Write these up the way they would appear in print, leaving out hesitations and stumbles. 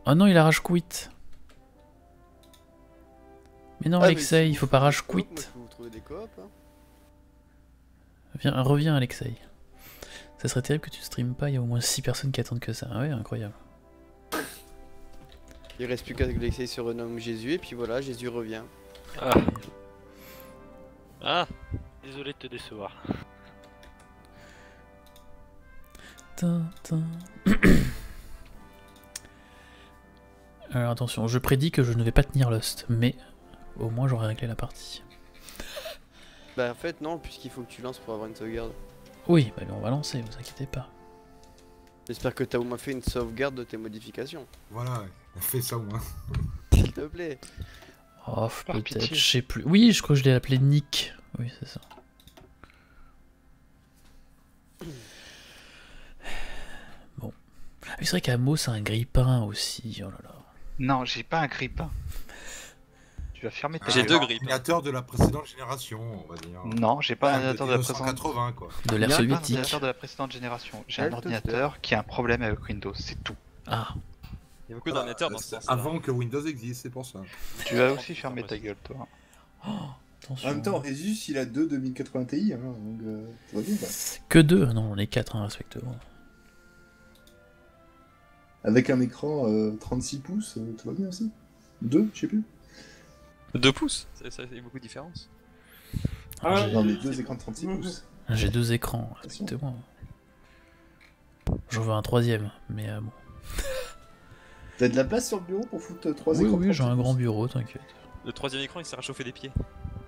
Oh non, il a rage quit. Mais non, Ah, Alexei, si il faut vous pas trouvez rage des coops, quit. moi, je peux vous trouver des coops. Hein. Viens, reviens, Alexei. Ça serait terrible que tu streames pas, il y a au moins 6 personnes qui attendent que ça. Ah ouais, incroyable. Il reste plus qu'à que Alexei se renomme Jésus, et puis voilà, Jésus revient. Ah. Ah, désolé de te décevoir. Alors attention, je prédis que je ne vais pas tenir Lost, mais au moins j'aurai réglé la partie. Bah en fait non, puisqu'il faut que tu lances pour avoir une sauvegarde. Oui, bah on va lancer, vous inquiétez pas. J'espère que t'as au moins fait une sauvegarde de tes modifications. Voilà, on fait ça au moins. S'il te plaît. Oh, Par peut-être, pitié. je sais plus. Oui, je crois que je l'ai appelé Nick. Oui, c'est ça. Bon. Ah, c'est vrai qu'Amo, c'est un grippin aussi. Oh là là. Non, j'ai pas un grippin. Tu vas fermer ta J'ai gueule. deux grippes. Ordinateur de la précédente génération, on va dire. Non, j'ai pas un De ordinateur de la précédente. 1980 quoi. De Il l'ère y a pas un soviétique. ordinateur de la précédente génération. J'ai un Elle te ordinateur qui a un problème avec Windows, c'est tout. Ah, Il y a beaucoup d'ordinateurs dans ce C'est sens-là. avant que Windows existe, c'est pour ça. Tu vas aussi fermer ta gueule, toi. attention. En même temps, Asus il a 2 2080 Ti, hein, donc ça va bien quoi. Que 2. Non, on est 4, hein, respectivement. Avec un écran 36 pouces, tout va bien aussi. 2, je sais plus. 2 pouces, ça fait beaucoup de différence. Ah, Non, mais 2 écrans de 36 pouces. J'ai 2 écrans, respectivement. J'en veux un troisième, mais bon. T'as de la place sur le bureau pour foutre 3 Oui, écrans de oui, j'ai 36 un grand pouces. bureau, t'inquiète. Le troisième écran il sert à chauffer les pieds.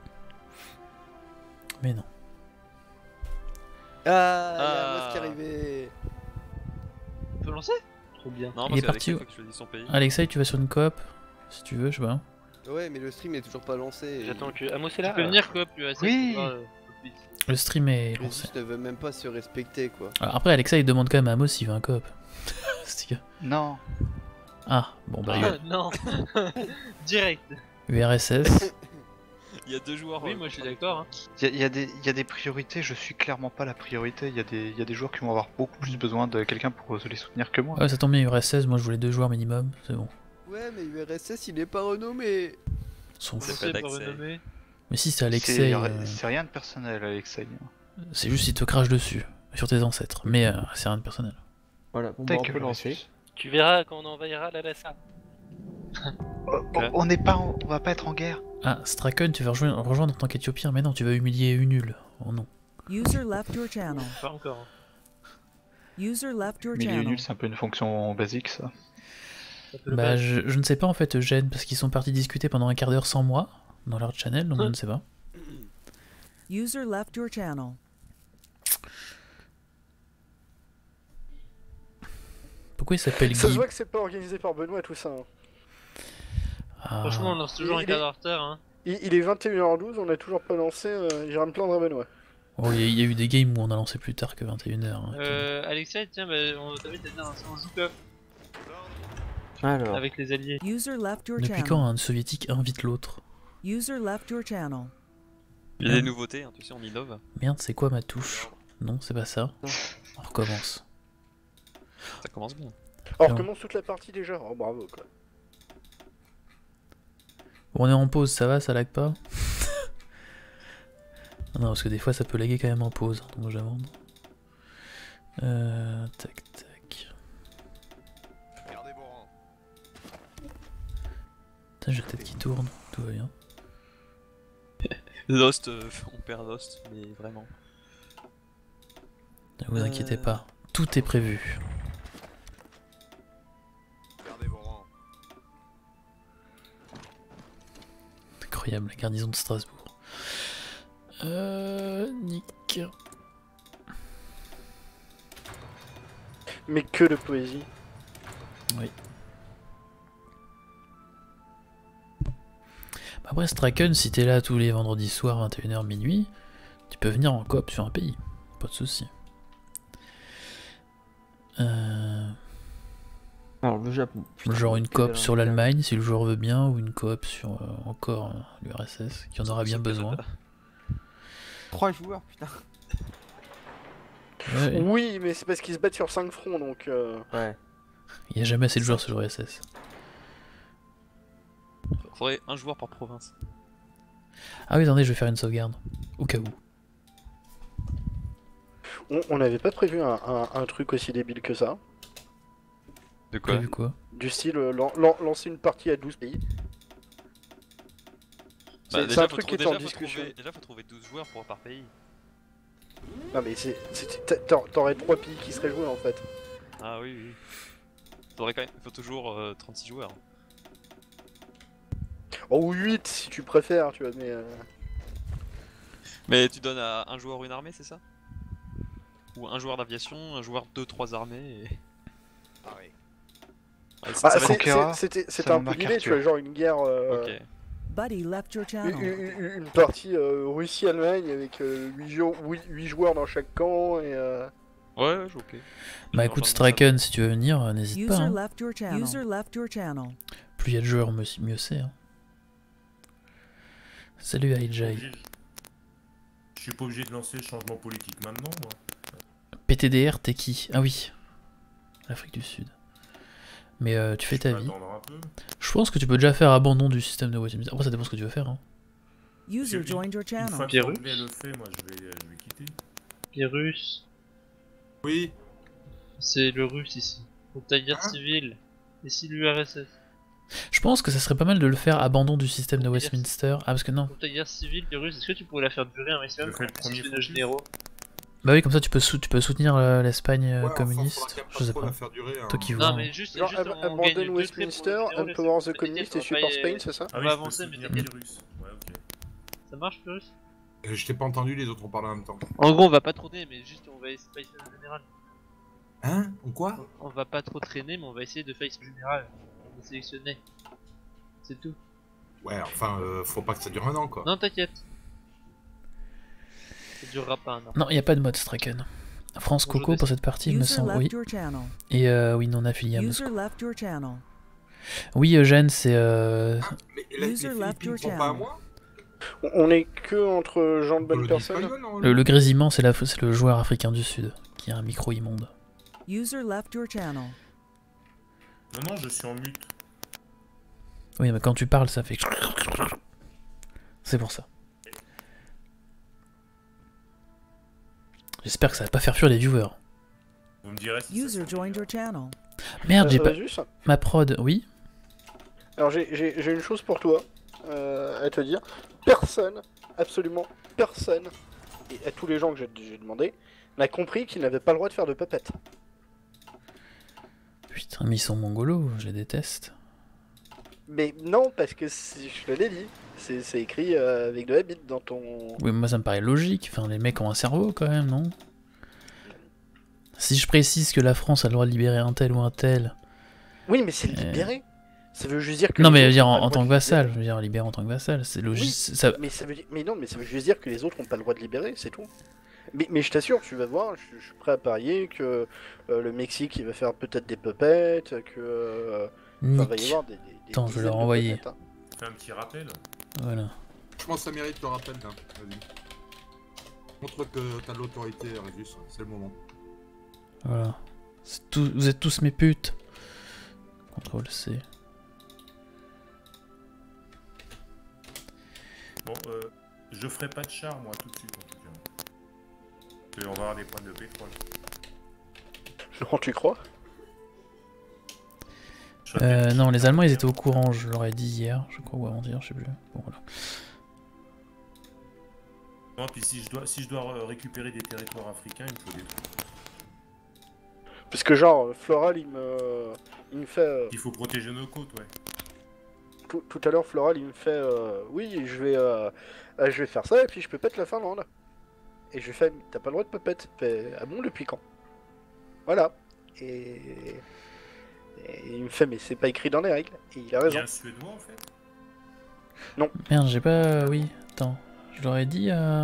Mais non. Ah, il y a un meuf qui est arrivé. On peut lancer? Trop bien. Non, Il est parce parti qu'Alexei où faut qu'il choisisse son pays. Alexei, tu vas sur une coop si tu veux, je sais pas. Ouais, mais le stream est toujours pas lancé. J'attends que Amos est Tu là. peux venir quoi, plus assez Oui. pour voir, Le stream est Le lancé. juste ne veut même pas se respecter quoi. Alors après, Alexei, il demande quand même à Amos s'il veut un coop. C'est que- Non. Ah, bon bah, Ah, non. Direct. URSS. Il y a 2 joueurs. Oui, moi je suis d'accord. Hein. Il y a des priorités, je suis clairement pas la priorité. Il y a des joueurs qui vont avoir beaucoup plus besoin de quelqu'un pour les soutenir que moi. Ouais, ça tombe bien, URSS, moi je voulais 2 joueurs minimum, c'est bon. Ouais, mais URSS il est pas renommé. On s'en C'est fout. pas C'est pas d'accès. renommé. Mais si c'est Alexei, C'est rien de personnel, Alexei. c'est juste il te crache dessus, sur tes ancêtres. Mais c'est rien de personnel. Voilà, bon, Ta bah, on gueule, peut lancer. Alexei. Tu verras quand on envahira la LSA. On n'est pas, on va pas être en guerre. Ah, Straken, tu veux rejoindre en tant qu'Éthiopien, mais non, tu vas humilier une nulle. Oh non. User left your channel. Pas encore. Hein. User left your Milieu channel. nul, c'est un peu une fonction basique, ça. Ça peut le Bah, faire. je ne sais pas en fait, Eugène, parce qu'ils sont partis discuter pendant un quart d'heure sans moi, dans leur channel, donc je ne sais pas. User left your channel. Pourquoi il s'appelle Ça se Guy voit que c'est pas organisé par Benoît tout ça. Hein. Ah, Franchement, on lance toujours un Il quart est- d'heure en retard. Hein. Il est 21h12, on a toujours pas lancé, j'irai me plaindre à Benoît. Oh, il y a eu des games où on a lancé plus tard que 21h. Hein. Alexia, tiens, bah, on t'invite à venir on joue quoi Alors, avec les alliés. User left your Depuis channel. quand un soviétique invite l'autre? User left your channel. Il y a des nouveautés, hein, tu sais, on innove. Merde, c'est quoi ma touche? Non, c'est pas ça. On recommence. Ça commence bien. On Non. recommence toute la partie déjà, oh bravo quoi. Bon, on est en pause, ça va, ça lag pas? Non, parce que des fois ça peut laguer quand même en pause, donc j'abandonne. Tac tac. Putain, j'ai la tête qui tourne, tout va bien. Lost, on perd Lost, mais vraiment. Ne vous inquiétez pas, tout est prévu. Incroyable, la garnison de Strasbourg. Nick. Mais que de poésie. Oui. Après, Straken, si t'es là tous les vendredis soirs, 21h minuit, tu peux venir en coop sur un pays. Pas de soucis. alors le Japon. Putain, Genre une quelle coop erreur. sur l'Allemagne si le joueur veut bien, ou une coop sur encore l'URSS, qui en aura bien besoin. 3 joueurs, putain. Ouais, Oui, mais c'est parce qu'ils se battent sur 5 fronts donc. Ouais. il n'y a jamais assez de joueurs sur l'URSS. Faudrait un joueur par province. Ah oui, attendez, je vais faire une sauvegarde. Au cas où. On n'avait pas prévu un truc aussi débile que ça. De quoi? Prévu quoi? Du style lancer une partie à 12 pays. Bah, C'est déjà, un faut truc qui trouver- est en déjà, faut discussion. Déjà, faut trouver 12 joueurs par pays. Non mais t'aurais 3 pays qui seraient joués en fait. Ah oui, oui. Faudrait quand même... Faut toujours 36 joueurs. Oh, ou 8 si tu préfères, tu vois, mais... Mais tu donnes à un joueur une armée, c'est ça? Ou un joueur d'aviation, un joueur 2-3 armées et... Pareil. Ouais, Ah, ça va être- c'était ça un va peu marquer l'idée, tu Arthur. vois, genre une guerre... Ok. Buddy left your channel. Une partie Russie-Allemagne avec 8 joueurs dans chaque camp et... Ouais, ouais, ok. Bah écoute, Straken, si tu veux venir, n'hésite pas. User Hein. left your channel. User left your channel. Plus il y a de joueurs, mieux c'est. Hein. Salut Aijai. Je suis pas obligé de lancer le changement politique maintenant, moi. PTDR, t'es qui? Ah oui. L'Afrique du Sud. Mais tu fais ta vie. Attendre un peu. Je pense que tu peux déjà faire abandon du système de Westminster. Après, ça dépend ce que tu veux faire. Hein. User joined your Une channel. fois que Pierre l'anglais le fait, moi je vais quitter. Les Russes, Oui. c'est le russe ici. Faut ta guerre civile. Ici l'URSS. Je pense que ça serait pas mal de le faire abandon du système de Yes. Westminster. Ah, parce que non. Faut ta guerre civile, les Russes, est-ce que tu pourrais la faire durer un maximum Je fais le comme premier si c'était nos focus. généraux? Bah oui, comme ça tu peux soutenir l'Espagne Ouais, enfin, communiste. faudra quand même Je sais pas pas. la faire durer, hein. Toi qui vois. Non, mais juste, Genre, juste on gagne abandonne 2 traits Westminster, pour nos généraux, empower the c'est- communist et on va support pas y- Spain, c'est ça? Ah On oui, va je peux avancer, mais soutenir t'inquiète. les Russes. Ouais, ok. Ça marche, le russe? Je t'ai pas entendu, les autres ont parlé en même temps. En gros, on va pas traîner, mais juste on va essayer de fight le général. Hein? Ou quoi? On va pas trop traîner, mais on va essayer de fight le général. On va sélectionner. C'est tout. Ouais, enfin, faut pas que ça dure un an, quoi. Non, t'inquiète. Ça durera pas un an. Non, il n'y a pas de mode Straken. France Bonjour, Coco pour cette partie, il me User semble. left Oui. your channel. Et oui, non affilié à User Moscou. left your channel. Oui, Eugène, c'est. Mais les User left your Philippines sont pas à channel. moi? On est que entre gens de On bonnes le dit personnes. espagnol, non, Le grésillement, c'est le joueur africain du Sud qui a un micro immonde. User left your channel. Non, non, je suis en mute. Oui, mais quand tu parles, ça fait. C'est pour ça. J'espère que ça va pas faire fuir les viewers. Vous me direz si User joined your channel. Merde, j'ai pas. Résus, Ma prod, oui. alors j'ai une chose pour toi à te dire. Personne, absolument personne, et à tous les gens que j'ai demandé, n'a compris qu'ils n'avaient pas le droit de faire de puppet. Putain, mais ils sont mongolos, je les déteste. Mais non, parce que je te l'ai dit, c'est écrit avec de la bite dans ton... Oui, moi ça me paraît logique. Enfin, les mecs ont un cerveau quand même, non? Si je précise que la France a le droit de libérer un tel ou un tel. Oui, mais c'est libéré. Ça veut juste dire que... Non, les mais je veux autres dire ont pas en le tant droit que de vassal. libérer. Je veux dire libérer en tant que vassal. C'est logique. Oui, Ça... mais ça veut dire... Mais non, mais ça veut juste dire que les autres n'ont pas le droit de libérer, c'est tout. Mais je t'assure, tu vas voir, je suis prêt à parier que le Mexique il va faire peut-être des puppets, que... enfin, va y Nick. avoir des Attends, je vais dizaines leur de envoyer. puppets, hein. Fais un petit rappel. Voilà. Je pense que ça mérite le rappel, là. Vas-y. Montre que t'as de l'autorité, Régus, c'est le moment. Voilà. Vous êtes tous mes putes. Contrôle C. Bon, je ferai pas de char, moi, tout de suite, en tout cas. On va avoir des points de pétrole. Non, tu crois? Non, les Allemands ils étaient au courant, je leur ai dit hier, je crois, ou avant-hier, je sais plus. Bon, voilà. Non, puis si je dois récupérer des territoires africains, il me faut des trucs. Parce que genre, Floral il me fait... Il faut protéger nos côtes, ouais. Tout à l'heure, Floral il me fait... oui, je vais faire ça et puis je peux pète la Finlande. Et je lui fais, t'as pas le droit de puppet. Fait, ah bon, depuis quand? Voilà. Et il me fait, mais c'est pas écrit dans les règles. Et il a Il y raison. a un Suédois, en fait. Non. Merde, j'ai pas. Oui, attends. Je leur ai dit à.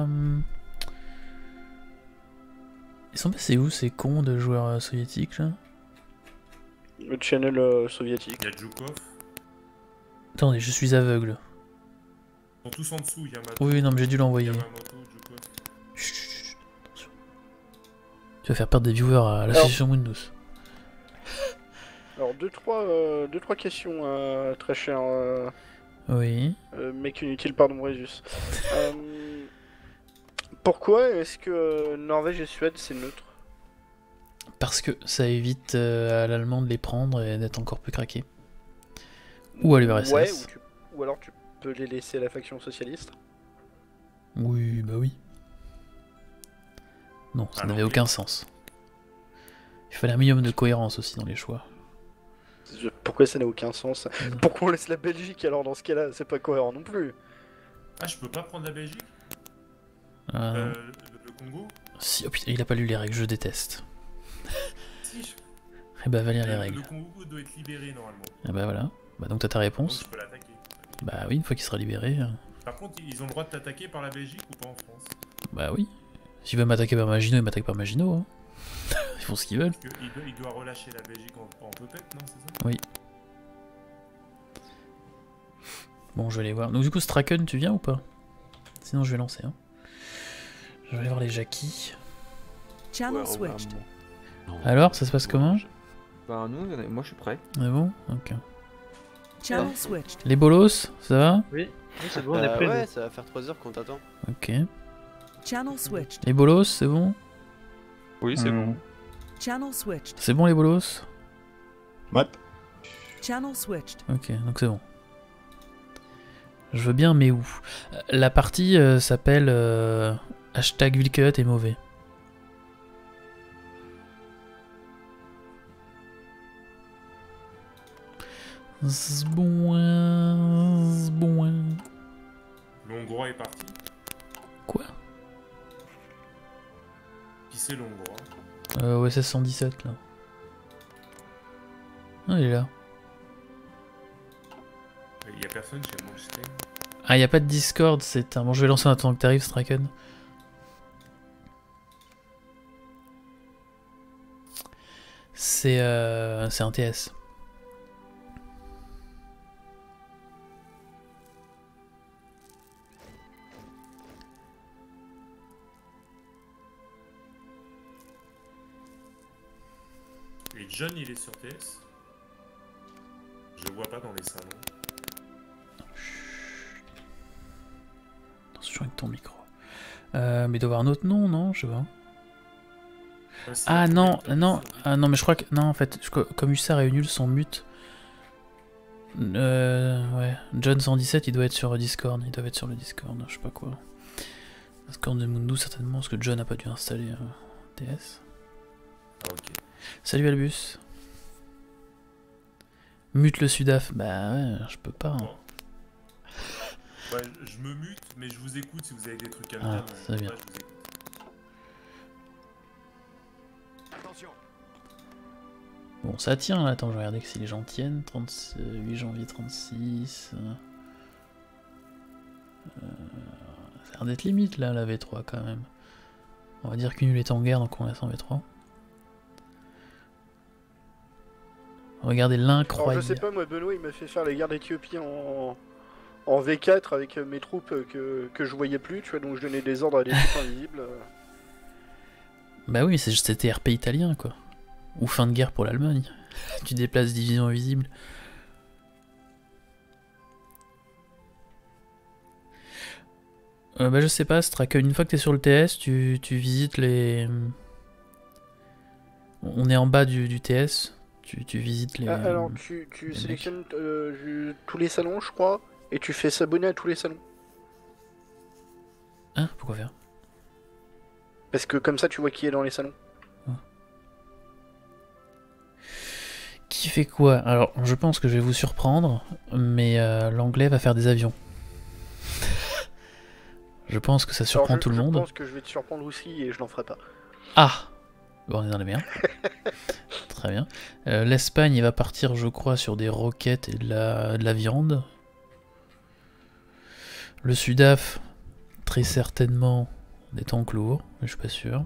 Ils sont passés où ces cons de joueurs soviétiques là? Le channel soviétique. Il y a Djoukov. Attendez, je suis aveugle. Ils sont tous en dessous, Yamato. Oui, non, mais j'ai dû l'envoyer. Yamamoto, Djoukov. Chut, chut, chut, attention. Tu vas faire perdre des viewers à l'association Windows. Alors, deux, trois questions très chères. Oui. Mec inutile, pardon, Résus. Pourquoi est-ce que Norvège et Suède c'est neutre? Parce que ça évite à l'allemand de les prendre et d'être encore plus craqué. Ou à l'URSS. Ouais, ou alors tu peux les laisser à la faction socialiste. Oui, bah oui. Non, ça n'avait aucun sens. Il fallait un minimum de cohérence aussi dans les choix. Pourquoi ça n'a aucun sens? Pourquoi on laisse la Belgique alors dans ce cas-là? C'est pas cohérent non plus. Ah, je peux pas prendre la Belgique? Euh, Le Congo? Si, oh putain, il a pas lu les règles, je déteste. Si, Eh bah va lire les règles. Le Congo doit être libéré normalement. Ah bah voilà. Bah donc t'as ta Donc réponse. je peux l'attaquer. Bah oui, une fois qu'il sera libéré. Par contre, ils ont le droit de t'attaquer par la Belgique ou pas en France? Bah oui. S'il veut m'attaquer par Maginot, il m'attaque par Maginot. Hein. Ils font ce qu'ils veulent. Parce qu'il doit relâcher la Belgique en peuplette, non? C'est ça? Oui. Bon, je vais aller voir. Donc du coup, Straken, tu viens ou pas? Sinon, je vais lancer. Hein. Je vais aller voir les Jackies. Channel switched. Alors, ça se passe comment? Bah nous, moi je suis prêt. C'est bon? Ok. Channel switched. Les bolos, ça va? Oui, c'est bon, on est prêt. Ouais, ça va faire 3 heures qu'on t'attend. Ok. Channel switched. Les bolos, c'est bon? Oui, c'est bon. Channel switched. C'est bon les bolos? Ouais. Channel switched. Ok, donc c'est bon. Je veux bien, mais où? La partie s'appelle hashtag Wilkeut est mauvais. Zboin. Le Hongrois est parti. Quoi? Qui c'est le Hongrois? OSS 117 là. Ah, il est là. Il y a personne chez Monstein. Ah, il n'y a pas de Discord, c'est un... Bon, je vais lancer en attendant que t'arrives, Straken. C'est un TS. Et John, il est sur TS? Je le vois pas dans les salons. Attention avec ton micro. Mais il doit y avoir un autre nom, non? Je vois. Ah non, non, ah non, mais je crois que... Non, en fait, comme Hussard et Unul sont mutes. Ouais. John 117, il doit être sur Discord. Ils doivent être sur le Discord, je sais pas quoi. Discord de Mundo, certainement, parce que John n'a pas dû installer TS. Ah, ok. Salut Albus. Mute le Sudaf. Bah ouais, je peux pas. Hein. Bon. Ouais, je me mute, mais je vous écoute si vous avez des trucs à me Ah, dire. c'est bien. Ouais, je vous écoute. Bon, ça tient là. Attends, je vais regarder si les gens tiennent. 8 janvier 36. Ça a l'air d'être limite là, la V3 quand même. On va dire qu'Unul est en guerre, donc on laisse en V3. Regardez Alors l'incroyable. je sais pas, moi Benoît il m'a fait faire les guerres d'Éthiopie en V4 avec mes troupes que je voyais plus, tu vois, donc je donnais des ordres à des troupes invisibles. Bah oui, c'était RP italien quoi. Ou fin de guerre pour l'Allemagne. Tu déplaces division invisible. Bah je sais pas, Straken, une fois que t'es sur le TS, tu visites les... On est en bas du TS, tu visites les... Alors tu sélectionnes tous les salons je crois, et tu fais s'abonner à tous les salons. Hein? Pourquoi faire? Parce que comme ça tu vois qui est dans les salons. Qui fait quoi? Alors, je pense que je vais vous surprendre, mais l'anglais va faire des avions. Je pense que ça surprend Alors, tout le monde. Je pense que je vais te surprendre aussi et je n'en ferai pas. Ah! Bon, on est dans les meilleurs. Très bien. L'Espagne, il va partir, je crois, sur des roquettes et de la viande. Le Sudaf, très certainement, des tanks lourds, mais je suis pas sûr.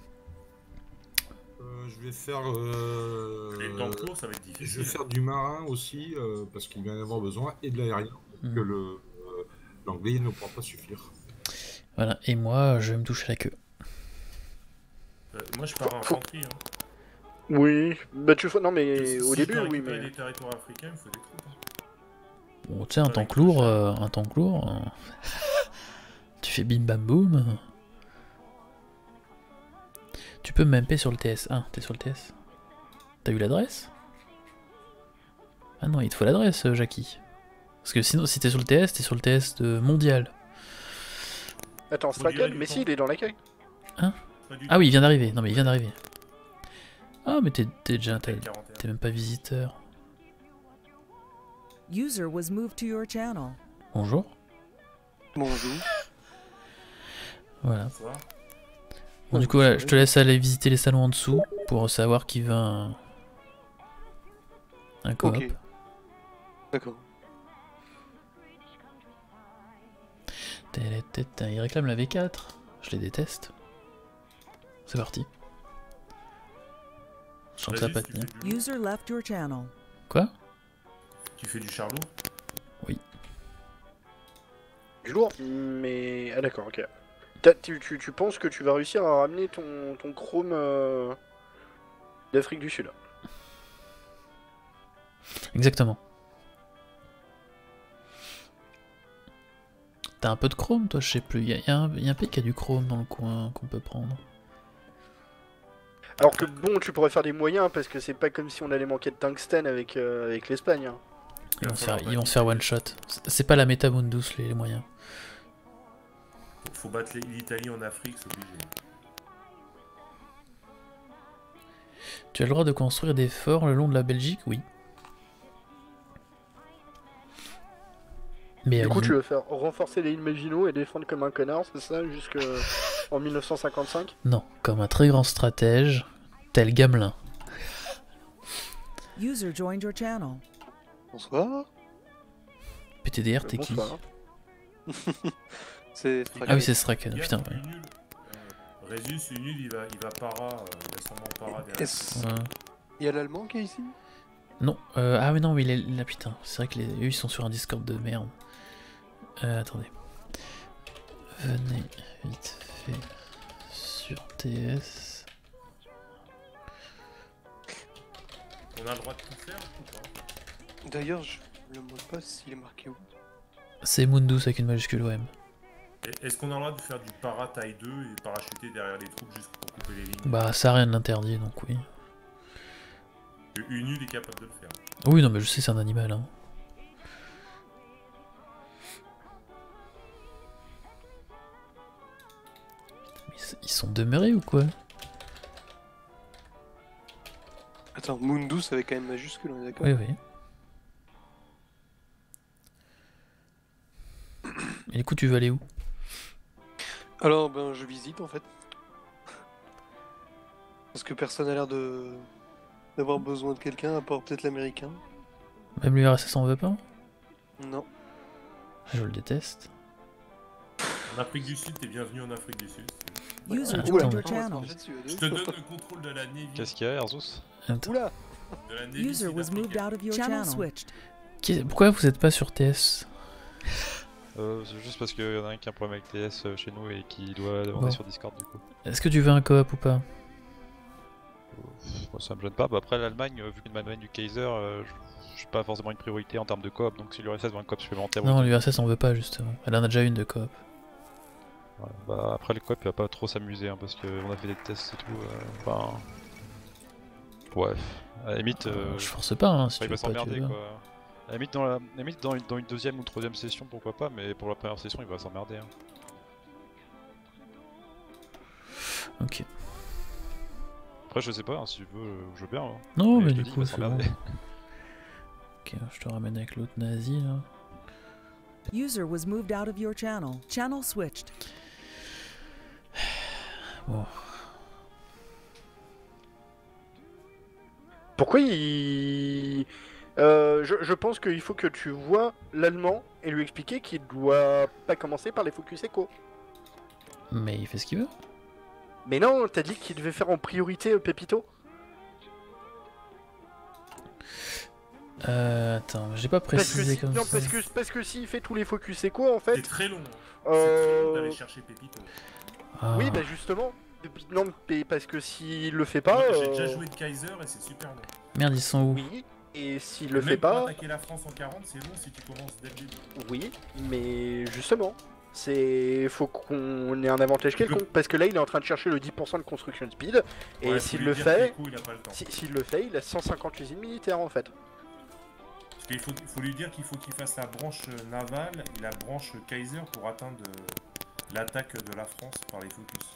Je vais faire. Les tanks lourds, ça va être difficile. Je vais faire du marin aussi, parce qu'il va y en avoir besoin, et de l'aérien. Que l'anglais ne pourra pas suffire. Voilà, et moi, je vais me toucher la queue. Moi, je pars en infanterie. Hein. Oui, bah tu fais. Non, mais au Si début, t'as oui, récupéré mais. des territoires africains, il faut des troupes. Hein. Bon, tu sais, un tank lourd, tu fais bim bam boum. Tu peux m'MP sur le TS. Ah, t'es sur le TS. T'as eu l'adresse? Ah non, il te faut l'adresse, Jackie. Parce que sinon, si t'es sur le TS de mondial. Attends, Straggle, mais si, il est dans l'accueil. Hein? Ah oui, il vient d'arriver. Non mais il vient d'arriver. Ah mais t'es déjà... T'es même pas visiteur. User was moved to your channel. Bonjour. Bonjour. Voilà. Bon du coup voilà, je te laisse aller visiter les salons en dessous pour savoir qui veut un coop. Ok. D'accord. Il réclame la V4. Je les déteste. C'est parti. Je sens que ça va pas tenir. User left your channel. Quoi? Tu fais du char lourd? Oui. Du lourd, mais... Ah d'accord, ok. Tu penses que tu vas réussir à ramener ton chrome d'Afrique du Sud? Exactement. T'as un peu de chrome toi, je sais plus. Il y a un pays qui a du chrome dans le coin qu'on peut prendre. Alors que bon, tu pourrais faire des moyens parce que c'est pas comme si on allait manquer de tungstène avec l'Espagne. Hein. Ils vont se faire one shot. C'est pas la méta Mundus les moyens. Faut battre l'Italie en Afrique, c'est obligé. Tu as le droit de construire des forts le long de la Belgique? Oui. Mais du coup, tu veux faire renforcer les îles Maginot et défendre comme un connard, c'est ça, jusqu'en 1955? Non, comme un très grand stratège, tel Gamelin. User joined your channel. Bonsoir. PTDR, t'es qui? C'est Ah oui, c'est Straken, putain. Ouais. Résus, nul, il va para, il va sûrement para derrière. Ouais. Il y a l'allemand qui est ici? Non, ah mais non, mais il est là, putain. C'est vrai que eux ils sont sur un Discord de merde. Attendez. Venez vite fait sur TS. On a le droit de tout faire ou pas? D'ailleurs, le mot de passe, il est marqué où? C'est Mundus avec une majuscule OM. Est-ce qu'on a le droit de faire du para taille 2 et parachuter derrière les troupes juste pour couper les lignes? Bah ça rien ne l'interdit donc oui. Une nul est capable de le faire. Oui non mais je sais c'est un animal hein. Ils sont demeurés ou quoi? Attends, Mundus avec quand même majuscule, on est d'accord? Oui oui. Et du coup tu veux aller où? Alors ben je visite en fait. Parce que personne a l'air d'avoir besoin de quelqu'un à part peut-être l'américain. Même l'URSS en veut pas? Non. Je le déteste. En Afrique du Sud, t'es bienvenu en Afrique du Sud. User Attends. joined your channel. Je te donne le contrôle de la Navy. Qu'est-ce qu'il y a, Erzus? Attends. Oula. De la Navy User was moved out of your channel. Switched. Pourquoi vous êtes pas sur TS? C'est juste parce qu'il y en a un qui a un problème avec TS chez nous et qui doit demander Bon. sur Discord du coup. Est-ce que tu veux un coop ou pas? Moi, ça me gêne pas. Bah, après l'Allemagne, vu que l'Allemagne du Kaiser, je suis pas forcément une priorité en termes de coop, donc si l'URSS veut un coop supplémentaire... Non, oui. l'URSS en veut pas justement. Elle en a déjà une de coop. Ouais, bah, après le coop il va pas trop s'amuser hein, parce qu'on a fait des tests et tout. Enfin... Ouais, à la limite... Je force pas hein, si il tu va veux pas, tu s'emmerder veux. quoi. À la limite, dans une deuxième ou troisième session pourquoi pas, mais pour la première session il va s'emmerder. Hein. Ok. Après je sais pas, hein, si tu veux, je veux bien. Hein. Non mais je te du dis, il coup va c'est s'emmerder. bon. Ok, je te ramène avec l'autre nazi là. User was moved out of your channel. Channel switched. Bon. Pourquoi il... je pense qu'il faut que tu vois l'allemand et lui expliquer qu'il doit pas commencer par les focus éco. Mais il fait ce qu'il veut. Mais non, t'as dit qu'il devait faire en priorité Pépito. Attends, j'ai pas précisé comme non, ça. parce que s'il fait tous les focus éco en fait... C'est très long. C'est très long d'aller chercher Pépito. Ah. Oui, bah justement. Non, mais parce que s'il le fait pas... J'ai déjà joué de Kaiser et c'est super long. Merde, ils sont où? Oui, Et s'il le fait Même pour pas... attaquer la France en 40, c'est long si tu commences dès le début. Oui, mais justement, faut qu'on ait un avantage quelconque, parce que là il est en train de chercher le 10% de construction speed, et Ouais, s'il faut le lui dire que fait, du coup, il a pas le temps. s'il le fait, il a 150 usines militaires en fait. Parce qu'il faut lui dire qu'il faut qu'il fasse la branche navale et la branche Kaiser pour atteindre l'attaque de la France par les focus.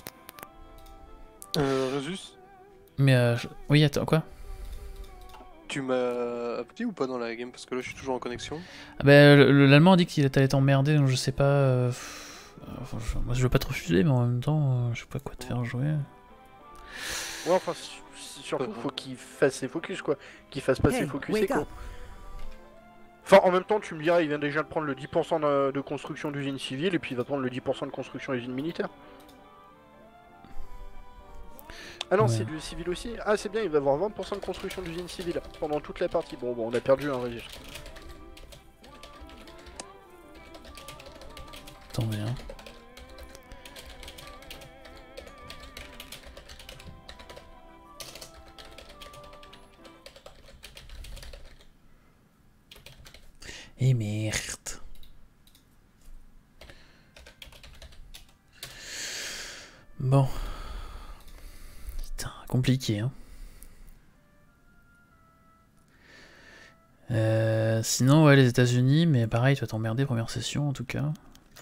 Resus, Mais oui, attends, quoi? tu m'as appelé ou pas dans la game? Parce que là, je suis toujours en connexion. Ah bah, l'allemand a dit qu'il allait t'emmerder, donc je sais pas. Enfin, moi je veux pas te refuser, mais en même temps, je sais pas quoi te faire jouer. Ouais, enfin, surtout, faut qu'il fasse ses focus quoi, qu'il fasse pas ses focus éco. Enfin, en même temps, tu me diras, il vient déjà de prendre le 10% de construction d'usine civile, et puis il va prendre le 10% de construction d'usine militaire. Ah non, Ouais. c'est du civil aussi. Ah, c'est bien, il va avoir 20% de construction d'usine civile pendant toute la partie. Bon, on a perdu un Régis. Tant bien. Et merde. Bon. Putain, compliqué, hein. Sinon, ouais, les États-Unis, mais pareil, tu vas t'emmerder première session en tout cas.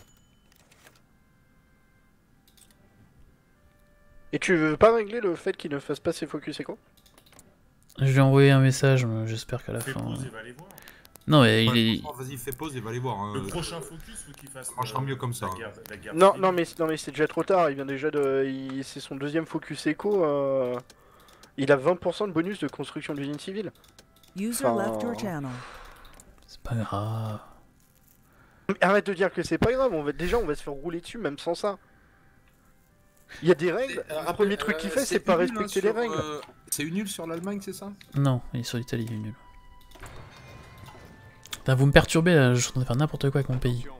Et tu veux pas régler le fait qu'il ne fasse pas ses focus éco? Je lui ai envoyé un message, mais j'espère qu'à la Fais fin. pause et va les voir. Non, mais Ouais, il est. franchement, vas-y, fais pause et va les voir. Hein. Le prochain focus, faut qu'il fasse. Ça marchera mieux comme ça, La hein. guerre, la guerre Non, civile. non, mais c'est déjà trop tard. Il vient déjà de. C'est son deuxième focus éco. Il a 20% de bonus de construction d'usine civile. User left your channel. C'est pas grave. Mais arrête de dire que c'est pas grave. Déjà, on va se faire rouler dessus, même sans ça. Il y a des règles. Le premier truc qu'il fait, c'est pas respecter les règles. C'est une nulle sur l'Allemagne, c'est ça? Non, il est sur l'Italie, il est nul. Putain, vous me perturbez là, je suis en train de faire n'importe quoi avec mon pays.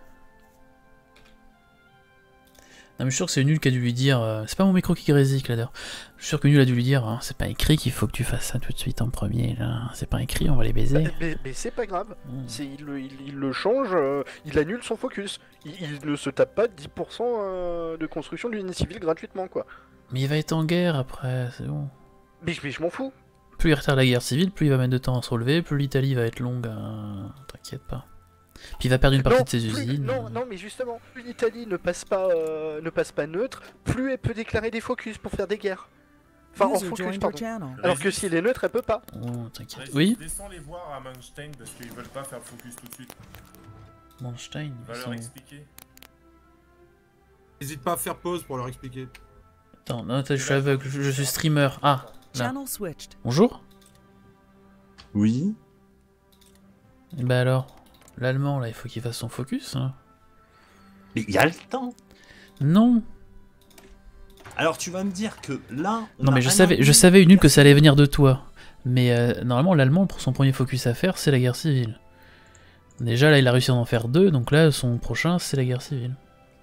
Non mais je suis sûr que c'est Nul qui a dû lui dire, c'est pas mon micro qui grésille là d'ailleurs, je suis sûr que Nul a dû lui dire, hein, c'est pas écrit qu'il faut que tu fasses ça tout de suite en premier là, c'est pas écrit, on va les baiser. Mais c'est pas grave, il le change, il annule son focus. Il ne se tape pas 10% de construction d'une civile gratuitement quoi. Mais il va être en guerre après, c'est bon. Mais je m'en fous. Plus il retarde la guerre civile, plus il va mettre de temps à se relever, plus l'Italie va être longue, t'inquiète pas. Puis il va perdre une partie de ses usines. Non, mais justement, plus l'Italie ne passe pas neutre, plus elle peut déclarer des focus pour faire des guerres. Enfin, en User focus, joined your pardon. channel. Alors que si elle est neutre, elle peut pas. Oh, t'inquiète. Vas-y, Oui descends les voir à Manstein parce qu'ils veulent pas faire le focus tout de suite. Manstein, Va leur expliquer. N'hésite pas à faire pause pour leur expliquer. Attends, non, je suis aveugle, je suis streamer. Ah, là. Channel switched. Bonjour. Oui. Et bah alors, l'allemand là, il faut qu'il fasse son focus. Hein. Mais il y a le temps. Non. Alors tu vas me dire que là... Non mais je savais une que ça allait venir de toi. Mais normalement l'allemand pour son premier focus à faire c'est la guerre civile. Déjà là il a réussi à en faire 2, donc là son prochain c'est la guerre civile.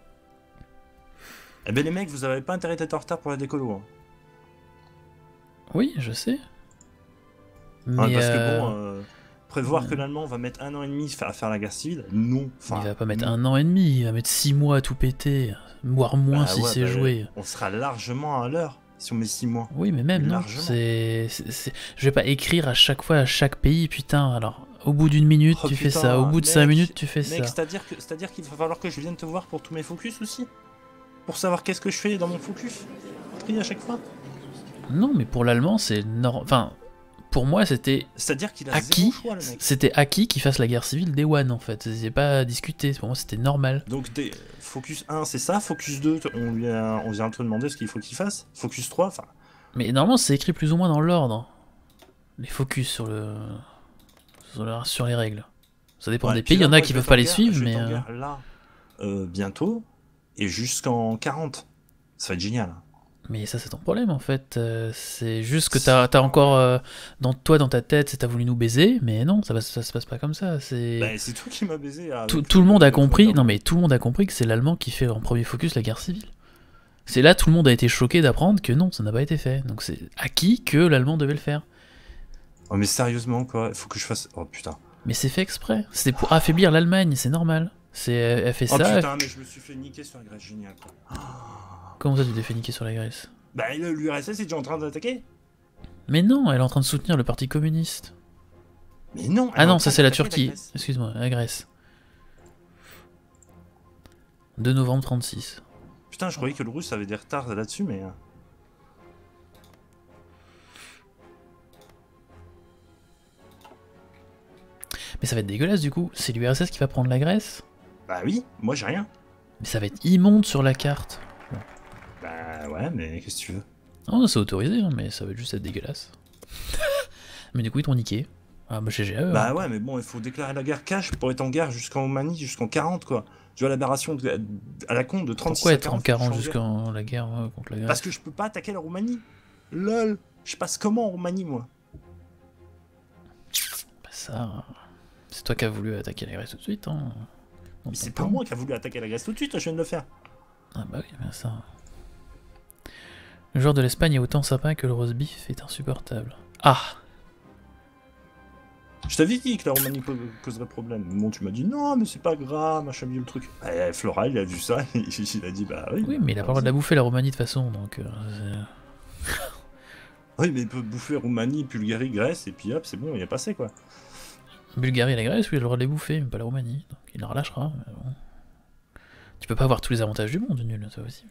Eh ben les mecs, vous avez pas intérêt d'être en retard pour la décolo. Hein. Oui, je sais. Ouais, Mais parce que bon, prévoir que l'allemand va mettre 1 an et demi à faire la guerre civile, non. Enfin, il va pas mettre 1 an et demi, il va mettre 6 mois à tout péter. Voire moins si c'est joué. On sera largement à l'heure si on met 6 mois. Oui mais même non, je vais pas écrire à chaque fois à chaque pays, putain, alors au bout d'une minute tu fais ça, au bout de 5 minutes tu fais ça. C'est-à-dire qu'il va falloir que je vienne te voir pour tous mes focus aussi? Pour savoir qu'est-ce que je fais dans mon focus? À chaque fois? Non mais pour l'allemand c'est normal, enfin... Pour moi, c'était acquis. C'était acquis qu'il fasse la guerre civile Day One en fait. C'est pas à discuter. Pour moi, c'était normal. Donc, Focus 1, c'est ça. Focus 2, on vient de te demander ce qu'il faut qu'il fasse. Focus 3, enfin. Mais normalement, c'est écrit plus ou moins dans l'ordre. Les focus sur les règles. Ça dépend des pays. Il y en a qui peuvent pas les suivre, mais. Là, bientôt, et jusqu'en 40. Ça va être génial. Mais ça c'est ton problème en fait, c'est juste que t'as encore dans ta tête, t'as voulu nous baiser, mais non, ça se passe pas comme ça, c'est... Bah, c'est toi qui m'as baisé. Tout le monde a compris, non mais tout le monde a compris que c'est l'allemand qui fait en premier focus la guerre civile. C'est là tout le monde a été choqué d'apprendre que non, ça n'a pas été fait, donc c'est acquis que l'allemand devait le faire. Oh mais sérieusement quoi, faut que je fasse... Oh putain. Mais c'est fait exprès. C'était pour affaiblir l'Allemagne, c'est normal. Elle fait Oh ça. putain, mais je me suis fait niquer sur la Grèce, génial quoi. Comment ça tu t'es fait niquer sur la Grèce? Bah l'URSS est déjà en train d'attaquer. Mais non, elle est en train de soutenir le parti communiste. Mais non. Ah non, ça c'est la Turquie. Excuse-moi, la Grèce. 2 novembre 36. Putain, je croyais que le russe avait des retards là-dessus, mais... Mais ça va être dégueulasse du coup. C'est l'URSS qui va prendre la Grèce? Bah oui, moi j'ai rien. Mais ça va être immonde sur la carte. Bah ouais, mais qu'est-ce que tu veux? Oh, c'est autorisé, hein, mais ça va juste être dégueulasse. Mais du coup, ils t'ont niqué. Ah bah GG. Bah ouais, mais bon, il faut déclarer la guerre cash pour être en guerre jusqu'en Roumanie, jusqu'en 40 quoi. Tu vois l'aberration à la con de 36 Pourquoi à être 40, en 40 jusqu'en la guerre contre la Grèce? Parce que je peux pas attaquer la Roumanie. LOL. Je passe comment en Roumanie moi? Bah ça... C'est toi qui as voulu attaquer la Grèce tout de suite, hein. Mais c'est pas moi qui a voulu attaquer la Grèce tout de suite, je viens de le faire. Ah bah oui, mais ça... Le joueur de l'Espagne est autant sympa que le roast beef est insupportable. Ah! Je t'avais dit que la Roumanie causerait problème. Bon, tu m'as dit non, mais c'est pas grave, machin bien le truc. Et Flora, il a vu ça, il a dit bah oui. Oui, mais il a pas le droit de la bouffer la Roumanie de toute façon, donc... Oui, mais il peut bouffer Roumanie, Bulgarie, Grèce, et puis hop, c'est bon, il est passé quoi. Bulgarie et la Grèce, oui, il a le droit de les bouffer, mais pas la Roumanie, donc il en relâchera. Mais bon. Tu peux pas avoir tous les avantages du monde, nul, toi aussi.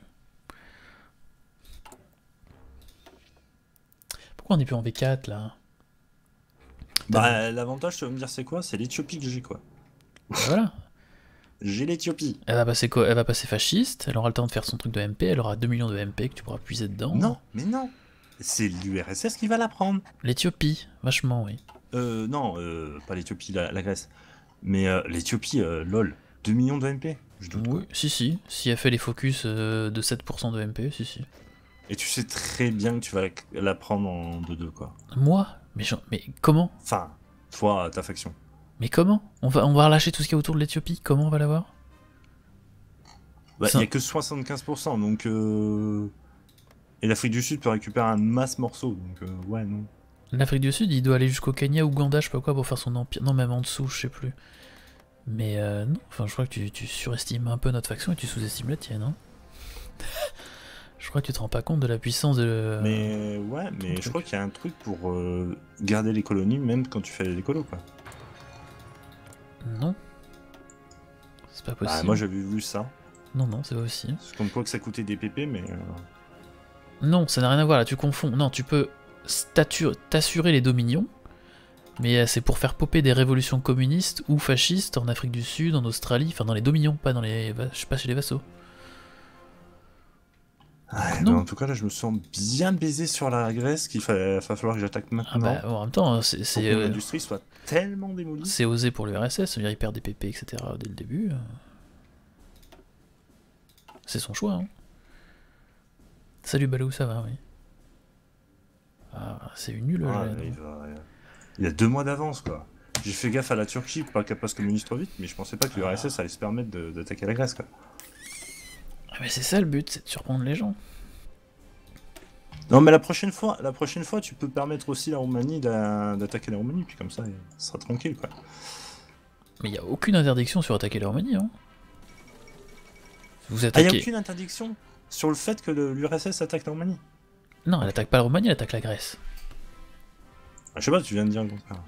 Pourquoi on est plus en V4 là? Bah, l'avantage, tu vas me dire, c'est quoi? C'est l'Éthiopie que j'ai quoi. Voilà. J'ai l'Éthiopie. Elle va passer quoi? Elle va passer fasciste, elle aura le temps de faire son truc de MP, elle aura 2 millions de MP que tu pourras puiser dedans. Non, mais non. C'est l'URSS qui va la prendre. L'Éthiopie, vachement, oui. Non, pas l'Éthiopie, la Grèce. Mais l'Éthiopie, lol, 2 millions de MP. Je doute. Oui, si elle fait les focus de 7% de MP, si. Et tu sais très bien que tu vas la prendre en 2-2, quoi. Moi? Mais comment? Enfin, toi, ta faction. Mais comment? On va relâcher tout ce qu'il y a autour de l'Éthiopie, comment on va l'avoir? Bah, il n'y a que 75%, donc... Et l'Afrique du Sud peut récupérer un masse morceau, donc ouais, non. L'Afrique du Sud, il doit aller jusqu'au Kenya, Ouganda, je sais pas quoi, pour faire son empire. Non, même en dessous, je sais plus. Mais non, enfin, je crois que tu surestimes un peu notre faction et tu sous-estimes la tienne, hein. Je crois que tu te rends pas compte de la puissance de... Mais ouais, mais je crois qu'il y a un truc pour garder les colonies, même quand tu fais les colos, quoi. Non. C'est pas possible. Bah, moi j'avais vu ça. Non, c'est pas possible. C'est comme quoi que ça coûtait des PP, mais... Non, ça n'a rien à voir, là, tu confonds. Non, tu peux t'assurer les dominions, mais c'est pour faire popper des révolutions communistes ou fascistes en Afrique du Sud, en Australie, enfin dans les dominions, pas dans les... Je sais pas, chez les vassaux. Ouais, non. En tout cas, là, je me sens bien baisé sur la Grèce qu'il va falloir que j'attaque maintenant. Ah bah, en même temps, c'est... que l'industrie soit tellement démolie. C'est osé pour l'URSS, c'est-à-dire il perd des PP, etc. dès le début. C'est son choix, hein. Salut Balou, ça va, oui. Ah, c'est une nulle. Il a 2 mois d'avance, quoi. J'ai fait gaffe à la Turquie pour pas qu'elle passe communiste trop vite, mais je pensais pas que l'URSS allait se permettre d'attaquer la Grèce, quoi. Mais c'est ça le but, c'est de surprendre les gens. Non, mais la prochaine fois, tu peux permettre aussi la Roumanie d'attaquer la Roumanie, puis comme ça, ça sera tranquille, quoi. Mais il n'y a aucune interdiction sur attaquer la Roumanie, hein. Vous Ah, attaquez... il n'y a aucune interdiction sur le fait que l'URSS attaque la Roumanie? Non, elle attaque pas la Roumanie, elle attaque la Grèce. Ah, je sais pas, tu viens de dire le contraire.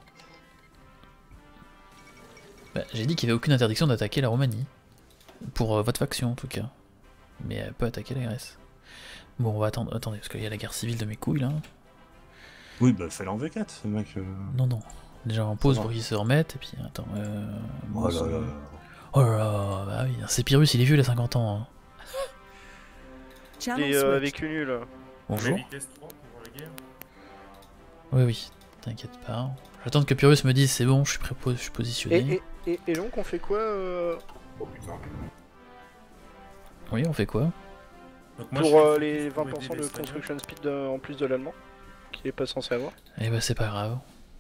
Bah, j'ai dit qu'il n'y avait aucune interdiction d'attaquer la Roumanie. Pour votre faction, en tout cas. Mais elle peut attaquer la Grèce. Bon, on va attendre, attendez, parce qu'il y a la guerre civile de mes couilles, là. Oui, bah fais-le en V4, ce mec. Non. Déjà en pause pour qu'ils se remettent, et puis, attends... Oh là là. Oh là là, bah oui, c'est Pyrrhus, il est vieux, il a 50 ans. Hein. Et vécu nul. Bonjour. Vitesse 3 pour la guerre. Oui, t'inquiète pas. J'attends que Pyrrhus me dise c'est bon, je suis positionné. Et donc on fait quoi Oh putain. Oui, on fait quoi? Donc moi, pour les 20% de construction speed en plus de l'allemand qu'il est pas censé avoir? Eh bah c'est pas grave.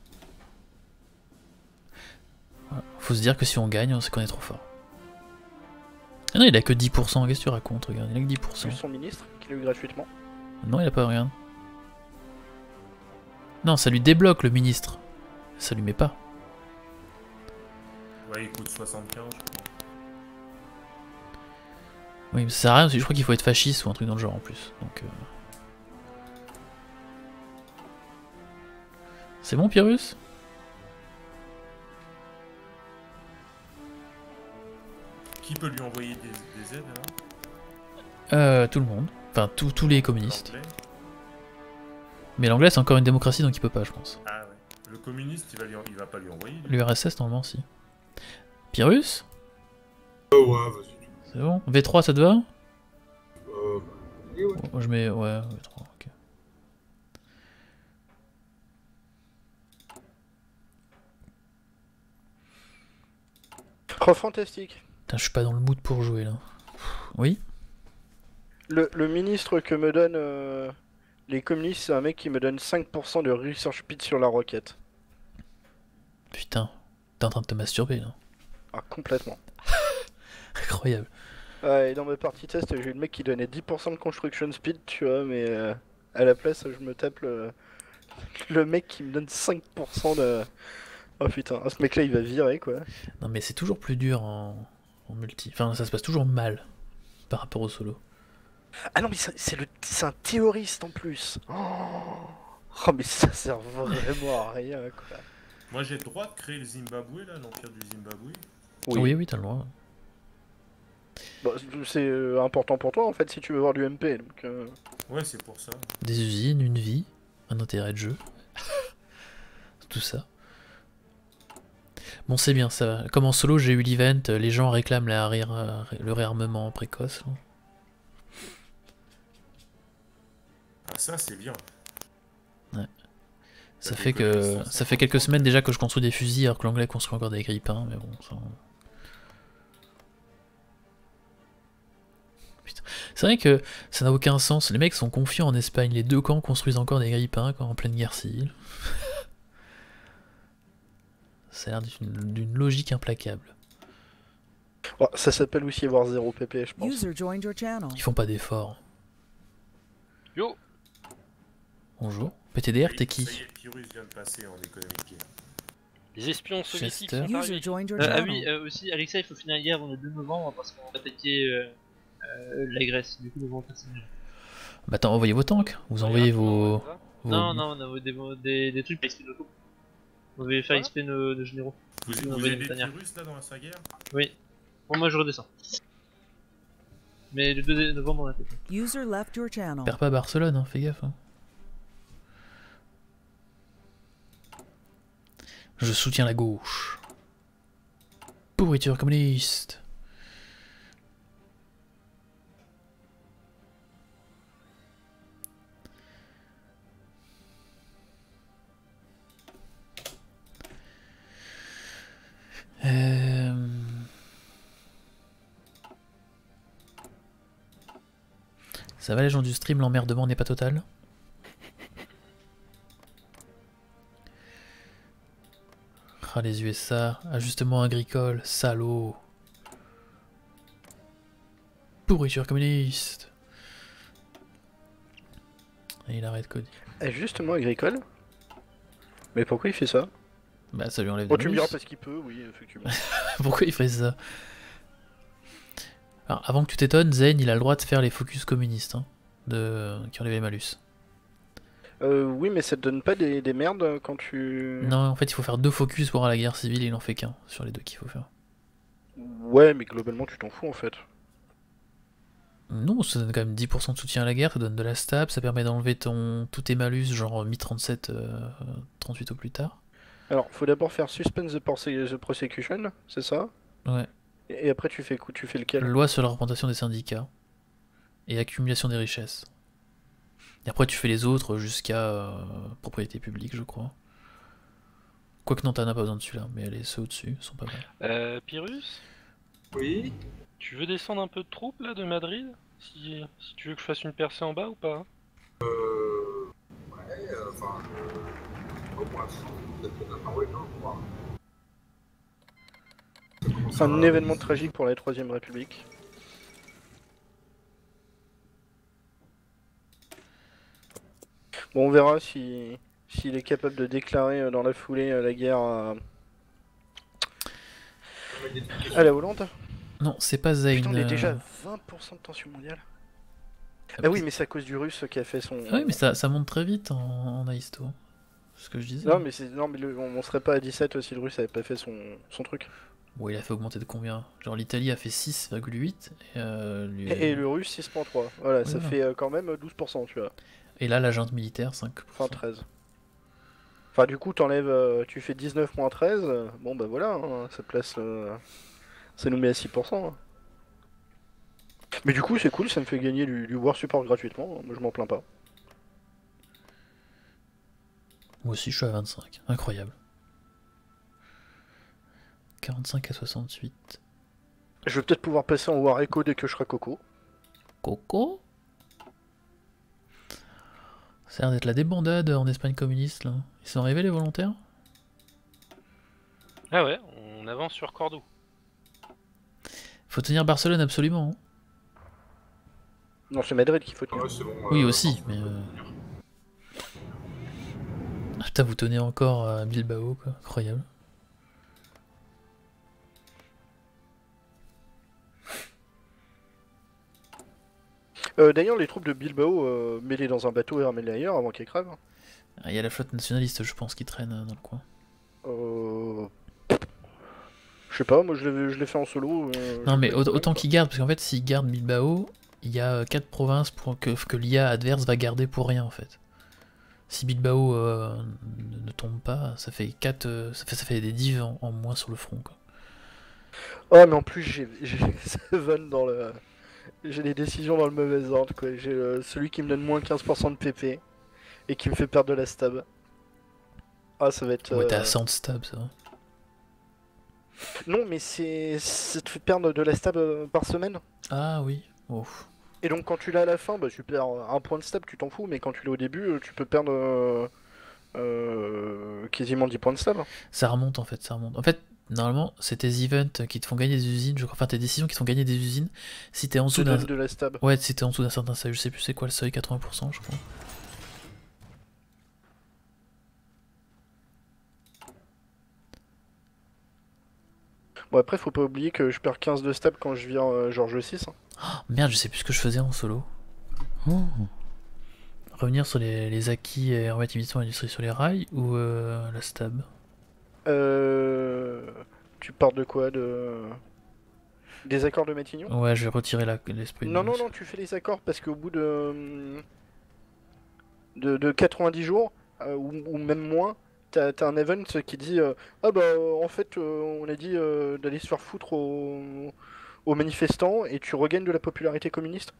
Voilà. Faut se dire que si on gagne, c'est qu'on est trop fort. Ah non, il a que 10%, qu'est-ce que tu racontes? Regarde, il a que 10%. Plus son ministre, qu'il a eu gratuitement. Non, il a pas, regarde. Non, ça lui débloque le ministre. Ça lui met pas. Ouais, il coûte 75, je crois. Oui, mais ça sert à rien, je crois qu'il faut être fasciste ou un truc dans le genre en plus. Donc, c'est bon, Pyrrhus? Qui peut lui envoyer des aides alors? Tout le monde. Enfin, tous les communistes. L'anglais. Mais l'anglais, c'est encore une démocratie, donc il peut pas, je pense. Ah ouais. Le communiste, il va pas lui envoyer. lui. L'URSS, normalement, si. Pyrrhus? Ouais, vas-y. C'est bon? V3, ça te va? Et ouais. Moi, je mets... Ouais, V3, ok. Oh, fantastique. Putain, je suis pas dans le mood pour jouer, là. Oui? Le ministre que me donne les communistes, c'est un mec qui me donne 5% de research speed sur la roquette. Putain, t'es en train de te masturber, là. Ah, complètement. Incroyable. Ouais, et dans ma partie test, j'ai eu le mec qui donnait 10% de construction speed, tu vois, mais à la place, je me tape le mec qui me donne 5% de... Oh putain, ce mec-là, il va virer, quoi. Non, mais c'est toujours plus dur en multi. Enfin, ça se passe toujours mal par rapport au solo. Ah non, mais c'est un terroriste en plus. Oh, mais ça sert vraiment à rien, quoi. Moi j'ai le droit de créer le Zimbabwe là, l'empire du Zimbabwe. Oui, t'as le droit. Bon, c'est important pour toi en fait si tu veux voir du MP. Donc, Ouais, c'est pour ça. Des usines, une vie, un intérêt de jeu. Tout ça. Bon, c'est bien, ça va. Comme en solo, j'ai eu l'event, les gens réclament le réarmement précoce. Ah, ça c'est bien. Ouais. Ça fait quelques semaines déjà que je construis des fusils alors que l'anglais construit encore des grippins, mais bon, ça... Putain. C'est vrai que ça n'a aucun sens, les mecs sont confiants en Espagne, les deux camps construisent encore des grippins en pleine guerre civile. Ça a l'air d'une logique implacable. Oh, ça s'appelle aussi avoir 0 PP, je pense. User joined your channel. Ils font pas d'efforts. Yo. Bonjour. PTDR, t'es qui? Ça y est, Pyrrhus vient de passer en économie de guerre. Les espions soviétiques Chester. sont User arrivés. joined your Ah channel. oui, aussi, Alexa, il faut finir la guerre avant le 2 novembre parce qu'on va attaquer la Grèce. Du coup, nous allons passer. Bah attends, envoyez vos tanks. Vous envoyez vos... Non, non, on a des trucs pour XP nos troupes. On va faire XP nos généraux. Vous aidez Pyrrhus là dans sa guerre? Oui. Bon, moi je redescends. Mais le 2 novembre on a fait. User left your channel. Perds pas Barcelone, hein, fais gaffe. Hein. Je soutiens la gauche. Pourriture communiste. Ça va les gens du stream, l'emmerdement n'est pas total? Ah les USA, ajustement agricole, salaud. Pourriture communiste. Et il arrête Cody. Ajustement agricole? Mais pourquoi il fait ça? Bah ça lui enlève Bon, des tu me diras bonus. parce qu'il peut, oui, effectivement. Pourquoi il ferait ça? Alors, avant que tu t'étonnes, Zen il a le droit de faire les focus communistes hein, qui enlèvent les malus. Oui, mais ça te donne pas des merdes quand tu... Non, en fait il faut faire 2 focus pour la guerre civile, il en fait qu'un sur les 2 qu'il faut faire. Ouais, mais globalement tu t'en fous en fait. Non, ça donne quand même 10% de soutien à la guerre, ça donne de la stab, ça permet d'enlever tous tes malus, genre mi-37, 38 au plus tard. Alors, faut d'abord faire Suspend the Prosecution, c'est ça? Ouais. Et après tu fais lequel? Loi sur la représentation des syndicats et accumulation des richesses. Et après tu fais les autres jusqu'à propriété publique, je crois. Quoique non, t'en as pas besoin de celui-là, mais ceux au-dessus sont pas mal. Pyrrhus, Oui. tu veux descendre un peu de troupes là de Madrid si tu veux que je fasse une percée en bas ou pas? Ouais, enfin... Pour l'instant, peut-être pas ouais, non, quoi. C'est un événement tragique pour la Troisième République. Bon, on verra si s'il est capable de déclarer dans la foulée la guerre à la Hollande. Non, c'est pas Zayn. Putain, on est déjà à 20% de tension mondiale. Ah oui, mais c'est à cause du russe qui a fait son... Ah oui, mais ça monte très vite en Aisto. C'est ce que je disais. Non, mais, on serait pas à 17 si le russe avait pas fait son truc. Bon, il a fait augmenter de combien? Genre l'Italie a fait 6,8 et le russe 6,3. Voilà, ça fait quand même 12%, tu vois. Et là, la junte militaire, 5%. Enfin, 13. Enfin, du coup, tu fais 19 moins 13, bon bah voilà, hein, ça place... ça nous met à 6%. Hein. Mais du coup, c'est cool, ça me fait gagner du war support gratuitement, moi je m'en plains pas. Moi aussi, je suis à 25. Incroyable. 45 à 68. Je vais peut-être pouvoir passer en war echo dès que je serai coco. Coco? Ça a l'air d'être la débandade en Espagne communiste, là. Ils sont arrivés, les volontaires? Ah ouais, on avance sur Cordoue. Faut tenir Barcelone, absolument. Hein. Non, c'est Madrid qu'il faut tenir. Oui, aussi, mais... Ah, putain, vous tenez encore à Bilbao, quoi. Incroyable. D'ailleurs, les troupes de Bilbao, mets-les dans un bateau et ramène-les ailleurs avant qu'ils crèvent. Il y a la flotte nationaliste, je pense, qui traîne dans le coin. Je sais pas, moi je l'ai fait en solo. Non, mais autant qu'ils gardent, parce qu'en fait, s'ils gardent Bilbao, il y a 4 provinces que l'IA adverse va garder pour rien, en fait. Si Bilbao ne tombe pas, ça fait 4, ça fait des divs en moins sur le front, quoi. Oh, mais en plus, j'ai Seven dans le... J'ai des décisions dans le mauvais ordre, quoi. J'ai celui qui me donne moins 15% de PP et qui me fait perdre de la stab. Ah, ça va être... Ouais, t'es à 100 stab, ça. Non, mais ça te fait perdre de la stab par semaine. Ah oui, oh. Et donc quand tu l'as à la fin, bah, tu perds un point de stab, tu t'en fous, mais quand tu l'as au début, tu peux perdre quasiment 10 points de stab. Ça remonte en fait, ça remonte. En fait, normalement, c'est tes events qui te font gagner des usines, je crois, enfin tes décisions qui te font gagner des usines, si t'es en dessous d'un... de la stab. Ouais, si t'es en dessous d'un certain seuil, je sais plus c'est quoi le seuil, 80% je crois. Bon après faut pas oublier que je perds 15 de stab quand je viens George 6. Hein. Oh, merde, je sais plus ce que je faisais en solo. Oh. Revenir sur les acquis et relativité de l'industrie sur les rails ou la stab? Tu parles de quoi? Des accords de Matignon? Ouais, je vais retirer l'esprit. Non, non, non, tu fais les accords parce qu'au bout de 90 jours, ou même moins, t'as un event qui dit ah bah en fait on a dit d'aller se faire foutre aux manifestants et tu regagnes de la popularité communiste.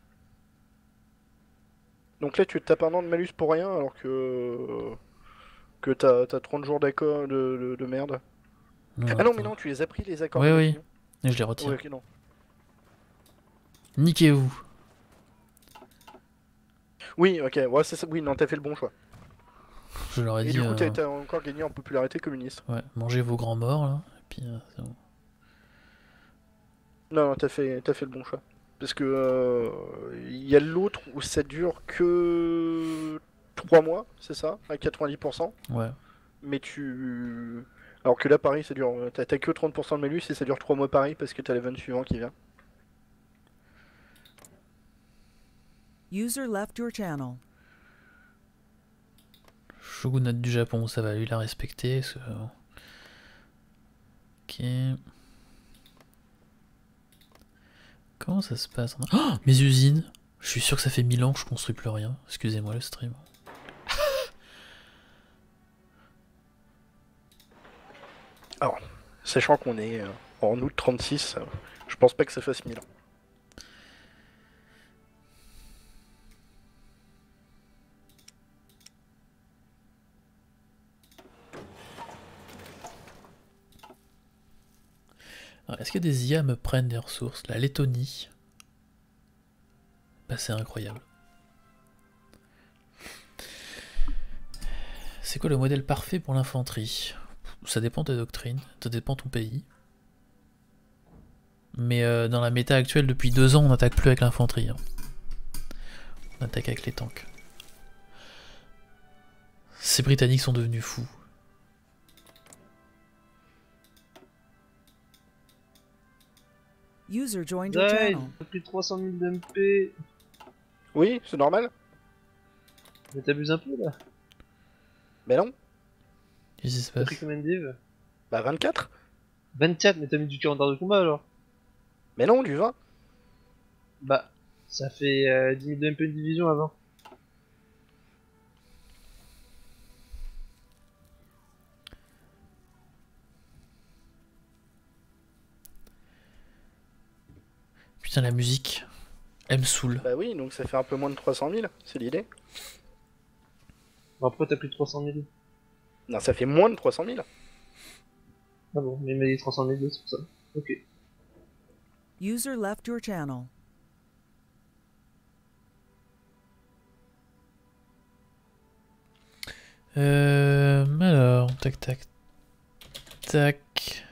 Donc là tu te tapes un an de malus pour rien alors que t'as 30 jours d'accord de merde. Non, ah non mais non, tu les as pris les accords. Oui, oui, et je les retire. Ouais, okay, non. Niquez-vous. Oui, ok, ouais, c'est ça. Oui, non, t'as fait le bon choix. Je leur ai dit. Et du coup, t'as encore gagné en popularité communiste. Ouais, mangez vos grands morts là, et puis c'est bon. Non, non, t'as fait le bon choix. Parce que il y a l'autre où ça dure que 3 mois, c'est ça, à 90%. Ouais. Mais alors que là, pareil, ça dure. T'as que 30% de malus et ça dure 3 mois pareil parce que t'as l'event suivant qui vient. User left your channel. Shogunat du Japon, ça va, lui la respecter. Ok. Comment ça se passe? Oh, mes usines! Je suis sûr que ça fait 1000 ans que je construis plus rien. Excusez-moi le stream. Alors, sachant qu'on est en août 36, je pense pas que ça fasse 1000 ans. Est-ce que des IA me prennent des ressources? La Lettonie. Bah c'est incroyable. C'est quoi le modèle parfait pour l'infanterie? Ça dépend de ta doctrine, ça dépend de ton pays. Mais dans la méta actuelle, depuis 2 ans, on n'attaque plus avec l'infanterie. Hein. On attaque avec les tanks. Ces Britanniques sont devenus fous. User joined your Ouais, channel. il a pris 300 000 d'MP. Oui, c'est normal. Mais t'abuses un peu là. Mais non. Qu'est-ce qui se T'as passe? pris combien de div? Bah 24. 24, mais t'as mis du 40 heures de combat alors. Mais non, du 20. Bah, ça fait 10 000 de MP de division avant. Putain, la musique, elle me saoule. Bah oui, donc ça fait un peu moins de 300 000, c'est l'idée. Bon, après t'as plus de 300 000. Non, ça fait moins de 300 000. Ah bon, mais il m'a dit 300 000, c'est pour ça. Ok. User left your channel. Alors, tac tac tac.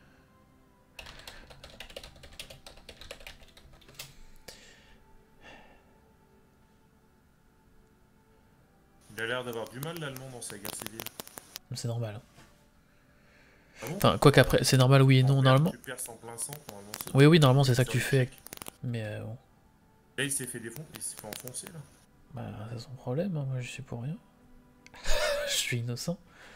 Il a l'air d'avoir du mal l'allemand dans sa guerre civile. C'est normal. Ah bon? Enfin, quoi qu'après, c'est normal, oui et non, normalement. Tu perces en plein sang, normalement. Oui, oui, normalement, c'est ça que tu fais. Mais bon. Là, il s'est fait défoncer, il s'est fait enfoncer là. Bah, c'est son problème, hein. Moi je suis pour rien. Je suis innocent.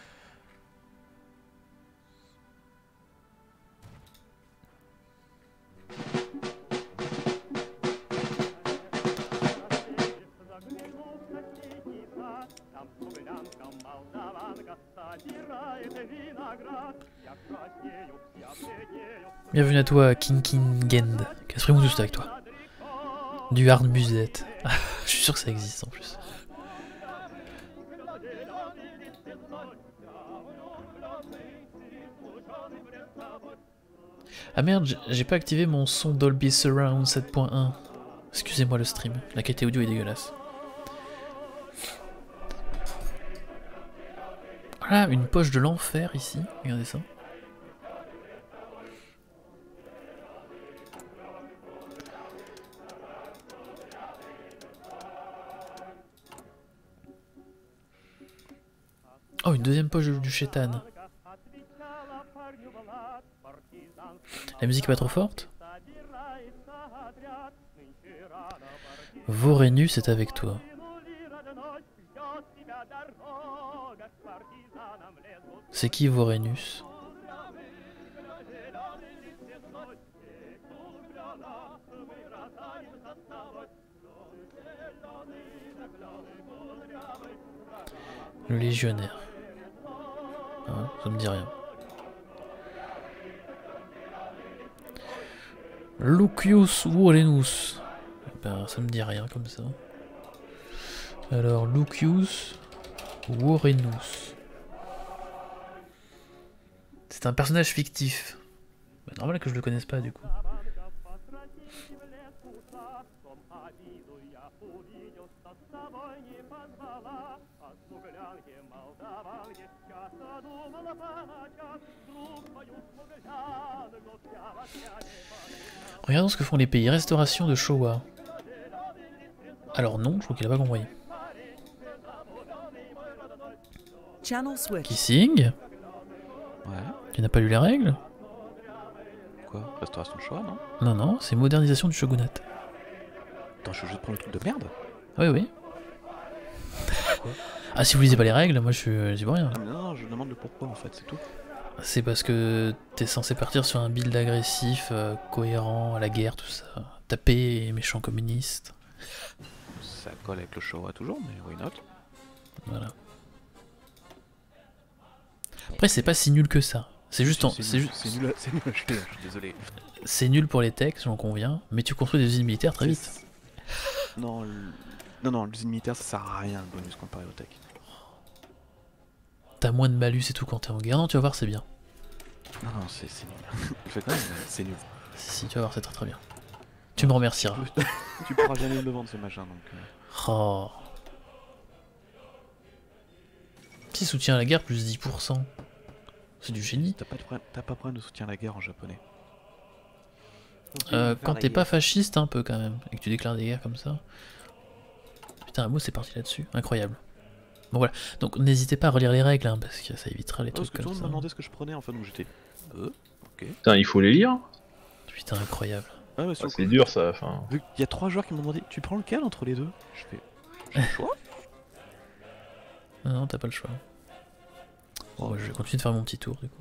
Bienvenue à toi, King Gend. Casse-moi tout ça avec toi. Du hard musette. Je suis sûr que ça existe en plus. Ah merde, j'ai pas activé mon son Dolby Surround 7.1. Excusez-moi le stream, la qualité audio est dégueulasse. Voilà, une poche de l'enfer ici, regardez ça. Oh, une deuxième poche du chétan. La musique est pas trop forte? Vorenus est avec toi. C'est qui Vorenus? Le légionnaire. Ah, ça me dit rien. Lucius Vorenus. Ben, ça me dit rien comme ça. Alors, Lucius Vorenus. C'est un personnage fictif. Ben, normal que je le connaisse pas du coup. Regardons ce que font les pays. Restauration de Showa. Alors non, je crois qu'il a pas compris. Channel switch. Kissing. Ouais. Tu n'as pas lu les règles? Quoi? Restauration de choix, non? Non, non, c'est modernisation du shogunat. Attends, je suis juste prendre le truc de merde? Oui, oui. Ah, si vous lisez pas les règles, moi je dis pas rien. Ah, mais non, je demande le pourquoi en fait, c'est tout. C'est parce que t'es censé partir sur un build agressif, cohérent, à la guerre, tout ça. Taper les méchants communistes. Ça colle avec le Showa toujours, mais why not? Voilà. Après, c'est pas si nul que ça. C'est juste C'est nul à jeter, je suis désolé. C'est nul pour les techs, j'en conviens, mais tu construis des usines militaires très vite. Non, non, l'usine militaire ça sert à rien le bonus comparé au tech. T'as moins de malus et tout quand t'es en guerre, non, tu vas voir, c'est bien. Non, non, c'est nul. En fait, non, c'est nul. Si, tu vas voir, c'est très très bien. Tu me remercieras. Tu pourras jamais le vendre ce machin donc. Oh. Petit soutien à la guerre, plus 10%. C'est du génie. T'as pas de problème de soutien à la guerre en japonais. Quand t'es pas fasciste, un peu quand même, et que tu déclares des guerres comme ça. Putain, un mot c'est parti là-dessus, incroyable. Bon voilà, donc n'hésitez pas à relire les règles, hein, parce que ça évitera les Parce trucs que tout comme le monde ça. m'a demandé ce que je prenais en fait, donc j'étais. Ok. Putain, il faut les lire. Putain, incroyable. Ouais, mais sur le C'est coup, dur ça. Enfin. Vu qu'il y a 3 joueurs qui m'ont demandé, tu prends lequel entre les deux? Je fais. J'ai le choix? Non, t'as pas le choix. Bon, je vais continuer de faire mon petit tour du coup.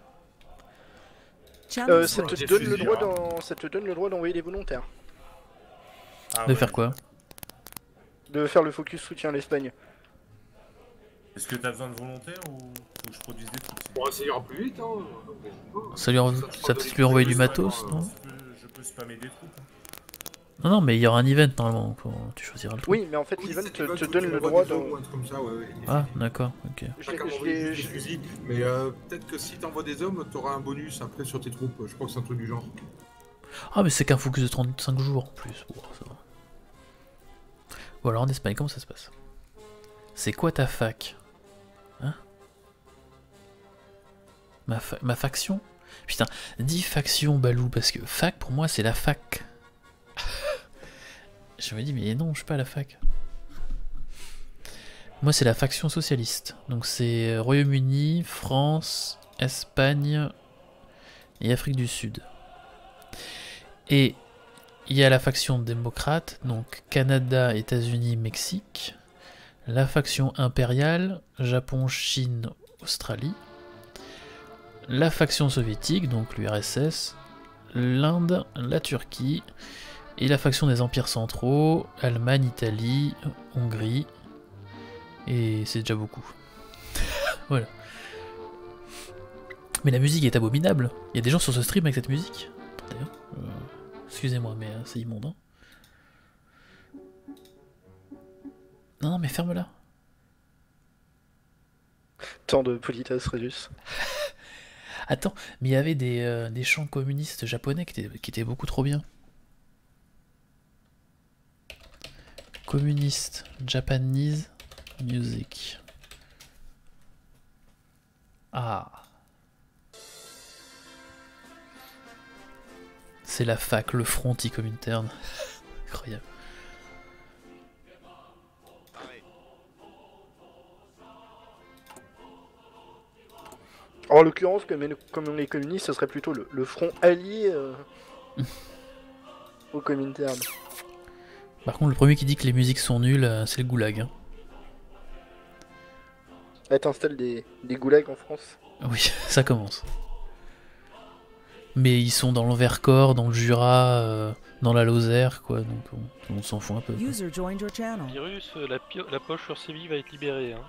Ça te donne le droit d'envoyer des volontaires. Ah De ouais. faire quoi? De faire le focus soutien à l'Espagne. Est-ce que t'as besoin de volontaires ou faut que je produise des trucs? Bon, ça ira plus vite, hein. Ça peut-être lui envoyer du matos, non? Je peux spammer des troupes. Hein. Non, mais il y aura un event normalement, tu choisiras le truc. Oui, mais en fait, l'event te donne le droit de... Ah, d'accord, ok. Des fusils, mais peut-être que si t'envoies des hommes, t'auras un bonus après sur tes troupes. Je crois que c'est un truc du genre. Ah, mais c'est qu'un focus de 35 jours en plus. Bon, ça va. Ou alors en Espagne, comment ça se passe? C'est quoi ta fac? Hein? Ma faction? Putain, dis faction, Balou, parce que fac pour moi c'est la fac. Je me dis, mais non, je suis pas à la fac. Moi, c'est la faction socialiste. Donc, c'est Royaume-Uni, France, Espagne et Afrique du Sud. Et il y a la faction démocrate, donc Canada, États-Unis, Mexique. La faction impériale, Japon, Chine, Australie. La faction soviétique, donc l'URSS, l'Inde, la Turquie. Et la faction des empires centraux, Allemagne, Italie, Hongrie. Et c'est déjà beaucoup. Voilà. Mais la musique est abominable. Il y a des gens sur ce stream avec cette musique. Attendez, excusez-moi, mais c'est immonde. Hein. Non, mais ferme-la. Tant de Politas Redus. Attends, mais il y avait des chants communistes japonais qui étaient beaucoup trop bien. Communiste Japanese music. Ah. C'est la fac, le front Comintern. Incroyable. En l'occurrence, comme on est communiste, ce serait plutôt le front allié au Comintern. Par contre, le premier qui dit que les musiques sont nulles, c'est le goulag. Hein. Ah, t'installes des goulags en France? Oui, ça commence. Mais ils sont dans le Vercors, dans le Jura, dans la Lozère, quoi, donc on s'en fout un peu. Quoi. User joined your channel. Virus, la poche sur Séville va être libérée. Hein.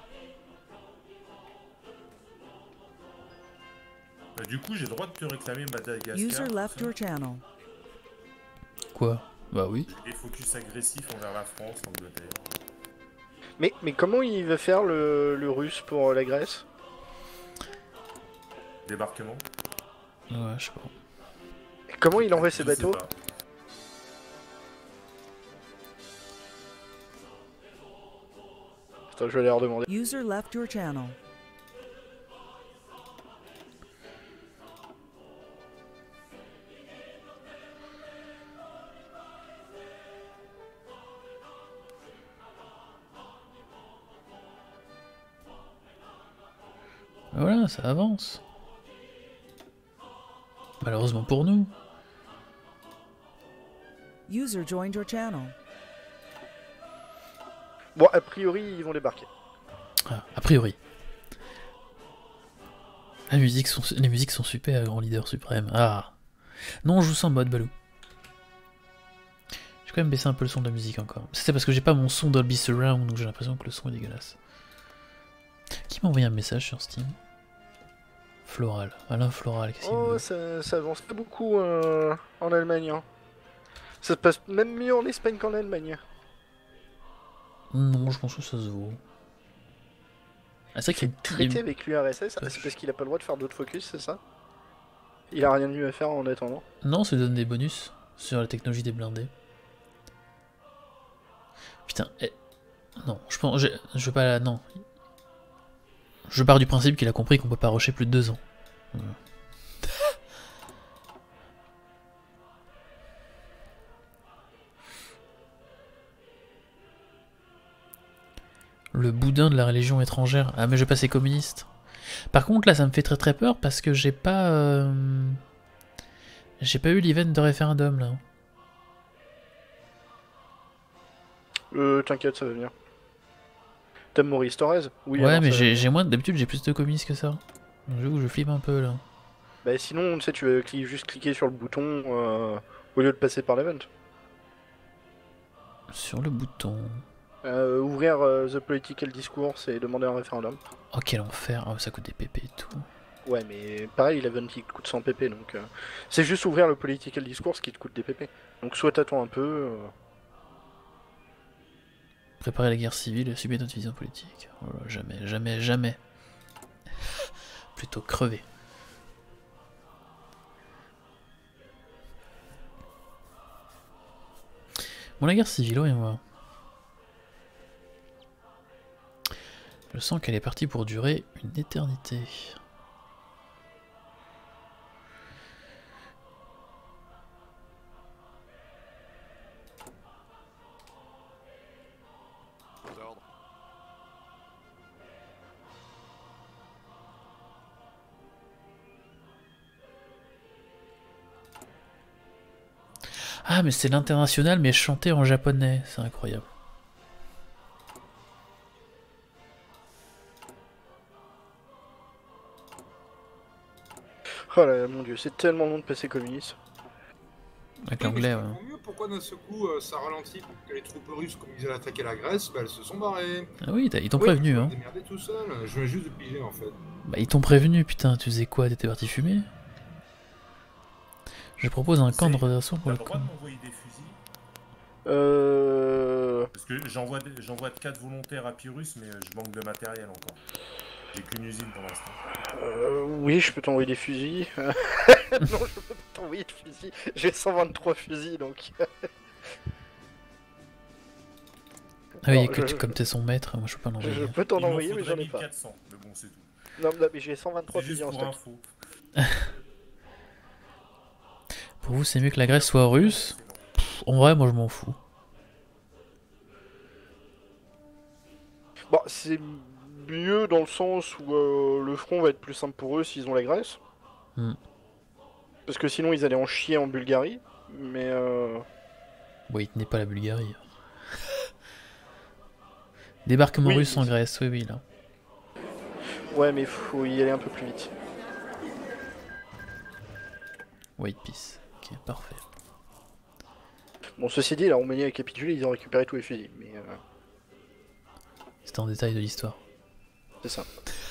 Bah, du coup, j'ai le droit de te réclamer Madagascar. User left your channel. Quoi? Bah oui. Et focus agressif envers la France, l'Angleterre. Mais comment il va faire le russe pour la Grèce? Débarquement. Ouais, je sais pas. Et comment il envoie ses bateaux? Putain, je vais aller leur demander. User left your channel. Voilà, ça avance. Malheureusement pour nous. User joined your channel. Bon, a priori, ils vont débarquer. Ah, a priori. Les musiques sont super, grand leader suprême. Ah. Non, on joue sans mode, Balou. Je vais quand même baisser un peu le son de la musique encore. C'est parce que j'ai pas mon son Dolby Surround, donc j'ai l'impression que le son est dégueulasse. Qui m'a envoyé un message sur Steam? Floral, Alain Floral, qu'est-ce qu'il Oh, ça avance pas beaucoup en Allemagne. Hein. Ça se passe même mieux en Espagne qu'en Allemagne. Non, je pense que ça se vaut. Ah, c'est vrai qu'il y a traité avec l'URSS, c'est parce qu'il a pas le droit de faire d'autres focus, c'est ça? Il a rien de mieux à faire en attendant. Non, ça donne des bonus sur la technologie des blindés. Putain, non, je pense, je veux pas, non. Je pars du principe qu'il a compris qu'on peut pas rusher plus de 2 ans. Voilà. Le boudin de la religion étrangère. Ah mais je vais passer communiste. Par contre là ça me fait très très peur parce que j'ai pas eu l'event de référendum là. T'inquiète, ça va venir. T'aimes Maurice Thorez? Oui. Ouais alors, mais ça va venir. j'ai moins d'habitude j'ai plus de communistes que ça. J'avoue que je flippe un peu là. Bah sinon, tu sais, tu veux juste cliquer sur le bouton au lieu de passer par l'event. Sur le bouton. Ouvrir The Political Discourse et demander un référendum. Oh quel enfer, oh, ça coûte des pp et tout. Ouais, mais pareil, l'event il coûte 100 pp, donc c'est juste ouvrir le Political Discourse qui te coûte des pp. Donc soit t'attends un peu... Préparer la guerre civile et subir notre vision politique. Oh là, jamais, jamais, jamais. Plutôt crever. Bon, la guerre civile, voyons voir. Je sens qu'elle est partie pour durer une éternité. Ah mais c'est l'international mais chanté en japonais, c'est incroyable. Oh là là, mon dieu, c'est tellement long de passer communiste. Avec l'anglais, ouais. Mieux, pourquoi d'un seul coup ça ralentit pour que les troupes russes, comme ils allaient attaquer la Grèce, bah, elles se sont barrées. Ah oui, ils t'ont prévenu, hein. Ils démerdaient tout seul, je viens juste de piger en fait. Bah ils t'ont prévenu, putain, tu faisais quoi? T'étais parti fumer? Je propose un camp de redressement pour le camp. m'envoyer des fusils. Parce que j'envoie 4 volontaires à Pyrrhus, mais je manque de matériel encore. J'ai qu'une usine pour l'instant. Oui, je peux t'envoyer des fusils. Non, je peux pas t'envoyer de fusils. J'ai 123 fusils, donc... Ah oui, Non, comme t'es son maître, moi je peux pas l'envoyer. Je peux t'en envoyer, mais j'en ai pas. 1400, mais bon, c'est tout. Non, mais j'ai 123 fusils en stock. Info. Pour vous, c'est mieux que la Grèce soit russe? Pff, en vrai, moi je m'en fous. Bon, c'est mieux dans le sens où le front va être plus simple pour eux s'ils ont la Grèce. Parce que sinon ils allaient en chier en Bulgarie, mais Bon, il tenait pas la Bulgarie. Débarquement Oui, russe en Grèce, oui, oui, là. ouais, mais faut y aller un peu plus vite. White Peace, ok, parfait. Bon, ceci dit, la Roumanie a capitulé, ils ont récupéré tous les fusils, mais... C'était en détail de l'histoire. C'est ça.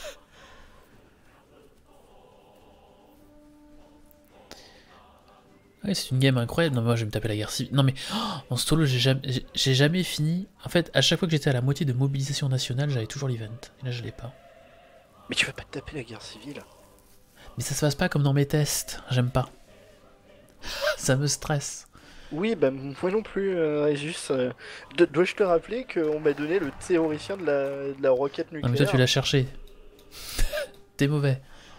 Ouais, c'est une game incroyable. Non, moi je vais me taper la guerre civile. Non, mais en solo, j'ai jamais fini. En fait, à chaque fois que j'étais à la moitié de mobilisation nationale, j'avais toujours l'event. Et là, je l'ai pas. Mais tu vas pas te taper la guerre civile. Mais ça se passe pas comme dans mes tests. J'aime pas. Ça me stresse. Oui, bah moi non plus, Régis. Dois-je te rappeler qu'on m'a donné le théoricien de la roquette nucléaire? Non, mais toi, tu l'as cherché. T'es mauvais.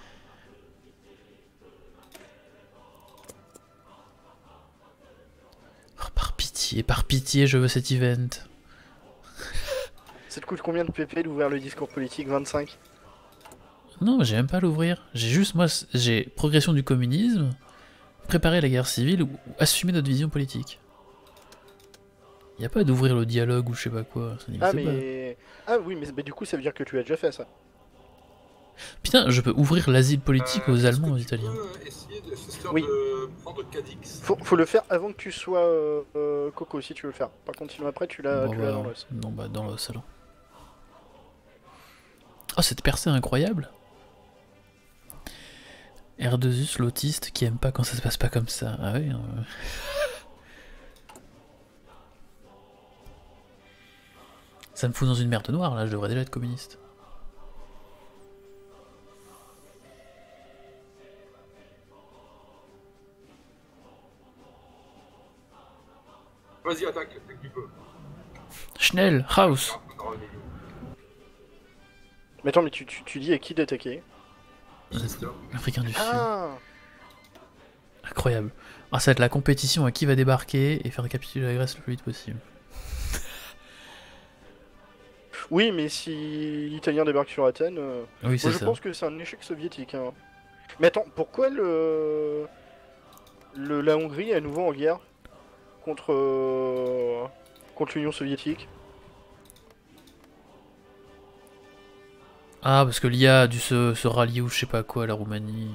Oh, par pitié, je veux cet event. Ça te coûte combien de pp d'ouvrir le discours politique? 25? Non, j'ai même pas à l'ouvrir. J'ai juste, moi, j'ai progression du communisme, préparer la guerre civile ou assumer notre vision politique. Y a pas d'ouvrir le dialogue ou je sais pas quoi. Ça Ah mais... Ah oui, mais du coup ça veut dire que tu as déjà fait ça. Putain, je peux ouvrir l'asile politique aux Allemands, aux Italiens. Oui. Faut le faire avant que tu sois Coco si tu veux le faire. Par contre sinon après tu l'as Bon, dans l'os. Non, bah dans l'os alors. Oh, cette percée incroyable. R2U, l'autiste qui aime pas quand ça se passe pas comme ça. Ah oui. Ça me fout dans une merde noire là, je devrais déjà être communiste. Vas-y, attaque, tu peux. Schnell, House. Mais attends, mais tu dis à qui d'attaquer? L'Africain du Sud. Ah. Incroyable. Ah, ça va être la compétition à qui va débarquer et faire capituler la Grèce le plus vite possible. Oui, mais si l'Italien débarque sur Athènes, Oui, c'est moi, je ça. pense que c'est un échec soviétique. Hein. Mais attends, pourquoi la Hongrie est à nouveau en guerre contre l'Union soviétique? Ah, parce que l'IA a dû se rallier ou je sais pas quoi à la Roumanie.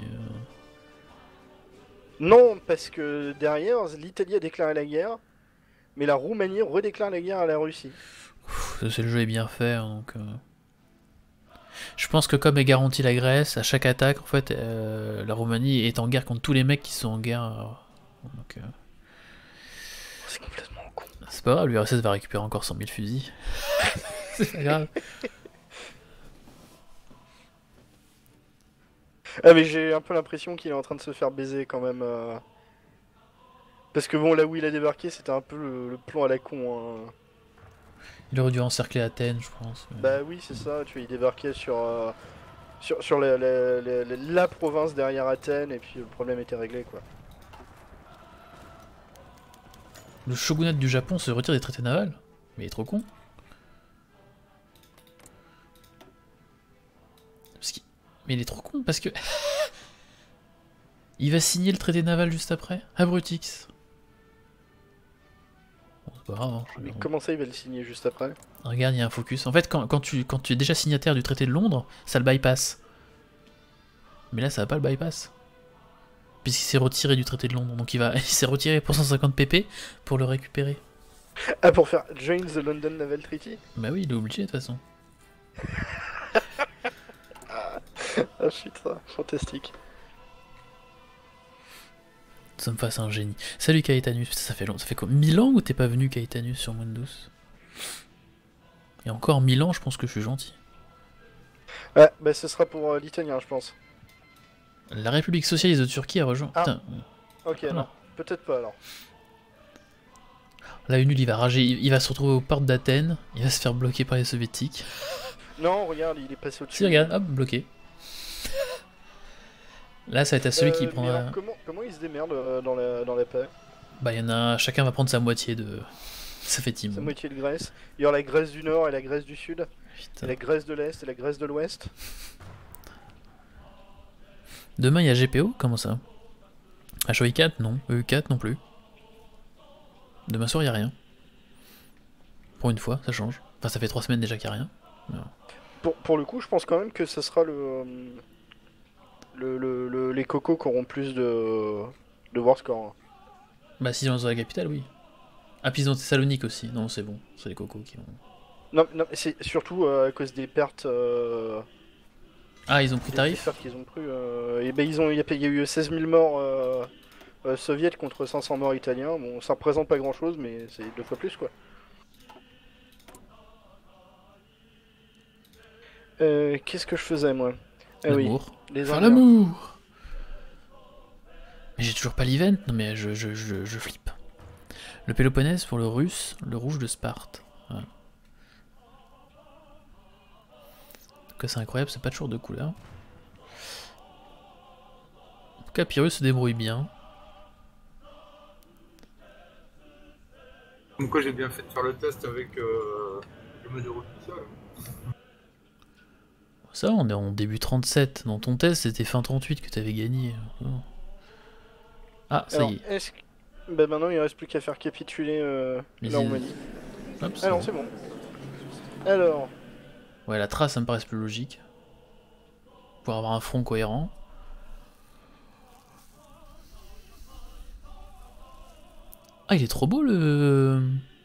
Non, parce que derrière, l'Italie a déclaré la guerre, mais la Roumanie redéclare la guerre à la Russie. C'est le jeu est bien fait, donc... Je pense que comme est garantie la Grèce, à chaque attaque, en fait, la Roumanie est en guerre contre tous les mecs qui sont en guerre. Donc, c'est complètement con. C'est pas grave, l'URSS va récupérer encore 100 000 fusils. C'est pas grave. Ah mais j'ai un peu l'impression qu'il est en train de se faire baiser quand même. Parce que bon, là où il a débarqué, c'était un peu le plan à la con. Hein. Il aurait dû encercler Athènes, je pense. Mais... Bah oui, c'est ça, tu vois, il débarquait sur la province derrière Athènes, et puis le problème était réglé, quoi. Le shogunat du Japon se retire des traités navals? Mais il est trop con. Mais il est trop con, parce que... il va signer le traité naval juste après? Abrutix. Bon, c'est pas grave, hein, Mais comment ça, il va le signer juste après? Regarde, il y a un focus. En fait, quand tu es déjà signataire du traité de Londres, ça le bypass. Mais là, ça va pas le bypass. Puisqu'il s'est retiré du traité de Londres. Donc il s'est retiré pour 150 pp pour le récupérer. Ah, pour faire Join the London Naval Treaty? Bah oui, il est obligé de toute façon. Ah putain, fantastique. Ça me fasse un génie. Salut Caetanus, ça fait long. Ça fait quoi 1000 ans ou t'es pas venu Caetanus sur Mundus? Et encore 1000 ans, je pense que je suis gentil. Ouais, bah ce sera pour l'italien, je pense. La République Socialiste de Turquie a rejoint. Ah. Putain. Ok, non, peut-être pas alors. Là, Unul, il va rager, il va se retrouver aux portes d'Athènes, il va se faire bloquer par les soviétiques. Non, regarde, il est passé au-dessus. Si, regarde, hop, bloqué. Là, ça va être à celui qui mais prendra... alors, comment il se démerde dans la paix? Bah, il y en a... Chacun va prendre sa moitié de... Ça fait team. Sa moitié de Grèce. Il y aura la Grèce du Nord et la Grèce du Sud. Putain. Et la Grèce de l'Est et la Grèce de l'Ouest. Demain, il y a GPO? Comment ça? HOI4? Non. EU4? Non plus. Demain soir, il n'y a rien. Pour une fois, ça change. Enfin, ça fait 3 semaines déjà qu'il n'y a rien. Mais... Pour le coup, je pense quand même que ça sera les cocos qui auront plus de war score. Bah, si ils ont la capitale, oui. Ah, puis ils ont Thessalonique aussi. Non, c'est bon. C'est les cocos qui ont... Non, c'est surtout à cause des pertes... Ah, ils ont pris tarif? Les pertes qu'ils ont pris. Et ben, il y a eu 16 000 morts soviétiques contre 500 morts italiens. Bon, ça représente pas grand-chose, mais c'est 2 fois plus, quoi. Qu'est-ce que je faisais, moi? L'amour. Oui, faire l'amour. Mais j'ai toujours pas l'event. Non, mais je flippe. Le Péloponnèse pour le russe, le rouge de Sparte. Voilà. En tout cas, c'est incroyable, c'est pas toujours de couleur. En tout cas, Pyrrhus se débrouille bien. Comme quoi, j'ai bien fait de faire le test avec le mode de route tout seul. Ça, on est en début 37. Dans ton test, c'était fin 38 que t'avais gagné. Oh. Ah, ça y est. Bah maintenant, il reste plus qu'à faire capituler la Roumanie. Hop, ah non, c'est bon. Alors... Ouais, la trace, ça me paraît plus logique. Pour avoir un front cohérent. Ah, il est trop beau le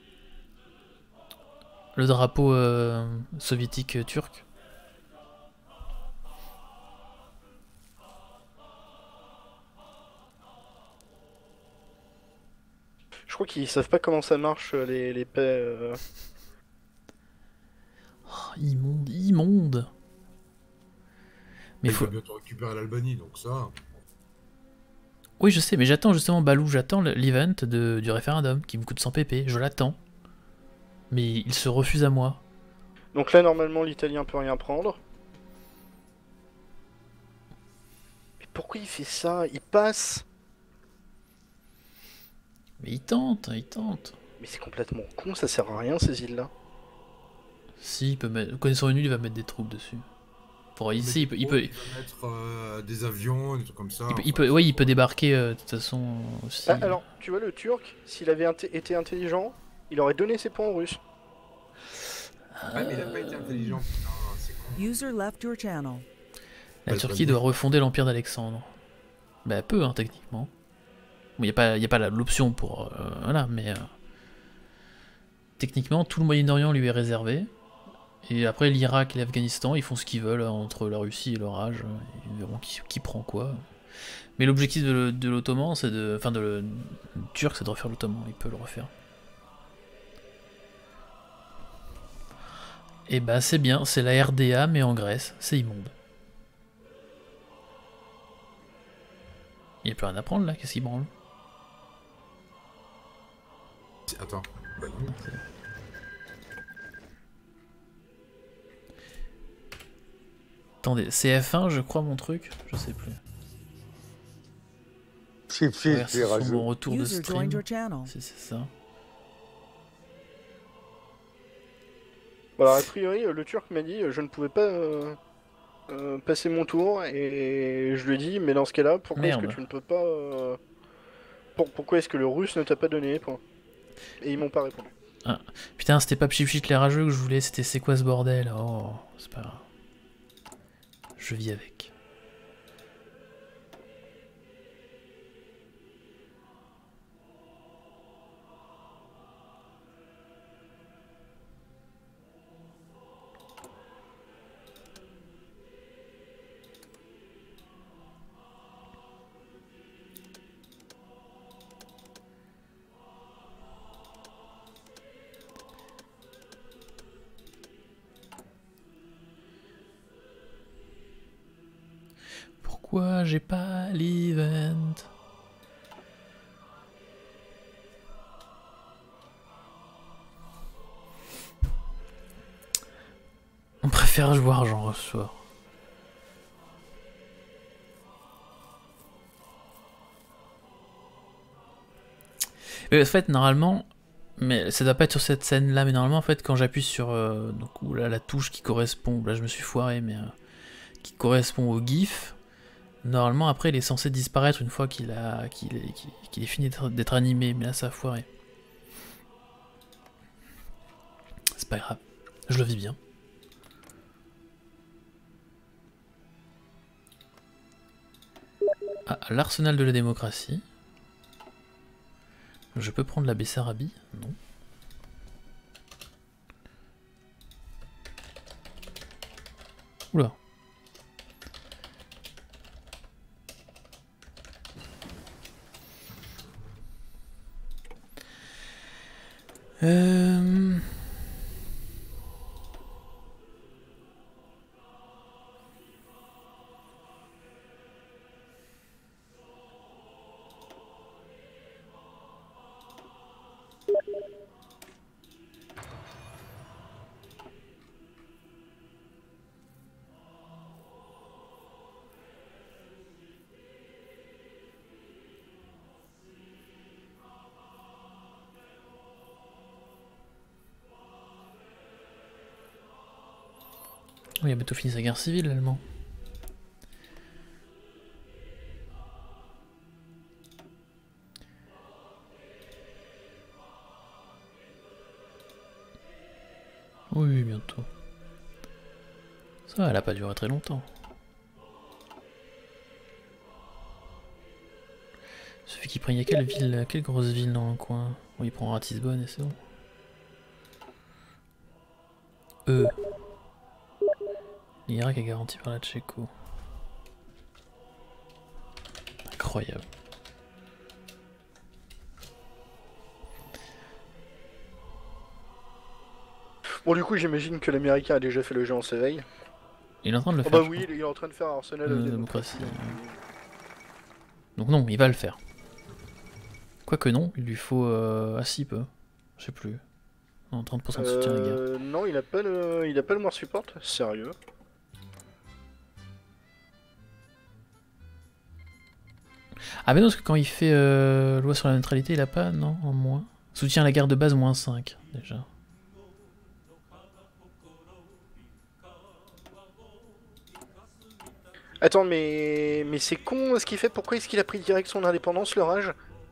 drapeau soviétique turc. Je crois qu'ils savent pas comment ça marche les paix. Oh, immonde, immonde. Mais il faut bientôt récupérer l'Albanie, donc ça. Oui, je sais, mais j'attends justement Balou, j'attends l'event du référendum qui me coûte 100 pp, je l'attends. Mais il se refuse à moi. Donc là, normalement, l'Italien peut rien prendre. Mais pourquoi il fait ça? Il passe. Mais il tente, il tente. Mais c'est complètement con, ça sert à rien ces îles-là. Si, il peut mettre... Connaissant une île, il va mettre des troupes dessus. Pour ici, il peut... Il va mettre des avions, des trucs comme ça. Oui, il peut débarquer de toute façon aussi. Ah, alors, tu vois, le Turc, s'il avait été intelligent, il aurait donné ses points aux Russes. Ouais, mais il a pas été intelligent. User left your channel. La Turquie doit refonder l'empire d'Alexandre. Bah, peu, hein, techniquement. Bon, y a pas l'option pour... voilà, mais... techniquement, tout le Moyen-Orient lui est réservé. Et après, l'Irak et l'Afghanistan, ils font ce qu'ils veulent entre la Russie et l'orage. Ils verront qui prend quoi. Mais l'objectif de l'Ottoman, c'est de... Enfin, le Turc, c'est de refaire l'Ottoman. Il peut le refaire. Et bah, c'est bien. C'est la RDA, mais en Grèce. C'est immonde. Il n'y a plus rien à prendre, là. Qu'est-ce qu'il branle? Attends. Attendez, c'est F1, je crois, mon truc? Je sais plus. C'est mon retour de stream. Si c'est ça. Voilà, a priori, le Turc m'a dit je ne pouvais pas passer mon tour, et je lui ai dit mais dans ce cas-là, pourquoi est-ce que tu ne peux pas... pourquoi est-ce que le Russe ne t'a pas donné les points? Et ils m'ont pas répondu. Ah. Putain, c'était pas Pchipchit les rageux que je voulais, c'était c'est quoi ce bordel? Oh, c'est pas grave. Je vis avec. Pourquoi j'ai pas l'event? On préfère jouer j'en ressors. En fait, normalement, mais ça doit pas être sur cette scène là, mais normalement, en fait, quand j'appuie sur donc, là, la touche qui correspond, là je me suis foiré, mais qui correspond au GIF, normalement après il est censé disparaître une fois qu'il est fini d'être animé, mais là ça a foiré. C'est pas grave, je le vis bien. Ah, l'arsenal de la démocratie. Je peux prendre la Bessarabie? Non. Oula. Oui, il a bientôt fini sa guerre civile, l'Allemand. Oui, bientôt. Ça, elle a pas duré très longtemps. Suffit qu'il prenne... Il y a quelle ville, quelle grosse ville dans le coin? Oui, il prend Ratisbonne et c'est bon. L'Irak est garanti par la Tchéco. Incroyable. Bon, du coup, j'imagine que l'Américain a déjà fait le jeu en s'éveille. Il est en train de le faire. Bah oui, il est en train de faire Arsenal de démocratie. Donc non, il va le faire. Quoique non, il lui faut assez peu. Je sais plus. Non, 30% de soutien à la guerre. Non, il a pas le more support, sérieux. Ah ben non, parce que quand il fait loi sur la neutralité, il a pas, non, en moins. Soutien à la guerre de base, moins 5, déjà. Attends, mais c'est con ce qu'il fait. Pourquoi est-ce qu'il a pris direct son indépendance, le rage?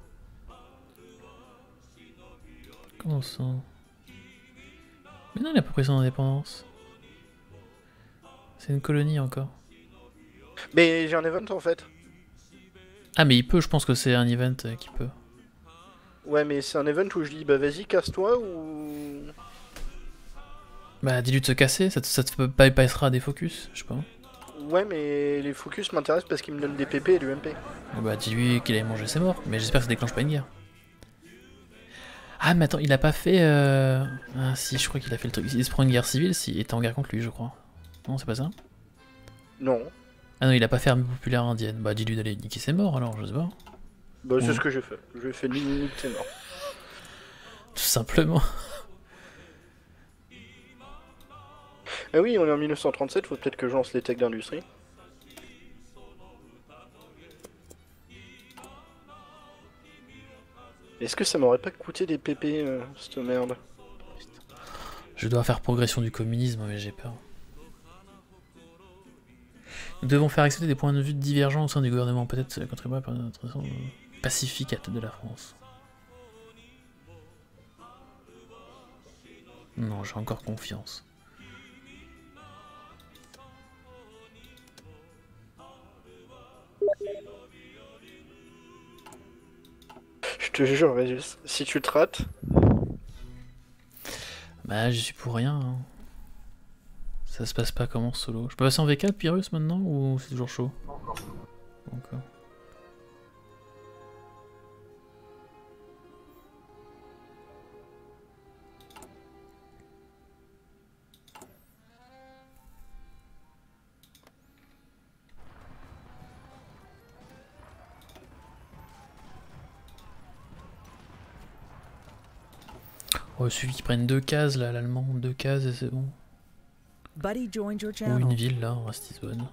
Comment ça? Mais non, il a pas pris son indépendance. C'est une colonie encore. Mais j'ai un event en fait. Ah mais il peut, je pense que c'est un event qui peut. Ouais, mais c'est un event où je dis bah vas-y casse-toi ou... Bah dis-lui de se casser, ça te bypassera des focus, je sais pas. Ouais, mais les focus m'intéressent parce qu'ils me donnent des PP et du MP. Bah dis-lui qu'il aille manger ses morts, mais j'espère que ça déclenche pas une guerre. Ah mais attends, il a pas fait... Ah si, je crois qu'il a fait le truc. Il se prend une guerre civile s'il est en guerre contre lui, je crois. Non, c'est pas ça? Non. Ah non, il a pas fait armée populaire indienne. Bah dis-lui d'aller niquer ses morts alors, je sais pas. Bah c'est ce que j'ai fait. J'ai fait nique ses morts. Tout simplement. Ah oui, on est en 1937, faut peut-être que je lance les techs d'industrie. Est-ce que ça m'aurait pas coûté des PP, cette merde? Je dois faire progression du communisme, mais j'ai peur. Nous devons faire accepter des points de vue divergents au sein du gouvernement. Peut-être cela contribuera par notre façon pacifique à la tête de la France. Non, j'ai encore confiance. Je te jure, Régis, si tu te rates... Bah j'y suis pour rien. Hein. Ça se passe pas comme en solo. Je peux passer en V4 Pyrrhus maintenant ou c'est toujours chaud? Encore. Oh, il suffit qu'ils prennent 2 cases là, l'allemand, 2 cases et c'est bon. Buddy joined your Ou channel. une ville là, en Rastisbonne.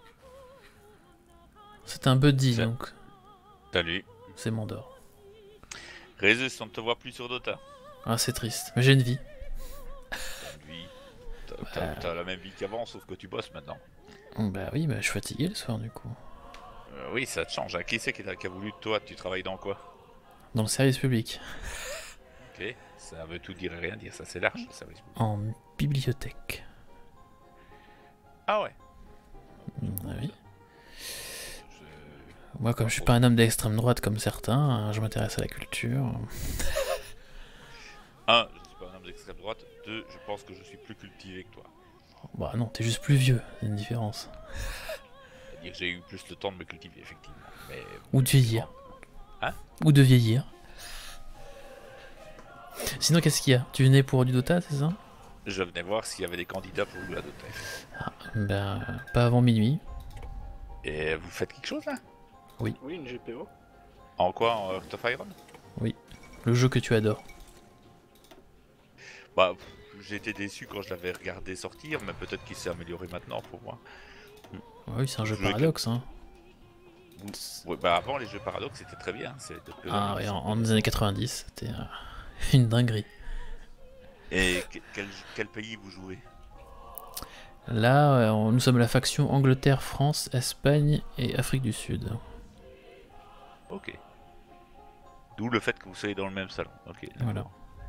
C'est un buddy donc. Salut. C'est Mandor. Résus, on ne te voit plus sur Dota. Ah, c'est triste, mais j'ai une vie. Lui, t'as la même vie qu'avant, sauf que tu bosses maintenant. Bah oui, bah je suis fatigué le soir du coup. Oui, ça te change. Hein. Qui c'est qui a voulu de toi? Tu travailles dans quoi? Dans le service public. Ok, ça veut tout dire et rien dire, ça c'est large le service public. En bibliothèque. Ah ouais. Ah oui. Moi, comme je suis pas un homme d'extrême droite comme certains, je m'intéresse à la culture. 1, je ne suis pas un homme d'extrême droite. 2, je pense que je suis plus cultivé que toi. Bah non, t'es juste plus vieux, c'est une différence. C'est-à-dire que j'ai eu plus le temps de me cultiver, effectivement. Mais... Ou de vieillir. Hein? Ou de vieillir. Sinon, qu'est-ce qu'il y a? Tu venais pour du Dota, c'est ça? Je venais voir s'il y avait des candidats pour jouer à Dota. Ah, ben, pas avant minuit. Et vous faites quelque chose là? Oui. Oui, une GPO. En quoi? En Heart of Iron? Oui. Le jeu que tu adores. Bah, j'ai été déçu quand je l'avais regardé sortir, mais peut-être qu'il s'est amélioré maintenant pour moi. Oui, c'est un jeu paradoxe, hein. Oui, bah avant les jeux paradoxes c'était très bien. Ah oui, en des années 90, c'était une dinguerie. Et quel pays vous jouez? Là, nous sommes la faction Angleterre, France, Espagne et Afrique du Sud. Ok. D'où le fait que vous soyez dans le même salon. Ok. Voilà.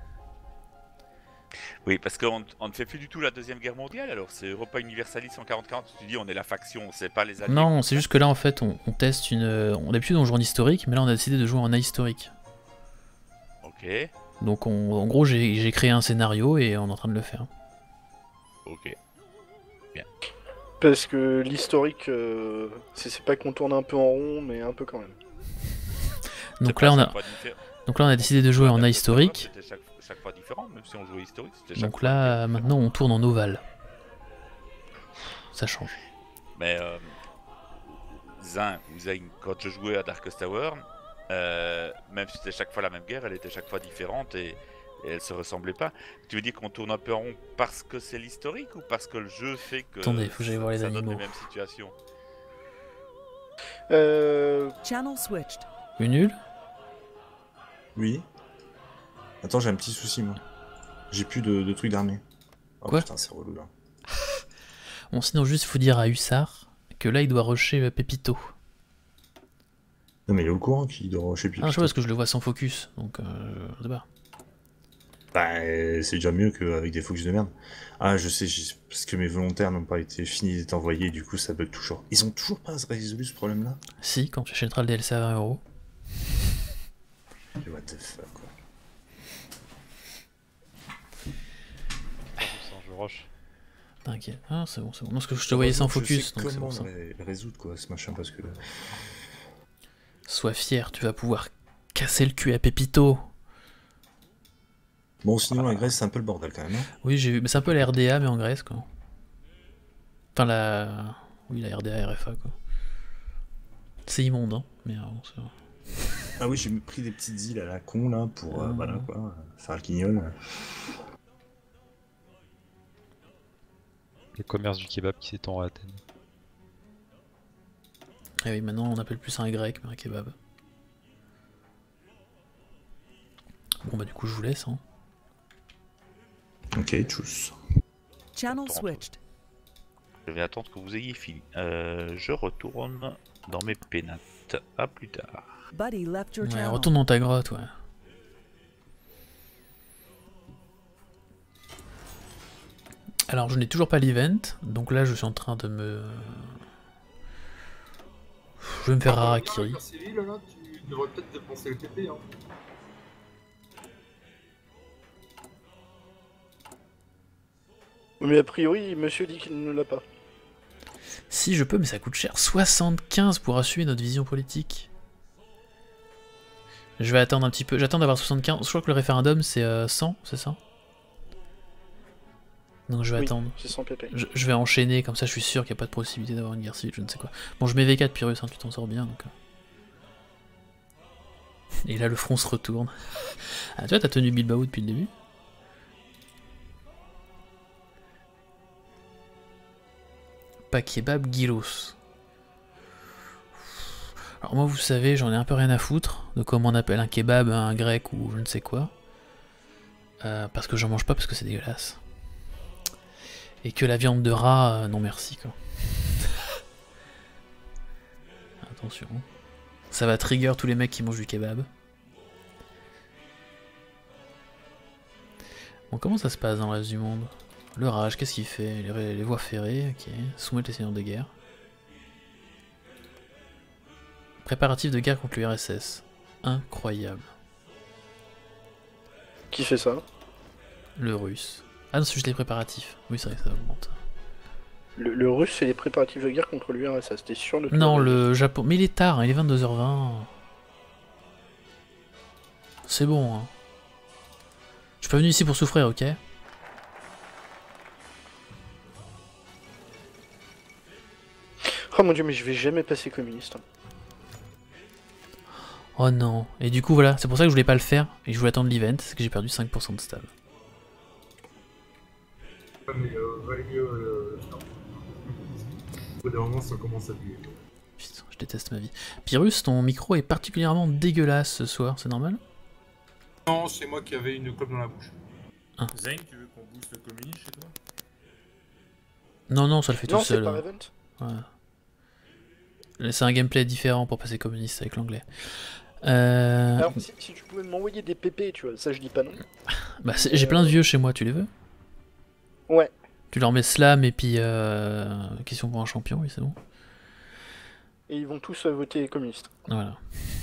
Oui, parce qu'on ne fait plus du tout la Deuxième Guerre mondiale, alors c'est Europa Universalis en 40-40, tu dis on est la faction, c'est pas les alliés. Non, c'est juste que là en fait on teste une... D'habitude on joue en historique, mais là on a décidé de jouer en ahistorique. Ok. Donc en gros j'ai créé un scénario et on est en train de le faire. Ok. Bien. Parce que l'historique, c'est pas qu'on tourne un peu en rond, mais un peu quand même. Donc là on a décidé de jouer en ahistorique. Chaque fois différent, même si on jouait historique, c'était chaque Donc là maintenant on tourne en ovale. Ça change. Mais Zin, quand je jouais à Darkest Tower, même si c'était chaque fois la même guerre, elle était chaque fois différente et elle se ressemblait pas. Tu veux dire qu'on tourne un peu en rond parce que c'est l'historique ou parce que le jeu fait que attendez, faut que j'aille voir les ça animaux. donne les mêmes situations? Channel switched. Une nulle? Oui. Attends, j'ai un petit souci, moi. J'ai plus de trucs d'armée. Oh, quoi? Putain, c'est relou, là. Bon, sinon juste faut dire à Hussard que là il doit rusher Pépito. Non mais il est au courant qu'il doit rusher Pépito. Ah, je sais parce que je le vois sans focus, donc je sais pas. Bah, c'est déjà mieux qu'avec des focus de merde. Ah, je sais, parce que mes volontaires n'ont pas été finis d'être envoyés, du coup ça bug toujours. Ils ont toujours pas résolu ce problème-là? Si, quand tu achèteras le DLC à 20 €. What the fuck, quoi. Je rush. T'inquiète. Ah, c'est bon, c'est bon. Non, parce que je te voyais sans focus, donc c'est comment pour ça. le résoudre, quoi, ce machin, parce que... Sois fier, tu vas pouvoir casser le cul à Pépito. Bon, sinon la Grèce c'est un peu le bordel quand même. Hein. Oui, j'ai vu, mais c'est un peu la RDA mais en Grèce quoi. Enfin la, oui la RDA RFA quoi. C'est immonde hein, mais bon, ah oui, j'ai pris des petites îles à la con là pour voilà quoi, faire le guignol. Le commerce du kebab qui s'étend à Athènes. Et oui, maintenant on appelle plus un grec mais un kebab. Bon bah du coup je vous laisse hein. Ok, tchuss. Channel switched. Je vais attendre que vous ayez fini. Je retourne dans mes pénates. À plus tard. Buddy left your Ouais, channel. retourne dans ta grotte, ouais. Alors je n'ai toujours pas l'event, donc là je suis en train de me... Je vais me faire harakiri. Civil, là, tu devrais peut-être dépenser le TP. Hein. Mais a priori, monsieur dit qu'il ne l'a pas. Si je peux, mais ça coûte cher. 75 pour assumer notre vision politique. Je vais attendre un petit peu. J'attends d'avoir 75. Je crois que le référendum c'est 100, c'est ça? Donc je vais attendre. C'est 100 pp. Je vais enchaîner, comme ça je suis sûr qu'il n'y a pas de possibilité d'avoir une guerre civile, je ne sais quoi. Bon, je mets V4 Pyrrhus, hein, tu t'en sors bien donc. Et là le front se retourne. Ah, tu vois, t'as tenu Bilbao depuis le début? Pas kebab, gyros. Alors moi vous savez, j'en ai un peu rien à foutre de comment on appelle un kebab, un grec ou je ne sais quoi. Parce que j'en mange pas parce que c'est dégueulasse. Et que la viande de rat, non merci quoi. Attention. Ça va trigger tous les mecs qui mangent du kebab. Bon, comment ça se passe dans le reste du monde? Le rage, qu'est-ce qu'il fait? Les voies ferrées, ok. Soumettre les seigneurs de guerre. Préparatif de guerre contre l'URSS. Incroyable. Qui fait ça? Le russe. Ah non, c'est juste les préparatifs. Oui, c'est vrai que ça augmente. Le russe fait les préparatifs de guerre contre l'URSS, t'es sûr de tout? Non, le Japon. Mais il est tard, hein, il est 22h20. C'est bon, hein. Je suis pas venu ici pour souffrir, ok? Oh mon dieu, mais je vais jamais passer communiste. Oh non. Et du coup, voilà, c'est pour ça que je voulais pas le faire. Et je voulais attendre l'event, c'est que j'ai perdu 5% de stab. Mais valait mieux. Au bout d'un moment, ça commence à puer. Putain, je déteste ma vie. Pyrrhus, ton micro est particulièrement dégueulasse ce soir, c'est normal? Non, c'est moi qui avais une clope dans la bouche. Ah. Zayn, tu veux qu'on booste le communiste chez toi? Non, non, ça le fait tout seul. Non, c'est par event. Ouais. C'est un gameplay différent pour passer communiste avec l'anglais. Alors, si tu pouvais m'envoyer des PP, tu vois, ça je dis pas non. Bah, j'ai plein de vieux chez moi, tu les veux? Ouais. Tu leur mets slam et puis question pour un champion, oui, c'est bon. Et ils vont tous voter communiste. Voilà.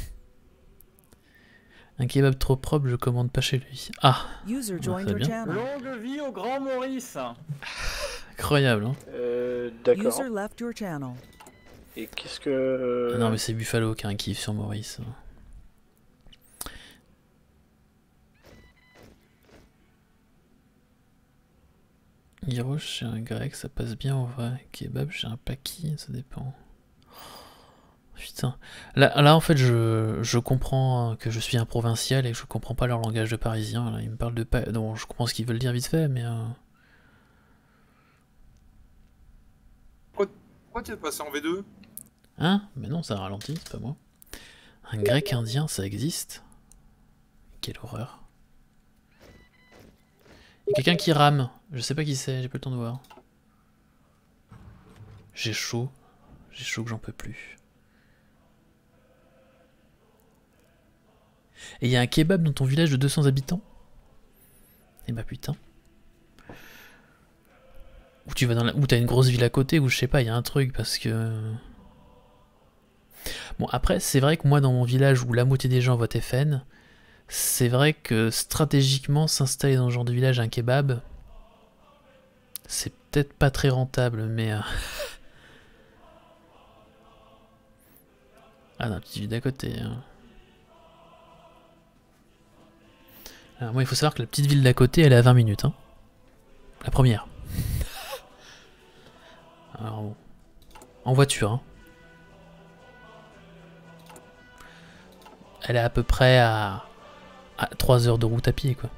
Un kebab trop propre, je commande pas chez lui. Ah, User bah, joined très your bien. channel. Longue vie au grand Maurice. Incroyable, hein. D'accord. User left your channel. Et qu'est-ce que... Ah non, mais c'est Buffalo qui a un kiff sur Maurice. Gyros chez un grec, ça passe bien en vrai. Kebab chez un paki, ça dépend. Putain. Là en fait, je comprends que je suis un provincial et que je comprends pas leur langage de parisien. Là, ils me parlent de pas. Non, je comprends ce qu'ils veulent dire vite fait, mais. Pourquoi tu es passé en V2? Hein? Mais non, ça ralentit, c'est pas moi. Un grec indien, ça existe? Quelle horreur. Il y a quelqu'un qui rame. Je sais pas qui c'est, j'ai pas le temps de voir. J'ai chaud. J'ai chaud que j'en peux plus. Et il y a un kebab dans ton village de 200 habitants? Eh bah putain. Ou tu vas dans ou t'as une grosse ville à côté, ou je sais pas, il y a un truc, parce que... Bon, après, c'est vrai que moi, dans mon village où la moitié des gens votent FN, c'est vrai que stratégiquement, s'installer dans ce genre de village, un kebab, c'est peut-être pas très rentable, mais... Ah non, petite ville d'à côté. Hein. Alors moi, il faut savoir que la petite ville d'à côté, elle est à 20 minutes. Hein. La première. Alors bon. En voiture. Hein. Elle est à peu près à 3 heures de route à pied, quoi.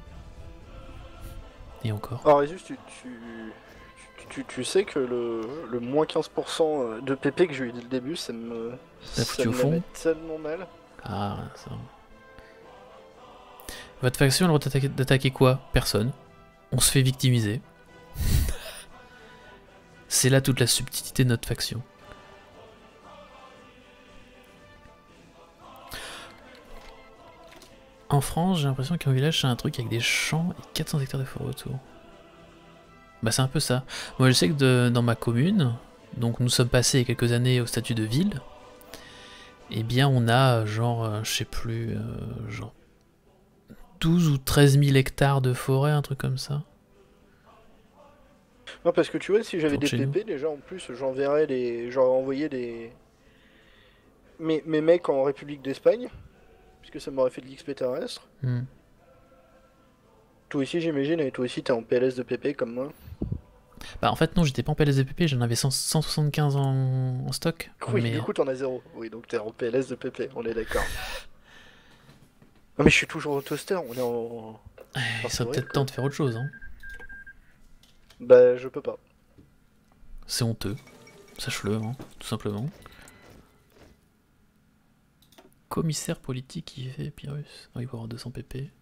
Et encore. Alors, juste, tu sais que le moins 15% de PP que j'ai eu dès le début, ça me met tellement mal. Ah, ça... Votre faction, elle va d'attaquer quoi? Personne. On se fait victimiser. C'est là toute la subtilité de notre faction. En France, j'ai l'impression qu'un village, c'est un truc avec des champs et 400 hectares de forêt autour. Bah c'est un peu ça. Moi je sais que dans ma commune, donc nous sommes passés il y a quelques années au statut de ville, eh bien on a genre, je sais plus, genre 12 ou 13 000 hectares de forêt, un truc comme ça. Non parce que tu vois, si j'avais des PP, déjà en plus j'aurais envoyé mes mecs en République d'Espagne, puisque ça m'aurait fait de l'XP terrestre. Toi aussi j'imagine, et toi aussi t'es en PLS de PP comme moi. Bah en fait non, j'étais pas en PLS de PP, j'en avais 175 en stock. Oui, mais... du coup t'en as 0. Oui, donc t'es en PLS de PP, on est d'accord. Non mais je suis toujours au toaster, on est en... Il serait peut-être temps de faire autre chose, hein. Bah je peux pas. C'est honteux, sache-le, hein, tout simplement. Commissaire politique qui fait Pyrrhus. Ah, il peut avoir 200 PP.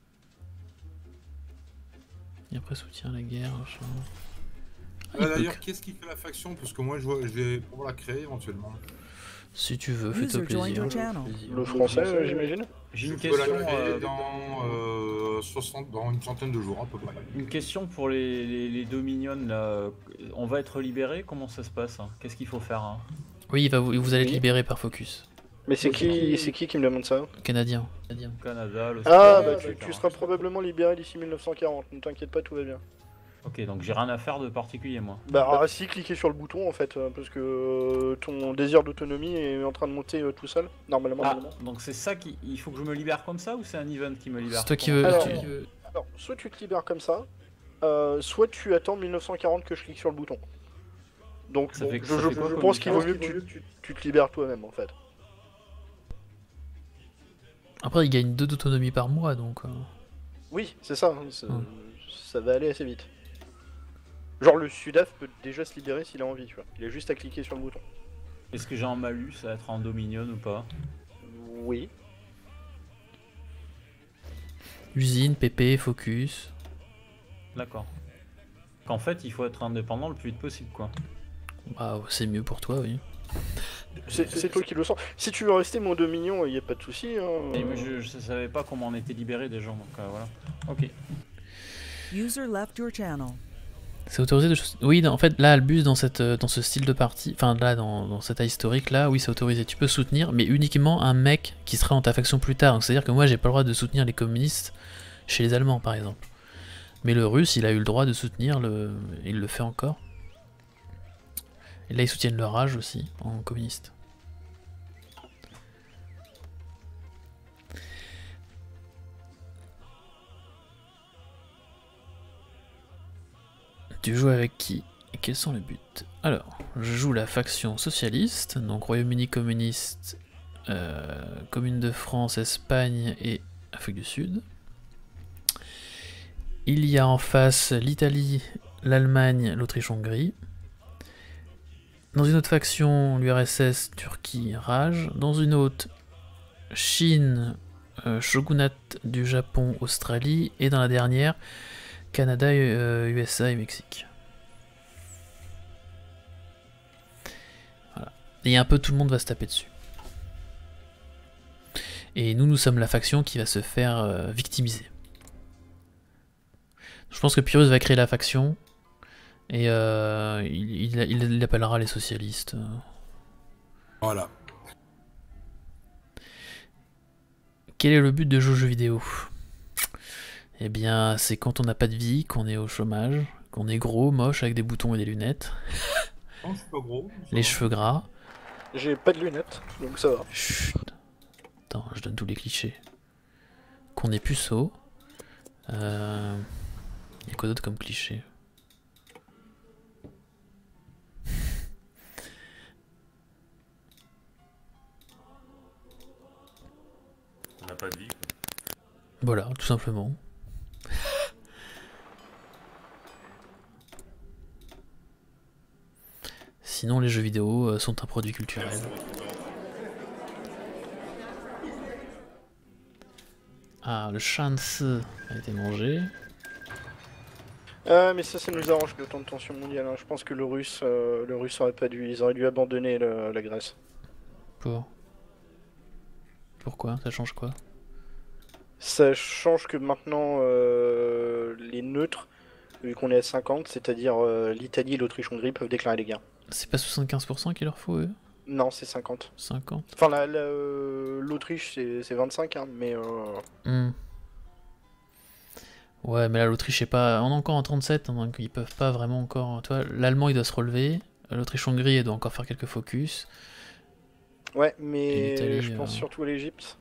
Et après soutien à la guerre, machin. D'ailleurs, qu'est-ce qui fait la faction? Parce que moi, je vais pouvoir la créer éventuellement. Si tu veux, fais-toi plaisir. Le français, j'imagine. J'ai une Je peux question. la créer dans une centaine de jours à peu près. Une question pour les Dominions là. On va être libérés? Comment ça se passe? Qu'est-ce qu'il faut faire? Hein? Oui, vous allez être libéré par Focus. Mais c'est qui me demande ça? Canadien. Canada, Ah bah tu seras probablement libéré d'ici 1940, ne t'inquiète pas, tout va bien. Ok, donc j'ai rien à faire de particulier moi. Bah si, cliquez sur le bouton en fait, parce que ton désir d'autonomie est en train de monter tout seul, normalement. Ah, donc c'est ça il faut que je me libère comme ça, ou c'est un event qui me libère? C'est toi qui veux... Alors, soit tu te libères comme ça, soit tu attends 1940 que je clique sur le bouton. Donc bon, je pense qu'il vaut mieux que tu te libères toi-même en fait. Après, il gagne 2 d'autonomie par mois, donc... Oui, c'est ça, ça va aller assez vite. Genre le Sudaf peut déjà se libérer s'il a envie, tu vois. Il a juste à cliquer sur le bouton. Est-ce que j'ai un malus à être en Dominion ou pas? Oui. Usine, PP, Focus... D'accord. En fait, il faut être indépendant le plus vite possible, quoi. Bah, c'est mieux pour toi, oui. C'est toi qui le sens. Si tu veux rester mon Dominion, il n'y a pas de souci. Hein. Mais je savais pas comment on était libéré des gens, donc voilà. Ok. User left your channel. C'est autorisé de... Oui, en fait, là, Albus, dans ce style de partie, enfin là, dans cet historique là, oui, c'est autorisé. Tu peux soutenir, mais uniquement un mec qui sera dans ta faction plus tard. C'est-à-dire que moi, j'ai pas le droit de soutenir les communistes chez les Allemands, par exemple. Mais le Russe, il a eu le droit de soutenir il le fait encore. Et là, ils soutiennent leur âge aussi, en communiste. Tu joues avec qui et quels sont les buts? Alors, je joue la faction socialiste, donc Royaume-Uni communiste, Commune de France, Espagne et Afrique du Sud. Il y a en face l'Italie, l'Allemagne, l'Autriche-Hongrie. Dans une autre faction, l'URSS, Turquie, Raj. Dans une autre, Chine, Shogunat du Japon, Australie. Et dans la dernière, Canada, USA et Mexique. Voilà. Et un peu tout le monde va se taper dessus. Et nous sommes la faction qui va se faire victimiser. Je pense que Pyrrhus va créer la faction et il appellera les socialistes. Voilà. Quel est le but de jouer aux jeux vidéo? Eh bien, c'est quand on n'a pas de vie, qu'on est au chômage, qu'on est gros, moche, avec des boutons et des lunettes. Non, je suis pas gros. Les cheveux gras. J'ai pas de lunettes, donc ça va. Chut. Attends, je donne tous les clichés. Qu'on est puceau. Il y a quoi d'autre comme cliché? On n'a pas de vie, quoi. Voilà, tout simplement. Sinon, les jeux vidéo sont un produit culturel. Ah, le chance a été mangé. Mais ça nous arrange le temps de tension mondiale. Hein. Je pense que le russe aurait pas dû, ils auraient dû abandonner la Grèce. Pourquoi? Ça change quoi? Ça change que maintenant les neutres, vu qu'on est à 50, c'est-à-dire l'Italie et l'Autriche-Hongrie peuvent déclarer les guerres. C'est pas 75% qu'il leur faut, eux? Non, c'est 50. 50? Enfin, l'Autriche, c'est 25, hein, mais... Ouais, mais là, l'Autriche est pas... On est encore en 37, hein, donc ils peuvent pas vraiment encore... Tu vois, l'Allemand, il doit se relever. L'Autriche-Hongrie, elle doit encore faire quelques focus. Ouais, mais je l'Italie, pense surtout à l'Égypte.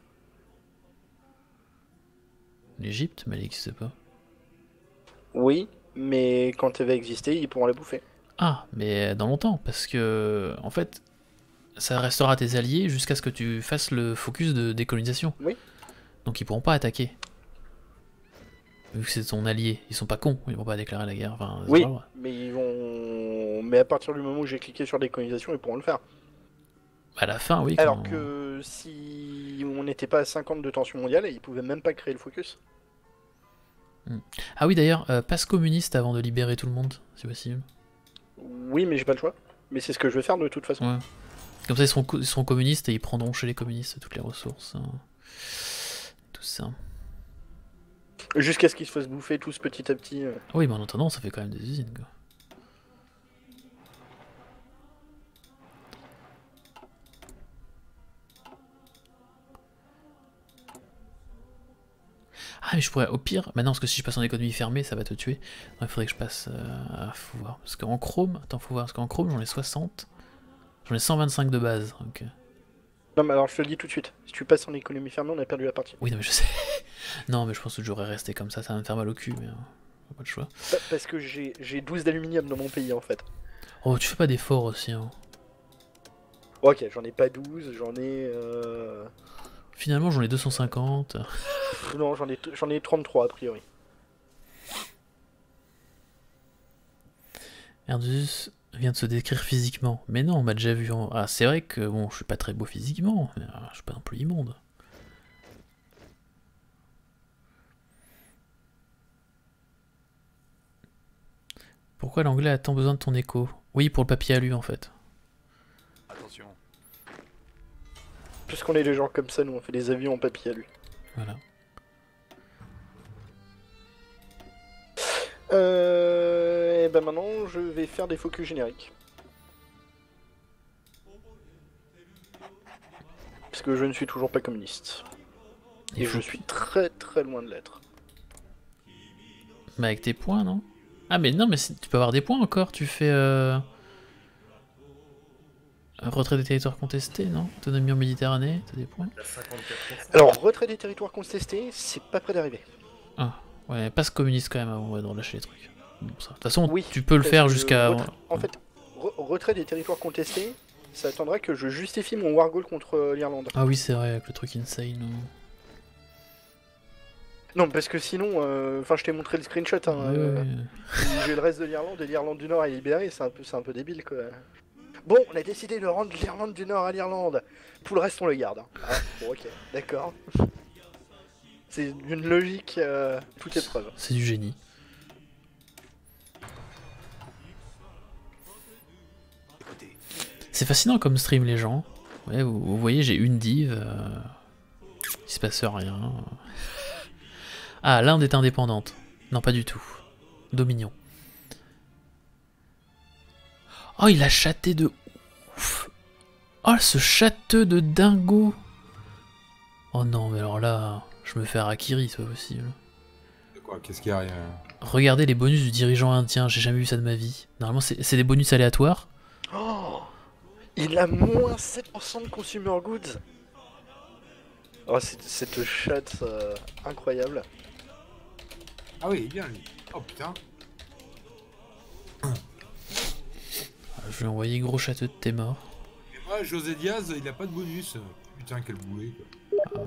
L'Égypte, mais elle n'existe pas. Oui, mais quand elle va exister, ils pourront la bouffer. Ah, mais dans longtemps, parce que... En fait, ça restera tes alliés jusqu'à ce que tu fasses le focus de décolonisation. Oui. Donc ils pourront pas attaquer. Vu que c'est ton allié, ils sont pas cons, ils vont pas déclarer la guerre. Enfin, Oui, mais ils vont... Mais à partir du moment où j'ai cliqué sur décolonisation, ils pourront le faire. À la fin, oui. Alors que si on n'était pas à 50 de tension mondiale, ils pouvaient même pas créer le focus. Ah oui, d'ailleurs, passe communiste avant de libérer tout le monde, si possible. Oui, mais j'ai pas le choix. Mais c'est ce que je vais faire de toute façon. Ouais. Comme ça, ils seront communistes et ils prendront chez les communistes toutes les ressources. Hein. Tout ça. Jusqu'à ce qu'ils se fassent bouffer tous petit à petit. Oui, mais en attendant, ça fait quand même des usines, quoi. Ah, mais je pourrais, au pire, maintenant, parce que si je passe en économie fermée, ça va te tuer. Il faudrait que je passe à... Faut voir. Parce qu'en Chrome, attends, faut voir. Parce qu'en Chrome, j'en ai 60. J'en ai 125 de base. Donc... Non, mais alors je te le dis tout de suite. Si tu passes en économie fermée, on a perdu la partie. Oui, non, mais je sais. Non, mais je pense que j'aurais resté comme ça va me faire mal au cul, mais pas de choix. Parce que j'ai 12 d'aluminium dans mon pays, en fait. Oh, tu fais pas d'efforts aussi, hein. Ok, j'en ai pas 12, j'en ai... Finalement, j'en ai 250. Non, j'en ai 33 a priori. Erdus vient de se décrire physiquement. Mais non, on m'a déjà vu en... Ah, c'est vrai que, bon, je suis pas très beau physiquement, mais je suis pas non plus immonde. Pourquoi l'anglais a tant besoin de ton écho? Oui, pour le papier alu, en fait. Attention. Puisqu'on est des gens comme ça, nous on fait des avions en papier alu. Voilà. Et ben maintenant, je vais faire des focus génériques. Parce que je ne suis toujours pas communiste. Et je suis très très loin de l'être. Mais avec tes points, non? Ah mais non, mais tu peux avoir des points encore, tu fais... Retrait des territoires contestés, non? Autonomie en Méditerranée, t'as des points? Alors, retrait des territoires contestés, c'est pas près d'arriver. Ah, ouais, passe communiste quand même avant de relâcher les trucs. Bon, ça. De toute façon, Oui, tu peux le faire jusqu'à... En fait, retrait des territoires contestés, ça attendrait que je justifie mon war goal contre l'Irlande. Ah oui, c'est vrai, avec le truc insane. Non, parce que sinon, enfin, je t'ai montré le screenshot, hein, j'ai le reste de l'Irlande et l'Irlande du Nord à libérer, c'est un peu débile, quoi. Bon, on a décidé de rendre l'Irlande du Nord à l'Irlande. Tout le reste, on le garde. Hein. Ah, bon, ok, d'accord. C'est d'une logique toute épreuve. C'est du génie. C'est fascinant comme stream, les gens. Ouais, vous voyez, j'ai une div. Il se passe rien. Ah, l'Inde est indépendante. Non, pas du tout. Dominion. Oh, il a châté de ouf. Oh, ce châteux de dingo. Oh non, mais alors là, je me fais harakiri, c'est pas possible. De quoi? Qu'est-ce qu'il y a? Regardez les bonus du dirigeant indien, j'ai jamais vu ça de ma vie. Normalement, c'est des bonus aléatoires. Oh, il a moins 7% de consumer goods. Oh, cette chatte incroyable. Ah oui, il est bien lui. Oh putain. Je vais envoyer gros châteux de tes morts. Et moi, José Diaz, il a pas de bonus. Putain, quel boulet quoi.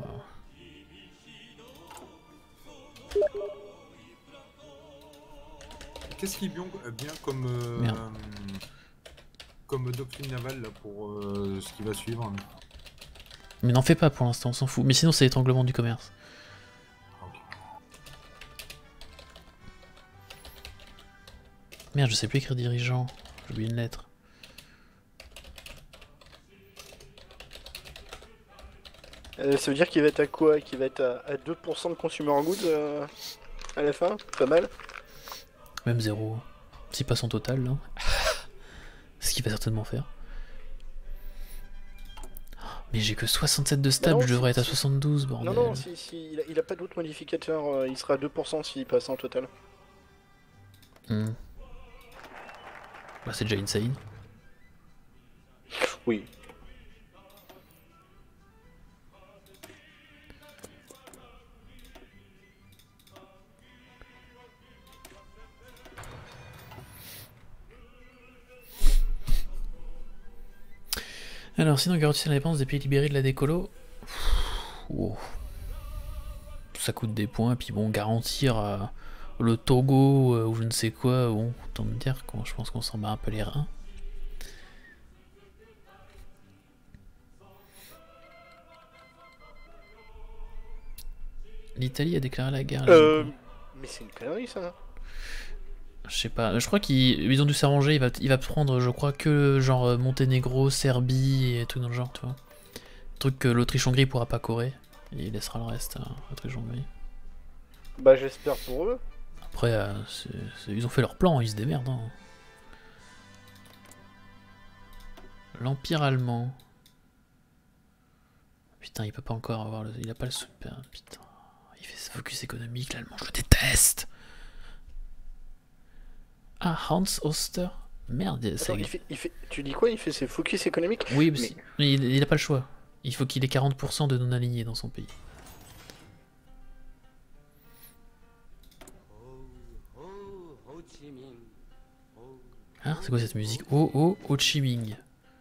Qu'est-ce qui est bien comme comme doctrine navale là pour ce qui va suivre? Mais n'en fais pas pour l'instant, on s'en fout. Mais sinon, c'est l'étranglement du commerce. Merde, je sais plus écrire dirigeant. J'ai oublié une lettre. Ça veut dire qu'il va être à quoi? Qu'il va être à 2% de consumer goods à la fin? Pas mal. Même 0. Si pas son total, là. Ce qu'il va certainement faire. Mais j'ai que 67 de stable, je devrais être à 72, bordel. Non, il a pas d'autres modificateurs, il sera à 2% s'il passe en total. Bah, c'est déjà insane. Oui. Alors, sinon, garantir la dépense des pays libérés de la décolo. Wow. Ça coûte des points, puis bon, garantir le Togo ou je ne sais quoi, bon, autant me dire, je pense qu'on s'en bat un peu les reins. L'Italie a déclaré la guerre. Mais c'est une connerie ça. Je sais pas, je crois qu'ils ont dû s'arranger, il va prendre, je crois, que genre Monténégro, Serbie et tout dans le genre, tu vois. Truc que l'Autriche-Hongrie pourra pas corer, et il laissera le reste à l'Autriche-Hongrie. Bah j'espère pour eux. Après, ils ont fait leur plan, ils se démerdent. Hein. L'Empire allemand. Putain, il peut pas encore avoir il a pas le super. Putain, il fait ce focus économique, l'allemand, je le déteste. Ah, Hans Oster. Merde, ça... Attends, tu dis quoi? Il fait ses focus économiques? Oui, mais il a pas le choix. Il faut qu'il ait 40% de non-alignés dans son pays. Ah, c'est quoi cette musique? Oh, Ho Chi Minh.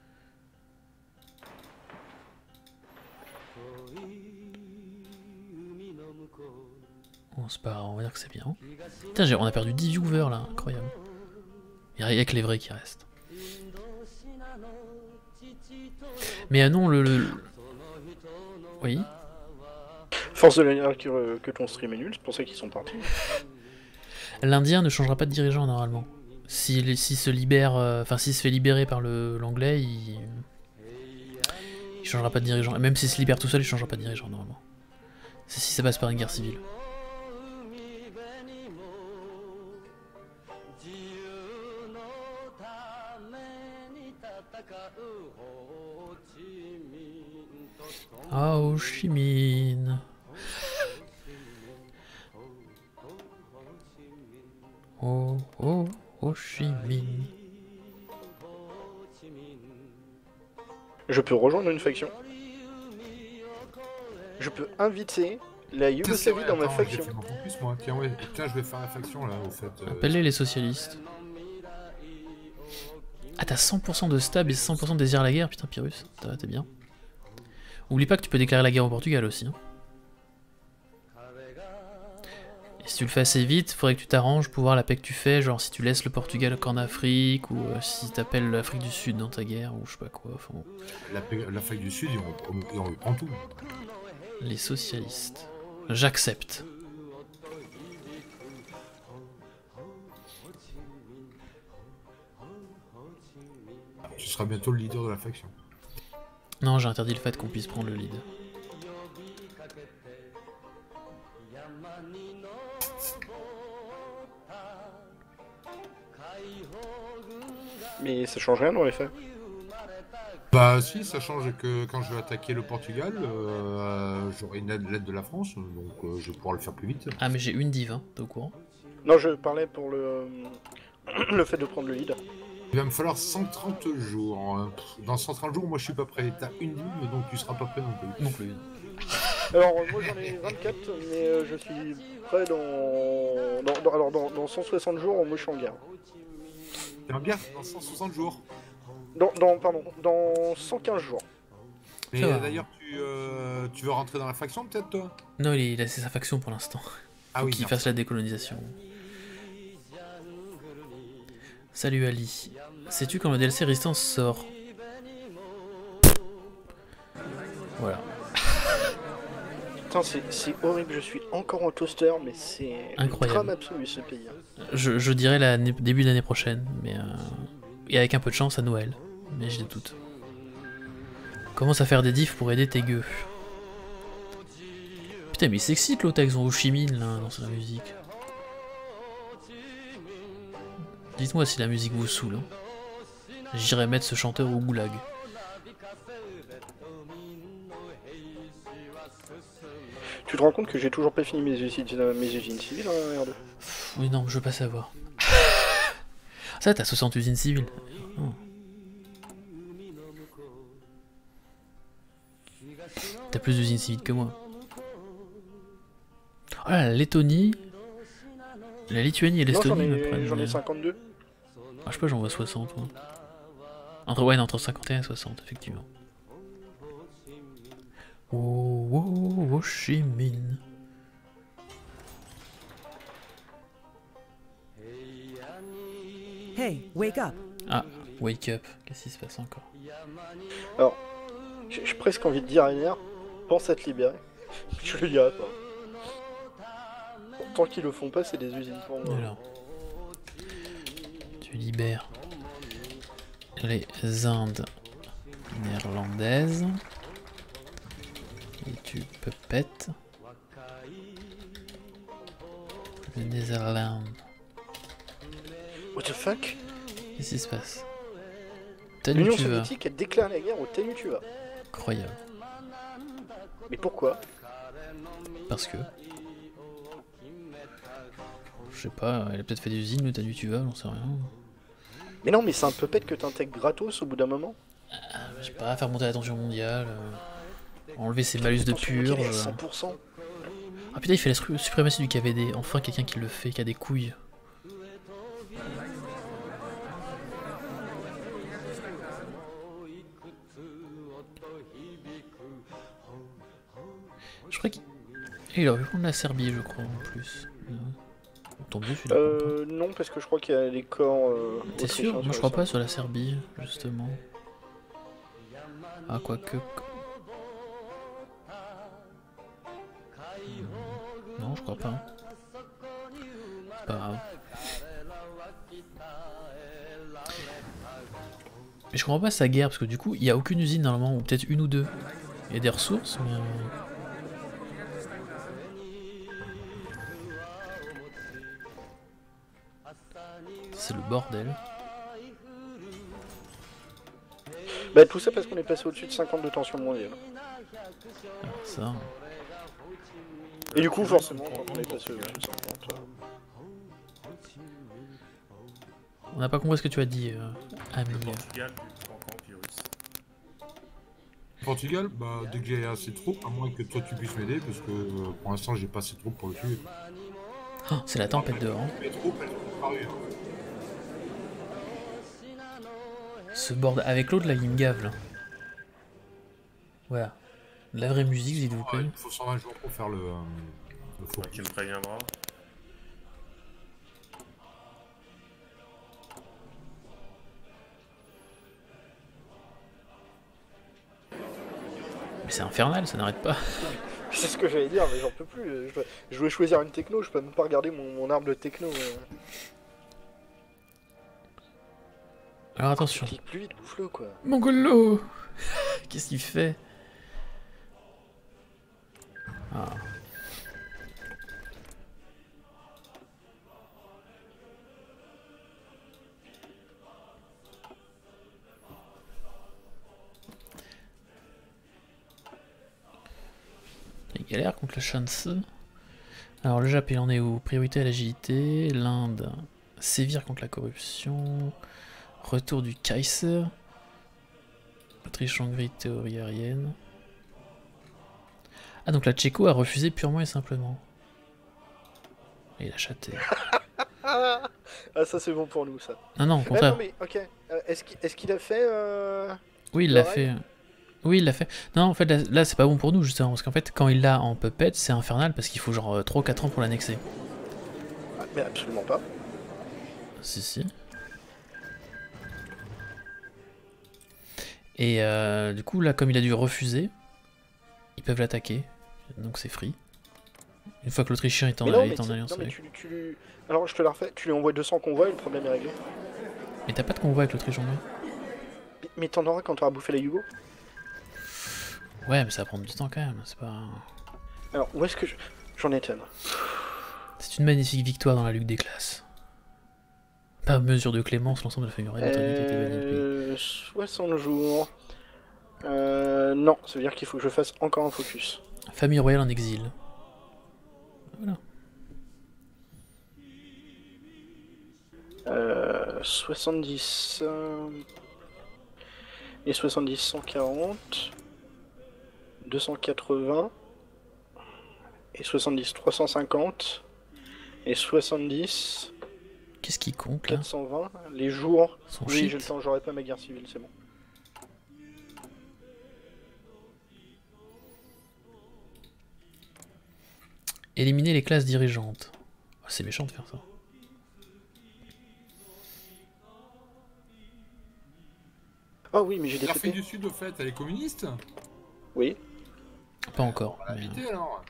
Bon, c'est pas grave, on va dire que c'est bien. Putain, on a perdu 10 viewers là, incroyable. Il n'y a que les vrais qui restent. Mais non, Oui. Force de la dire que ton stream est nul, c'est pour ça qu'ils sont partis. L'Indien ne changera pas de dirigeant normalement. S'il se libère, enfin s'il se fait libérer par l'anglais, il changera pas de dirigeant. Et même s'il se libère tout seul, il changera pas de dirigeant normalement. C'est si ça passe par une guerre civile. Ah, Ho Chi Minh. Oh, Ho Chi Minh. Je peux rejoindre une faction. Je peux inviter la Yougoslavie dans ma faction. Plus, moi. Tiens, ouais. Tiens, je vais faire la faction là, au fait. Appelle-les les socialistes. Ah, t'as 100% de stab et 100% de désir à la guerre, putain, Pyrrhus, t'es bien. Oublie pas que tu peux déclarer la guerre au Portugal aussi. Hein. Et si tu le fais assez vite, faudrait que tu t'arranges pour voir la paix que tu fais, genre si tu laisses le Portugal qu'en Afrique, ou si t'appelles l'Afrique du Sud dans ta guerre, ou je sais pas quoi. Enfin, bon. L'Afrique du Sud, on reprend tout. Les socialistes. J'accepte. seras bientôt le leader de la faction. Non, j'ai interdit le fait qu'on puisse prendre le lead. Mais ça change rien dans les faits. Bah si, ça change que quand je vais attaquer le Portugal, j'aurai l'aide de la France, donc je vais pouvoir le faire plus vite. Ah mais j'ai une div, hein, t'es au courant? Non, je parlais pour le le fait de prendre le lead. Il va me falloir 130 jours. Hein. Dans 130 jours, moi je suis pas prêt. T'as une div, donc tu seras pas prêt non plus. Non plus. Alors moi j'en ai 24, mais je suis prêt dans 160 jours, moi je suis en guerre. T'es en guerre dans 160 jours. Pardon, dans 115 jours. Mais d'ailleurs, tu veux rentrer dans la faction peut-être toi? Non, il a laissé sa faction pour l'instant. Ah Faut oui, qu'il non. fasse la décolonisation. Salut Ali. Sais-tu quand le DLC Résistance sort? Voilà. Putain, c'est horrible, je suis encore en toaster, mais c'est incroyable. Drame absolu ce pays. Je dirais début de l'année prochaine, mais et avec un peu de chance à Noël, mais j'ai des doutes. Commence à faire des diffs pour aider tes gueux. Putain, mais il s'excite l'autre avec son Ho Chi Minh là dans sa musique. Dites-moi si la musique vous saoule. Hein. J'irai mettre ce chanteur au goulag. Tu te rends compte que j'ai toujours pas fini mes usines civiles en R2? Oui, non, je veux pas savoir. Ça, t'as 60 usines civiles. Oh. T'as plus d'usines civiles que moi. Oh là, la Lettonie, la Lituanie et l'Estonie me prennent. J'en ai 52. Ah, je sais pas, j'en vois 60. Ouais. Entre 51 et 60, effectivement. Oh, oh, Ho Chi Minh. Hey, wake up. Ah, wake up. Qu'est-ce qui se passe encore? Alors, j'ai presque envie de dire à Ener, pense à te libérer. Je le dirai pas. Tant qu'ils le font pas, c'est des usines pour moi. Alors, tu libères les Indes néerlandaises et tu peux pète le Netherlands. What the fuck? Qu'est-ce qui se passe? L'Union soviétique, elle déclare la guerre au Tenu tu vas. Incroyable. Mais pourquoi? Parce que... Je sais pas, elle a peut-être fait des usines, le Tanu tu vas, j'en sais rien. Mais non, mais c'est un puppet que t'intègres gratos au bout d'un moment. Je sais pas, faire monter la tension mondiale, enlever ses malus de pur. 100%. Ah putain, il fait la suprématie du KVD, enfin quelqu'un qui le fait, qui a des couilles. Je crois qu'il aurait pu prendre la Serbie, je crois, en plus. Tant mieux, celui-là. Non, parce que je crois qu'il y a des corps. T'es sûr? Moi je crois pas sur la Serbie, justement. Ah, quoique. Non, je crois pas. C'est pas grave. Mais je comprends pas sa guerre, parce que du coup, il y a aucune usine normalement, ou peut-être une ou deux. Il y a des ressources, mais. C'est le bordel. Bah tout ça parce qu'on est passé au-dessus de 50 de tension mondiale. Alors ça... Et du coup forcément quand on est passé au-dessus de 50... On n'a pas compris ce que tu as dit, Ami. Portugal, bah dès que j'ai assez de troupes, à moins que toi tu puisses m'aider, parce que pour l'instant j'ai pas assez de troupes pour le tuer. Oh, c'est la tempête dehors. Hein. Mes troupes, elles sont disparues. Ce bordel avec l'autre là, il me gave là. Voilà. La vraie musique, s'il vous plaît. Il faut 120 jours pour faire le faux. Qui me préviendra. Mais c'est infernal, ça n'arrête pas. C'est ce que j'allais dire, mais j'en peux plus. Je voulais choisir une techno, je peux même pas regarder mon arbre de techno. Alors attention. Clique plus vite, bouffe-le quoi. Mongolo. Qu'est-ce qu'il fait? Ah. Il galère contre le Chance. Alors le Japon, il en est où? Priorité à l'agilité. L'Inde, sévir contre la corruption. Retour du Kaiser. Autriche-Hongrie, théorie aérienne. Ah, donc la Tchéco a refusé purement et simplement. Et il a chaté. Ah, ça c'est bon pour nous, ça. Non, au contraire. Non, mais ok. Est-ce qu'il a fait. Oui, il l'a fait. Oui, il l'a fait. Non, en fait, là c'est pas bon pour nous, justement. Parce qu'en fait, quand il l'a en puppet, c'est infernal parce qu'il faut genre 3 ou 4 ans pour l'annexer. Ah, mais absolument pas. Si. Et du coup, là, comme il a dû refuser, ils peuvent l'attaquer. Donc c'est free. Une fois que l'Autrichien est en alliance avec. Alors je te la refais, tu lui envoies 200 convois et le problème est réglé. Mais t'as pas de convoi avec l'Autriche-Hongrie. Mais t'en auras quand t'auras bouffé la Yugo. Ouais, mais ça va prendre du temps quand même, c'est pas... Alors, où est-ce que j'en étais là? C'est une magnifique victoire dans la lutte des classes. Par mesure de clémence, l'ensemble de la famille royale britannique a été banni du pays. 60 jours... non, ça veut dire qu'il faut que je fasse encore un focus. Famille royale en exil. Voilà. 70... Et 70, 140... 280... Et 70, 350... Et 70... Qu'est-ce qui compte là? 420, les jours... Son oui, shit. j'ai le temps, j'aurai pas ma guerre civile, c'est bon. Éliminer les classes dirigeantes. Oh, c'est méchant de faire ça. Ah oui, mais j'ai des L'Afrique du Sud, au fait, elle est communiste? Oui. Pas encore. On va l'inviter alors.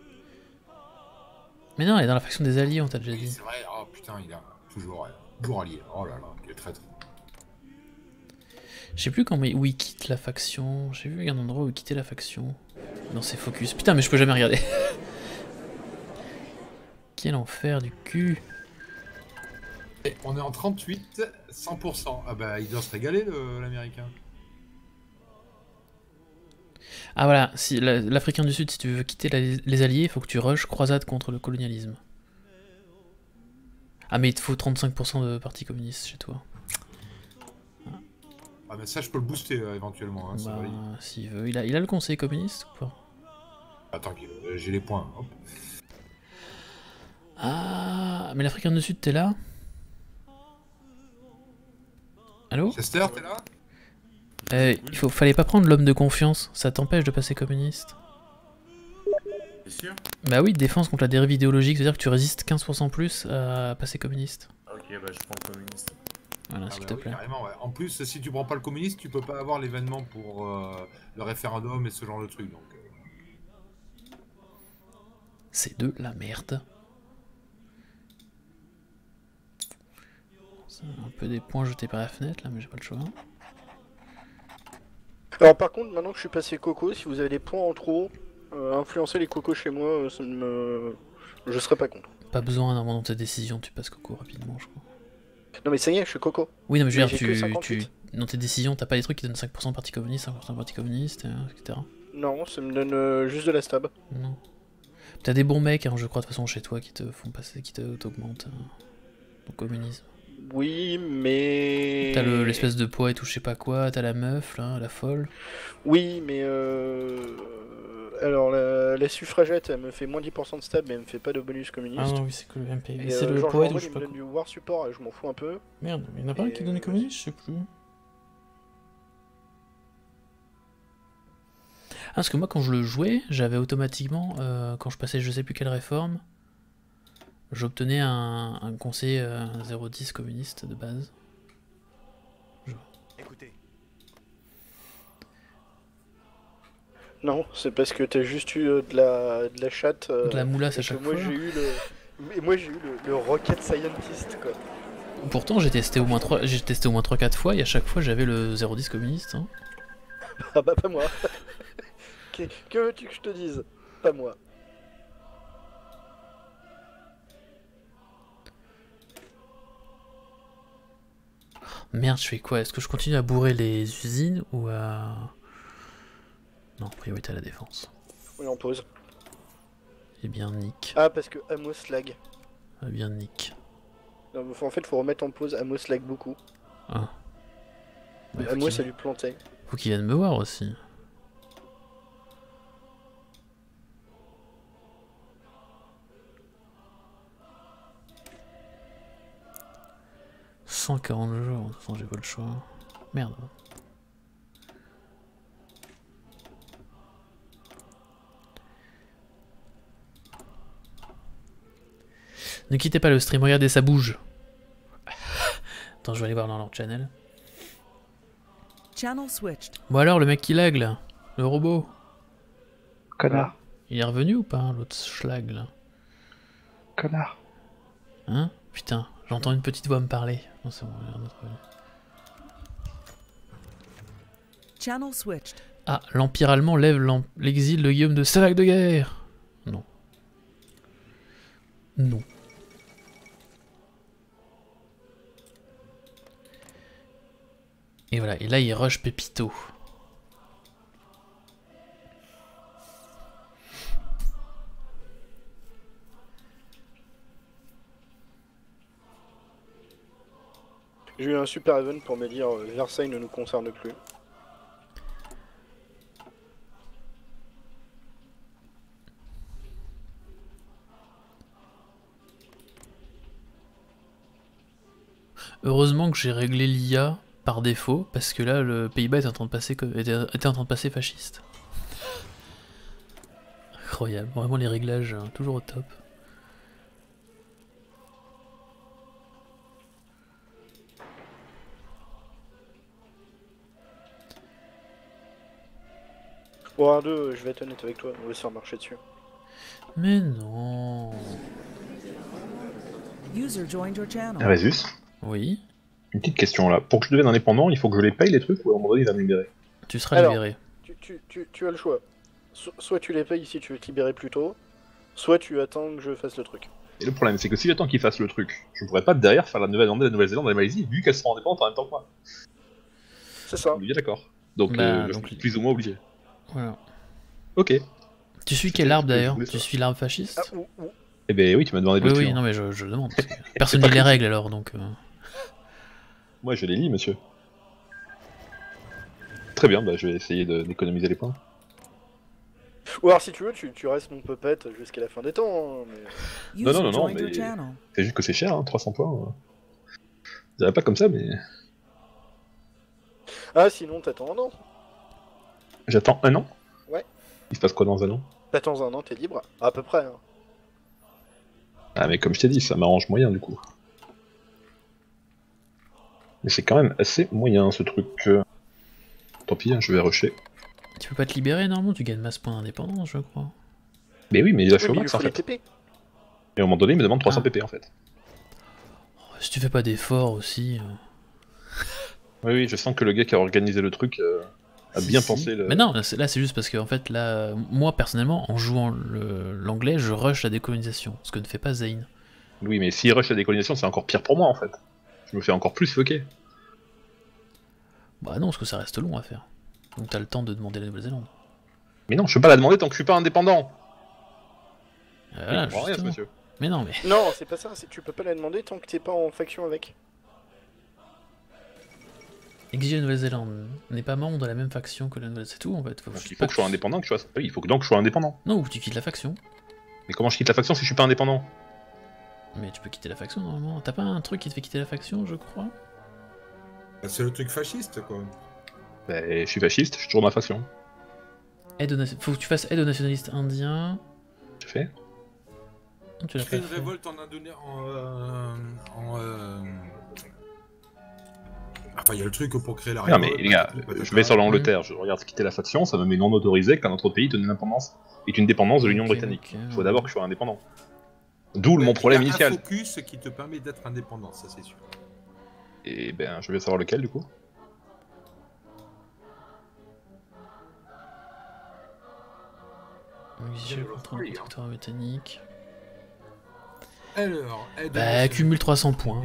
Mais non, elle est dans la faction des alliés, on t'a déjà dit. C'est vrai, oh putain, il a toujours allié. Oh là là, il est traître. Je sais plus où il quitte la faction. J'ai vu un endroit où il quittait la faction. Dans ses focus. Putain, mais je peux jamais regarder. Quel enfer du cul. Et on est en 38, 100%. Ah bah, il doit se régaler, l'américain. Ah voilà, si l'Africain du Sud, si tu veux quitter les alliés, il faut que tu rushes croisade contre le colonialisme. Ah mais il te faut 35% de parti communiste chez toi. Ah mais ça je peux le booster éventuellement. Hein, bah, s'il veut. Il a le conseil communiste ou pas? Attends, j'ai les points. Hop. Ah, mais l'Africain du Sud, t'es là? Allô? Chester, t'es là? Fallait pas prendre l'homme de confiance, ça t'empêche de passer communiste. T'es sûr? Bah oui, défense contre la dérive idéologique, c'est-à-dire que tu résistes 15% plus à passer communiste. Ok, bah je prends le communiste. Voilà, s'il te plaît. Carrément, ouais. En plus, si tu prends pas le communiste, tu peux pas avoir l'événement pour le référendum et ce genre de truc. Donc, c'est de la merde. C'est un peu des points jetés par la fenêtre là, mais j'ai pas le choix. Alors par contre, maintenant que je suis passé coco, si vous avez des points en trop, influencer les cocos chez moi, ça me... je serais pas contre. Pas besoin d'un moment dans ta décision, tu passes coco rapidement, je crois. Non mais ça y est, je suis coco. Oui, non mais je veux dire, dans tes décisions, t'as pas des trucs qui donnent 5% parti communiste, 5% parti communiste, etc. Non, ça me donne juste de la stab. Non. T'as des bons mecs, hein, je crois, de toute façon, chez toi, qui te font passer, qui t'augmentent ton communisme. Oui, mais... T'as l'espèce de poids et tout, je sais pas quoi, t'as la meuf, là, la folle. Oui, mais alors, la suffragette, elle me fait moins 10% de stab, mais elle me fait pas de bonus communiste. Ah non, oui, c'est que le MP. C'est le poète ou je sais pas quoi. Il me donne du war support et je m'en fous un peu. Merde, mais il y en a pas un qui donnait communiste, je sais plus. Ah, parce que moi, quand je le jouais, j'avais automatiquement, quand je passais je sais plus quelle réforme, j'obtenais un conseiller 0,10 communiste de base. Écoutez. Non, c'est parce que t'as juste eu de la chatte. De la moulasse à chaque fois. Moi j'ai eu le rocket scientist quoi. Pourtant j'ai testé au moins 3-4 fois et à chaque fois j'avais le 0,10 communiste. Hein. Ah bah pas moi. Que veux-tu que je te dise? Pas moi. Merde, je fais quoi? Est-ce que je continue à bourrer les usines ou à... Non, priorité à la défense. Oui, on pause. Eh bien, nick. Ah, parce que Amos lag. Eh bien, nick. Non, en fait, faut remettre en pause. Amos lag beaucoup. Ah. Ouais, Amos, ça lui plantait. Faut qu'il vienne me voir aussi. « 140 jours, de toute façon j'ai pas le choix. Merde. Ne quittez pas le stream, regardez, ça bouge. Attends, je vais aller voir dans leur channel. Channel switched. Bon alors, le mec qui lag là, le robot. Connard. Il est revenu ou pas, l'autre schlag là? Connard. Hein? Putain, j'entends une petite voix me parler. Non, c'est bon, il y a un autre revenu. Channel switched. Ah, l'Empire allemand lève l'exil de Guillaume de Stalag de guerre. Non. Non. Et voilà, et là il rush Pépito. J'ai eu un super event pour me dire Versailles ne nous concerne plus. Heureusement que j'ai réglé l'IA par défaut, parce que là le Pays-Bas était en train de passer fasciste. Incroyable, vraiment les réglages toujours au top. Bon, 1-2, je vais être honnête avec toi, on va se faire marcher dessus. Mais non. User joined your channel. Résus. Oui. Une petite question là. Pour que je devienne indépendant, il faut que je les paye les trucs ou à un moment donné il va me libérer? Tu seras libéré. Tu as le choix. Soit tu les payes si tu veux te libérer plus tôt, soit tu attends que je fasse le truc. Et le problème, c'est que si j'attends qu'ils fassent le truc, je pourrais pas derrière faire la Nouvelle-Zélande, la Nouvelle-Zélande et la Malaisie, vu qu'elles sont indépendantes en même temps que moi. C'est ça. On est bien d'accord. Donc, Bah, je suis plus ou moins obligé. Voilà. Ok. Tu suis quel arbre d'ailleurs? Tu suis l'arbre fasciste? Eh ben oui, tu m'as demandé de Oui, le oui, suivre. non mais je demande. Parce que personne ne lit les règles alors donc. Moi je les lis, monsieur. Très bien, bah je vais essayer d'économiser les points. Ou alors si tu veux, tu restes mon puppet jusqu'à la fin des temps. Hein, mais... Non, mais c'est juste que c'est cher, hein, 300 points. Je dirais pas comme ça, mais... Ah, sinon t'attends un an. J'attends un an? Ouais. Il se passe quoi dans un an? T'attends un an, t'es libre. À peu près. Hein. Ah mais comme je t'ai dit, ça m'arrange moyen du coup. Mais c'est quand même assez moyen ce truc. Tant pis, hein, je vais rusher. Tu peux pas te libérer normalement, tu gagnes masse points d'indépendance je crois. Mais oui, mais là je suis au mais max il en faut fait. les TP. Et à un moment donné, il me demande 300 PP en fait. Oh, si tu fais pas d'efforts aussi. Oui, je sens que le gars qui a organisé le truc a bien pensé le... Mais non, là c'est juste parce que en fait là, moi personnellement, en jouant l'anglais, je rush la décolonisation, ce que ne fait pas Zane. Oui, mais s'il rush la décolonisation, c'est encore pire pour moi en fait. Je me fais encore plus fucker. Bah non, parce que ça reste long à faire. Donc t'as le temps de demander la Nouvelle-Zélande. Mais non, je peux pas la demander tant que je suis pas indépendant. Voilà, je comprends rien, ce monsieur. Mais non, mais... Non, c'est pas ça, tu peux pas la demander tant que t'es pas en faction avec. Exiger la Nouvelle-Zélande n'est pas membre de la même faction que la Nouvelle-Zélande, c'est tout en fait. Il faut que je sois indépendant, que je sois... Oui, il faut donc que je sois indépendant. Non, ou tu quittes la faction. Mais comment je quitte la faction si je suis pas indépendant? Mais tu peux quitter la faction normalement. T'as pas un truc qui te fait quitter la faction, je crois? C'est le truc fasciste quoi. Bah, je suis fasciste, je suis toujours dans la faction. Faut que tu fasses aide aux nationalistes indiens. J'ai fait. Non, tu l'as Crée pas une fait. révolte en Indonésie. Enfin, il y a le truc pour créer la Non révolte. mais les gars, je vais sur l'Angleterre, je regarde quitter la faction, ça me met non autorisé qu'un autre pays ait une indépendance de l'Union britannique. Il faut d'abord que je sois indépendant. D'où mon problème Il y a initial. un focus qui te permet d'être indépendant, ça c'est sûr. Et ben, je vais savoir lequel du coup. Visuel contre le protectorat britannique. Alors, Bah, accumule 300 points.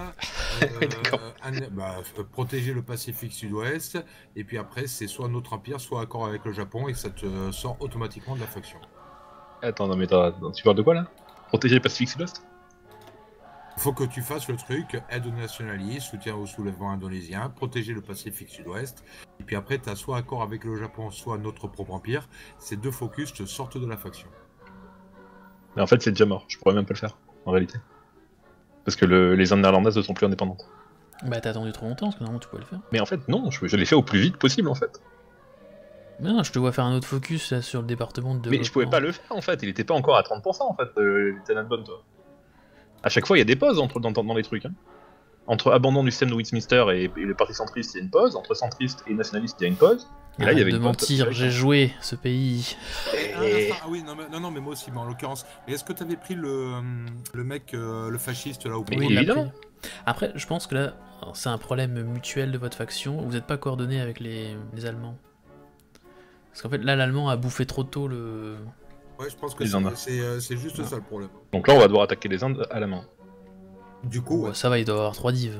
Protéger le Pacifique Sud-Ouest, et puis après, c'est soit notre empire, soit accord avec le Japon, et ça te sort automatiquement de la faction. Attends, non mais tu parles de quoi là? Protéger le Pacifique Sud-Ouest? Faut que tu fasses le truc, aide aux nationalistes, soutien au soulèvement indonésien, protéger le Pacifique Sud-Ouest, et puis après, tu as soit accord avec le Japon, soit notre propre empire. Ces deux focus te sortent de la faction. Mais en fait, c'est déjà mort, je pourrais même pas le faire, en réalité. Parce que les Indes néerlandaises ne sont plus indépendantes. Bah, t'as attendu trop longtemps, parce que normalement tu pouvais le faire. Mais en fait, non, je l'ai fait au plus vite possible en fait. Mais non, je te vois faire un autre focus là, sur le département de développement. Mais je pouvais pas le faire en fait, il était pas encore à 30% en fait, les Tenenbaum, toi. À chaque fois, il y a des pauses dans les trucs. Hein. Entre abandon du système de Westminster et le parti centriste, il y a une pause. Entre centriste et nationaliste, il y a une pause. Et là, il y avait de une mentir, pause. j'ai joué ce pays. Ah oui, non, mais moi aussi, mais en l'occurrence. Mais est-ce que tu avais pris le mec, le fasciste là au Oui, évidemment. Après, je pense que là, c'est un problème mutuel de votre faction. Vous n'êtes pas coordonné avec les Allemands. Parce qu'en fait, là, l'Allemand a bouffé trop tôt le. Ouais, je pense que c'est juste ça le problème. Donc là, on va devoir attaquer les Indes à la main. Du coup, ça va, il doit avoir 3 divs.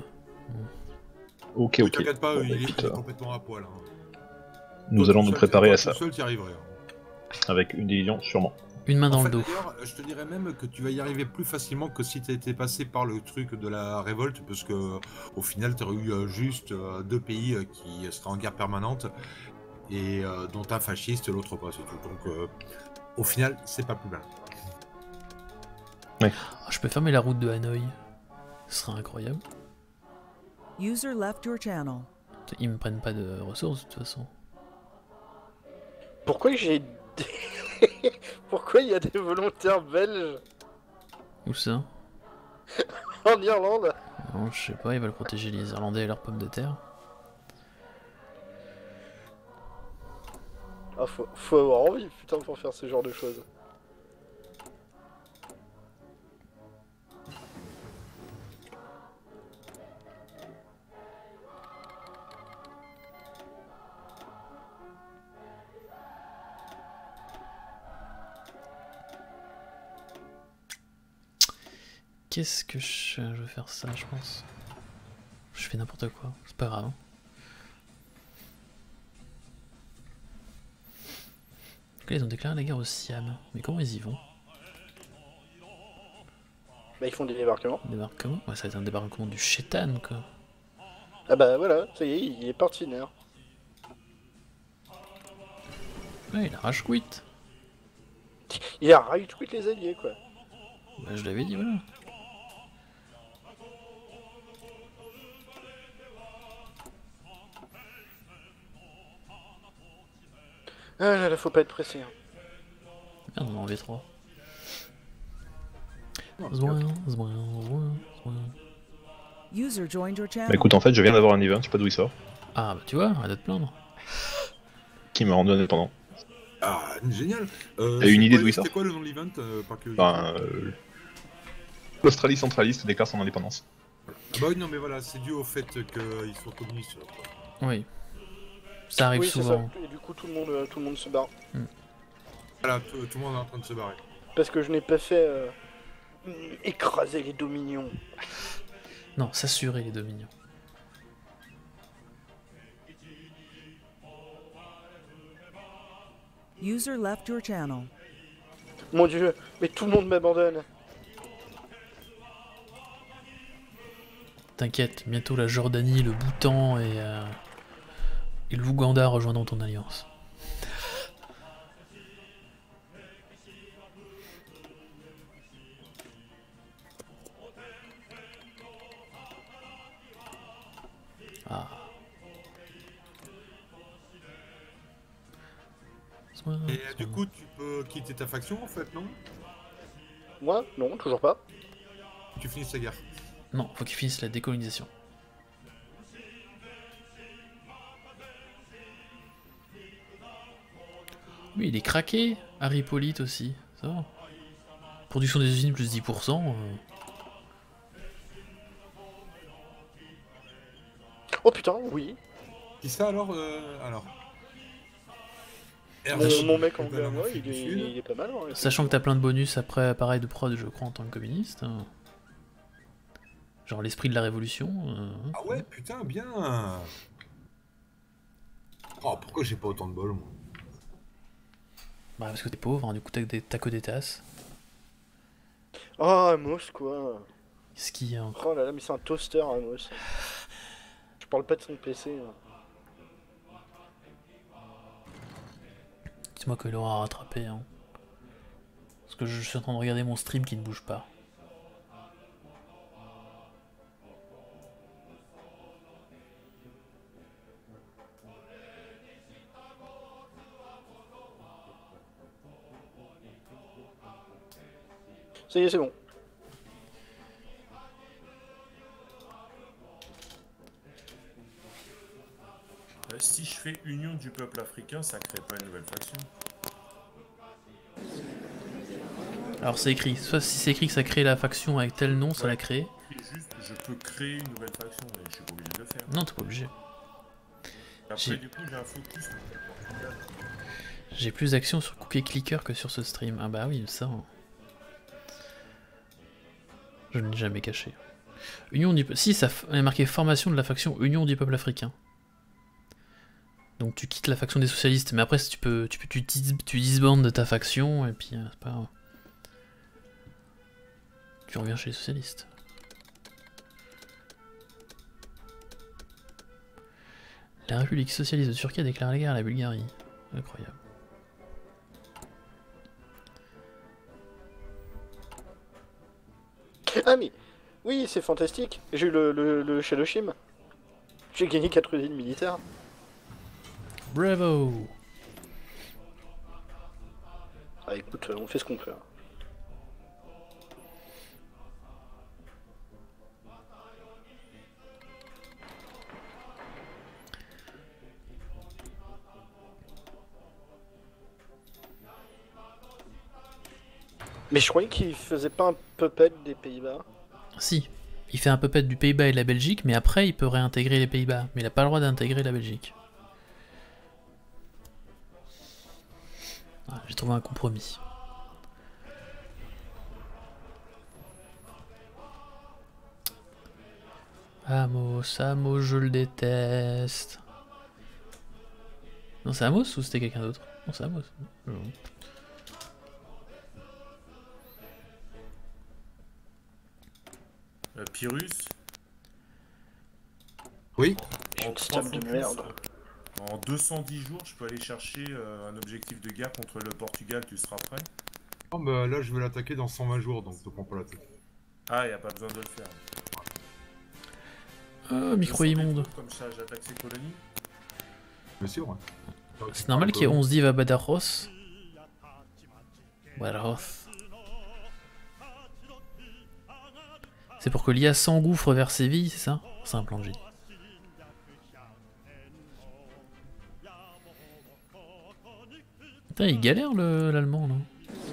Ok. T'inquiète pas, Bon, il est complètement à poil. Hein. Nous allons nous préparer à ça. Tout seul, t'y arriverais. Avec une division, sûrement. Une main dans le dos. D'ailleurs, je te dirais même que tu vas y arriver plus facilement que si t'étais passé par le truc de la révolte, parce que au final, t'aurais eu juste 2 pays qui seraient en guerre permanente, et dont un fasciste et l'autre pas, c'est tout. Donc, au final, c'est pas plus mal. Ouais. Je peux fermer la route de Hanoï. Ce serait incroyable. User left your channel. Ils me prennent pas de ressources de toute façon. Pourquoi j'ai... Pourquoi il y a des volontaires belges Où ça? en Irlande? Non, je sais pas, ils veulent protéger les Irlandais et leurs pommes de terre. Ah, faut avoir envie, putain, pour faire ce genre de choses. Qu'est-ce que je vais faire ça, je pense. Je fais n'importe quoi, c'est pas grave. Donc là, ils ont déclaré la guerre au Siam. Mais comment ils y vont? Bah, ils font des débarquements. Débarquement? Ouais, ça va être un débarquement du chétan, quoi. Ah bah voilà, ça y est, il est partenaire. Ouais, il a rage quit. Il a rage quit les alliés, quoi. Bah, je l'avais dit, voilà. Ah là là, faut pas être pressé. Hein. Merde, on est en V3. User joined your channel. Bah écoute, en fait, je viens d'avoir un event, je sais pas d'où il sort. Ah bah tu vois, arrête de te plaindre. Qui m'a rendu indépendant. Ah, génial. T'as une idée d'où il sort? C'était quoi le nom de l'event par curiosité? Ben, l'Australie centraliste déclare son indépendance. Bah oui, non mais voilà, c'est dû au fait qu'ils sont communistes. Oui. Ça arrive souvent. Ça. Et du coup, tout le monde se barre. Voilà, tout le monde est en train de se barrer. Parce que je n'ai pas fait écraser les dominions. Non, s'assurer les dominions. User left your channel. Mon dieu, mais tout le monde m'abandonne. T'inquiète, bientôt la Jordanie, le Bhoutan et l'Ouganda rejoindront ton alliance. Ah. Et du coup, tu peux quitter ta faction en fait, non? Moi? Non, toujours pas. Tu finisses la guerre. Non, faut qu'ils finissent la décolonisation. Oui, il est craqué. Harry Hippolyte aussi, ça va. Production des usines plus 10%. Oh putain, oui. Qui ça alors Mon mec en moi, il est pas mal. Ouais, Sachant que t'as plein de bonus après appareil de prod, je crois, en tant que communiste. Genre l'esprit de la révolution. Ah ouais, putain, bien. Oh, pourquoi j'ai pas autant de bol, moi? Bah parce que t'es pauvre, hein, du coup t'as que des tasses. Oh, Amos, quoi. Qu'est-ce qu'il y a? Oh là là, mais c'est un toaster, Amos. Je parle pas de son PC. Dis-moi que l'aura rattrapé. Hein. Parce que je suis en train de regarder mon stream qui ne bouge pas. Ça y est, c'est bon. Si je fais Union du peuple africain, ça crée pas une nouvelle faction. Alors c'est écrit, soit si c'est écrit que ça crée la faction avec tel nom, ça la crée. Juste, je peux créer une nouvelle faction, mais je suis pas obligé de le faire. Non, t'es pas obligé. Après, du coup, j'ai un focus. J'ai plus d'actions sur Cookie Clicker que sur ce stream. Ah bah oui, ça. Je ne l'ai jamais caché. Union du... Si, ça est marqué formation de la faction Union du peuple africain. Donc tu quittes la faction des socialistes, mais après tu disbandes de ta faction et puis c'est pas grave. Tu reviens chez les socialistes. La République socialiste de Turquie a déclaré la guerre à la Bulgarie. Incroyable. Ah mais, oui, c'est fantastique. J'ai eu le Shadoshim. J'ai gagné 4 usines militaires. Bravo. Ah écoute, on fait ce qu'on peut. Mais je croyais qu'il faisait pas un puppet des Pays-Bas. Si, il fait un puppet du Pays-Bas et de la Belgique, mais après il peut réintégrer les Pays-Bas. Mais il n'a pas le droit d'intégrer la Belgique. Ah, j'ai trouvé un compromis. Amos, Amos, je le déteste. Non, c'est Amos ou c'était quelqu'un d'autre? Non, c'est Amos. Pyrrhus. Oui. En 3 focus, en 210 jours, je peux aller chercher un objectif de guerre contre le Portugal, tu seras prêt? Oh bah là je vais l'attaquer dans 120 jours, donc te prends pas la tête. Ah, y a pas besoin de le faire. Micro immonde. Comme ça, j'attaque ses colonies. Bien sûr, ouais. C'est normal qu'il y ait 11 divs à Badajoz. Badajoz. C'est pour que l'IA s'engouffre vers Séville, c'est ça? C'est un plan de génie. Putain, il galère l'allemand, non?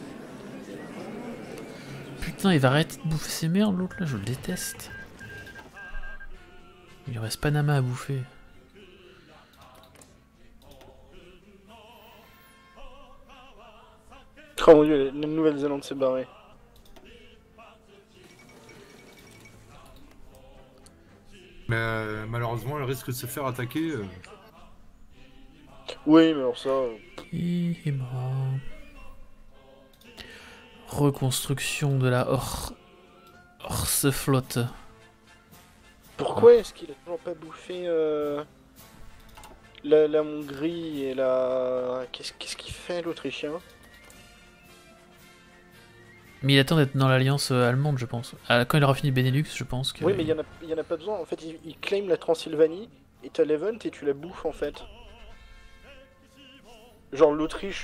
Putain, il va arrêter de bouffer ses merdes, l'autre là, je le déteste. Il lui reste Panama à bouffer. Oh mon dieu, la Nouvelle-Zélande s'est barrée. Mais malheureusement, elle risque de se faire attaquer. Oui, mais alors ça. Reconstruction de la Horseflotte. Pourquoi est-ce qu'il a toujours pas bouffé la Hongrie et la... Qu'est-ce qu'il fait l'Autrichien? Mais il attend d'être dans l'alliance allemande, je pense. Quand il aura fini Benelux, je pense que... Oui, mais il y en a pas besoin. En fait, il claim la Transylvanie, et t'as l'Event, et tu la bouffes, en fait. Genre l'Autriche...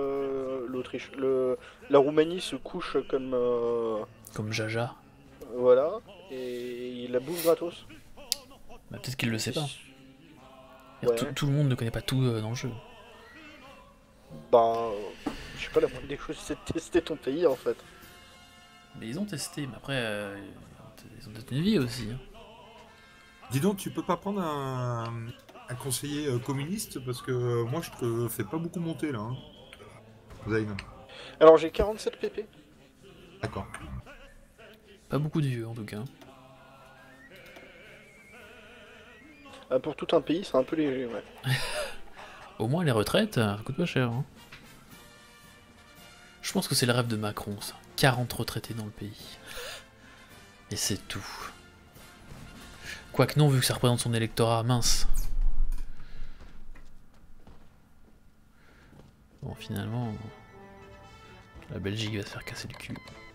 La Roumanie se couche comme... Comme Jaja. Voilà, et il la bouffe gratos. Bah, peut-être qu'il le sait pas. Ouais. Tout le monde ne connaît pas tout dans le jeu. Bah... je sais pas, la moindre des choses, c'est de tester ton pays, en fait. Mais ils ont testé, mais après, ils ont peut-être une vie aussi. Hein. Dis donc, tu peux pas prendre un conseiller communiste parce que moi je te fais pas beaucoup monter là. Hein. Zayn. Alors j'ai 47 pp. D'accord. Pas beaucoup de vieux en tout cas. Pour tout un pays, c'est un peu léger, ouais. Au moins les retraites, ça coûte pas cher. Hein. Je pense que c'est le rêve de Macron, ça. 40 retraités dans le pays. Et c'est tout. Quoique non, vu que ça représente son électorat, mince. Bon, finalement, la Belgique va se faire casser le cul.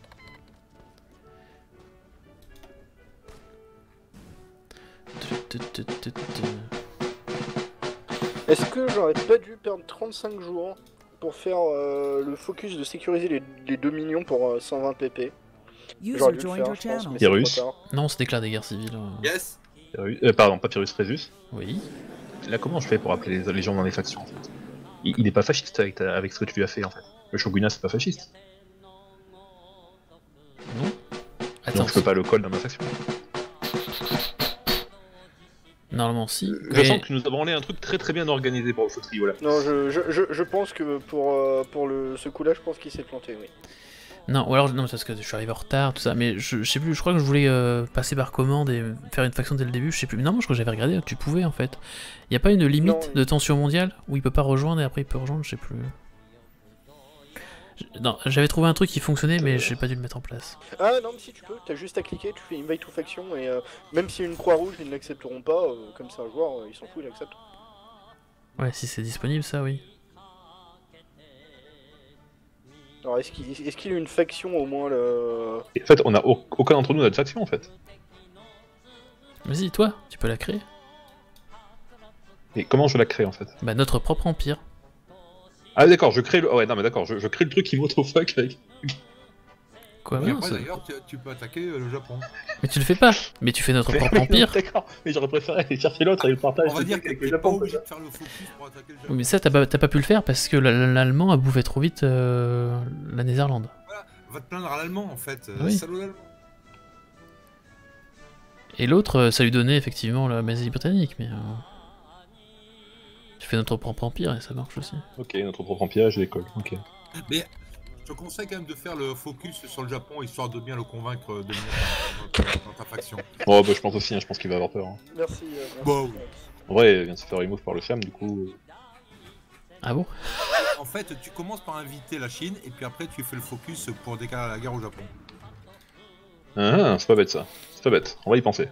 Est-ce que j'aurais pas dû perdre 35 jours pour faire le focus de sécuriser les dominions pour 120 pp? J'aurais dû le faire, je pense, mais c'est Pyrrhus. trop tard. Non, on se déclare des guerres civiles. Yes. Pardon, pas Pyrrhus, Rhésus. Oui. Là, comment je fais pour appeler les gens dans les factions en fait? Il est pas fasciste avec ce que tu lui as fait en fait. Le shogunat c'est pas fasciste. Non. Attends. Donc je peux pas le call dans ma faction. Normalement si. Je sens que nous avons allé un truc très très bien organisé pour ce trio là. Non, je pense que pour ce coup-là, je pense qu'il s'est planté, oui. Non, ou alors non, parce que je suis arrivé en retard, tout ça, mais je sais plus, je crois que je voulais passer par commande et faire une faction dès le début, je sais plus. Non, moi je crois que j'avais regardé, tu pouvais en fait. Y a pas une limite de tension mondiale où il peut pas rejoindre et après il peut rejoindre, je sais plus. Non, j'avais trouvé un truc qui fonctionnait, mais j'ai pas dû le mettre en place. Ah non, mais si tu peux, t'as juste à cliquer, tu fais invite to faction et même s'il y a une croix rouge, ils ne l'accepteront pas, comme c'est un joueur, il s'en fout, il accepte. Ouais, si c'est disponible, ça oui. Alors est-ce qu'il y a une faction au moins le... Et en fait, on a aucun d'entre nous n'a de faction en fait. Vas-y, toi, tu peux la créer. Et comment je la crée en fait? Bah notre propre empire. Ah d'accord, je crée le... Oh, ouais, non mais d'accord, je crée le truc qui m'autofuck avec... Quoi, Et non, après ça- d'ailleurs, tu peux attaquer le Japon. Mais tu le fais pas. Mais tu fais notre propre empire. D'accord, mais j'aurais préféré aller chercher l'autre et le partage. On va dire que avec t'es le pas Japon. obligé de faire le focus pour attaquer le Japon. Oui, mais ça, t'as pas pu le faire parce que l'allemand a bouffé trop vite la Néerlande. Voilà, va te plaindre à l'allemand en fait. Oui. Salaud l'allemand. Et l'autre, ça lui donnait effectivement la Malaisie britannique, mais tu fais notre propre empire et ça marche aussi. Ok, notre propre empire, je l'école, ok. Mais je te conseille quand même de faire le focus sur le Japon histoire de bien le convaincre de venir dans ta faction. Oh bah je pense aussi, hein, je pense qu'il va avoir peur. Hein. Merci. Bon. En vrai, il vient de se faire remove par le Siam, du coup... Ah bon? En fait, tu commences par inviter la Chine et puis après tu fais le focus pour déclarer la guerre au Japon. Ah, c'est pas bête ça. C'est pas bête, on va y penser.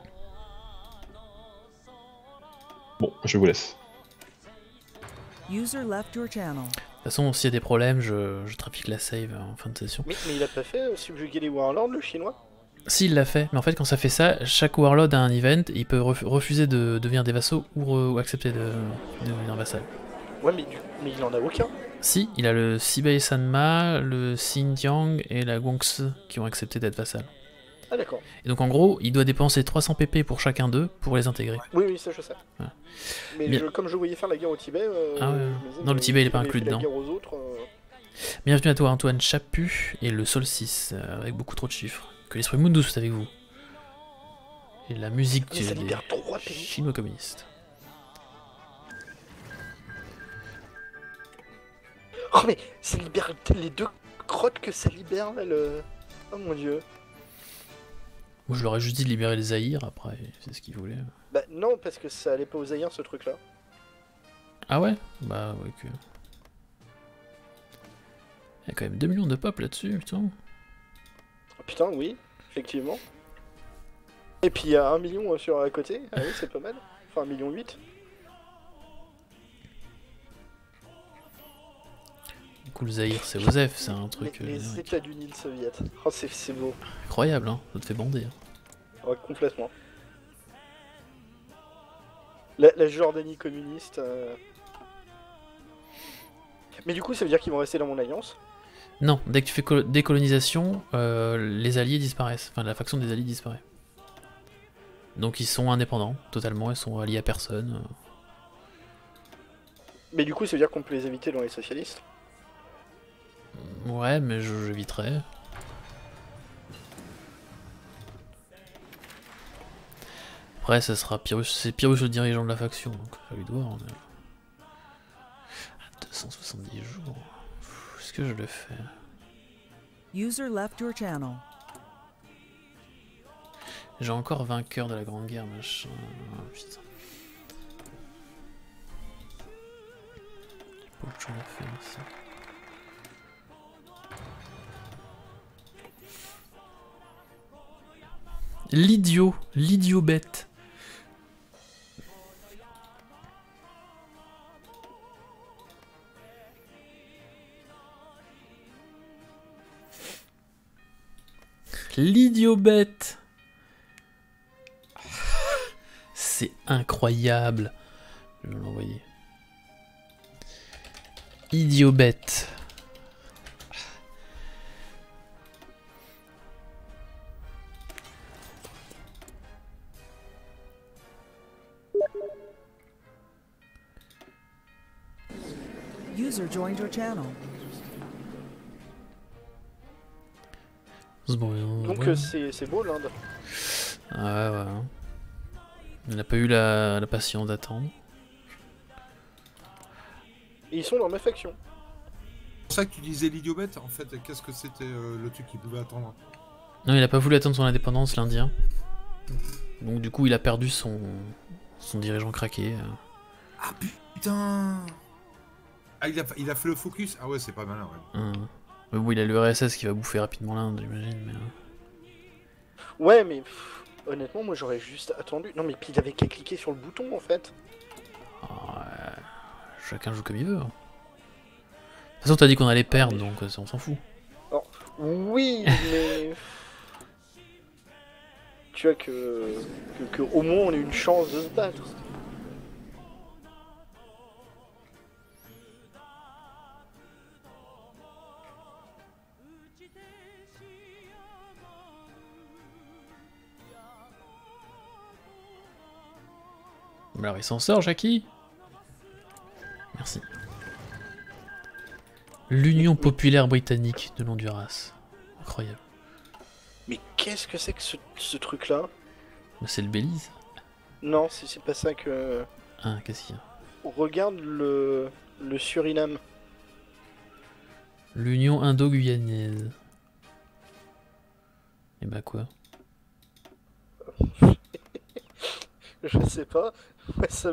Bon, je vous laisse. User left your channel. De toute façon, s'il y a des problèmes, je trafique la save en fin de session. Mais il a pas fait subjuguer les Warlords, le chinois? Si, il l'a fait, mais en fait, quand ça fait ça, chaque warlord a un event, il peut refuser de devenir des vassaux ou accepter de devenir vassal. Ouais, mais il en a aucun. Si, il a le Sibei Sanma, le Xinjiang et la Guangxi qui ont accepté d'être vassal. Ah d'accord. Et donc en gros, il doit dépenser 300 pp pour chacun d'eux pour les intégrer. Oui, ça je sais. Voilà. Mais Bien- comme je voyais faire la guerre au Tibet, Ah ouais. je me disais, Non, le mais Tibet, il est pas avait inclus fait la dedans. guerre aux autres, Bienvenue à toi Antoine Chaput et le Sol 6 avec beaucoup trop de chiffres. Que l'esprit Mundus soit avec vous. Et la musique Mais ça des libère 3 pays. chinois communistes. Oh mais ça libère les deux crottes que ça libère là le... Oh mon dieu. Moi je leur ai juste dit de libérer les Zaïre, après c'est ce qu'ils voulaient. Bah non parce que ça allait pas aux Zaïre ce truc là. Ah ouais? Bah ouais que... Il y a quand même 2 millions de pop là-dessus, putain. Oh, putain oui, effectivement. Et puis il y a 1 million sur à côté, ah oui c'est pas mal. Enfin 1,8 million. Du coup le Zaïre c'est Osef, c'est un truc Les États-Unis le Soviet. Oh c'est beau. incroyable, hein, ça te fait bander. Ouais, complètement. La Jordanie communiste. Mais du coup, ça veut dire qu'ils vont rester dans mon alliance? Non, dès que tu fais décolonisation, les alliés disparaissent. Enfin, la faction des alliés disparaît. Donc ils sont indépendants, totalement, ils sont alliés à personne. Mais du coup, ça veut dire qu'on peut les éviter dans les socialistes? Ouais, mais j'éviterai. Après, ça sera Pyrrhus, c'est Pyrrhus le dirigeant de la faction, donc ça lui doit. 270 jours. Est-ce que je le fais? User left your channel. J'ai encore vainqueur de la Grande Guerre, machin. Oh, putain. J'ai pas autre chose à faire ici. L'idiot bête. L'idiot bête. C'est incroyable. Je vais l'envoyer. Idiot bête. User joined your channel. Donc c'est beau l'Inde. Ouais. Il n'a pas eu la patience d'attendre. Et ils sont dans ma faction. C'est pour ça que tu disais l'idiot bête, en fait, qu'est-ce que c'était le truc qu'il pouvait attendre? Non, il a pas voulu attendre son indépendance, l'Indien. Donc du coup, il a perdu son dirigeant craqué. Ah putain! Ah, il a fait le focus? Ah ouais, c'est pas malin, ouais. Mais bon, il a le RSS qui va bouffer rapidement l'Inde, j'imagine. Mais... Ouais, mais honnêtement, moi j'aurais juste attendu. Non, mais puis il avait qu'à cliquer sur le bouton en fait. Ouais. Chacun joue comme il veut. De toute façon, t'as dit qu'on allait perdre, donc on s'en fout. Alors, oui, mais. Tu vois que au moins on ait une chance de se battre. Alors il s'en sort, Jackie. Merci. L'Union populaire britannique de l'Honduras. Incroyable. Mais qu'est-ce que c'est que ce truc-là? C'est le Belize. Non, c'est pas ça que... Ah, qu'est-ce qu'il y a? Regarde le Suriname. L'Union indo-guyanaise. Et bah quoi? Je sais pas. Ça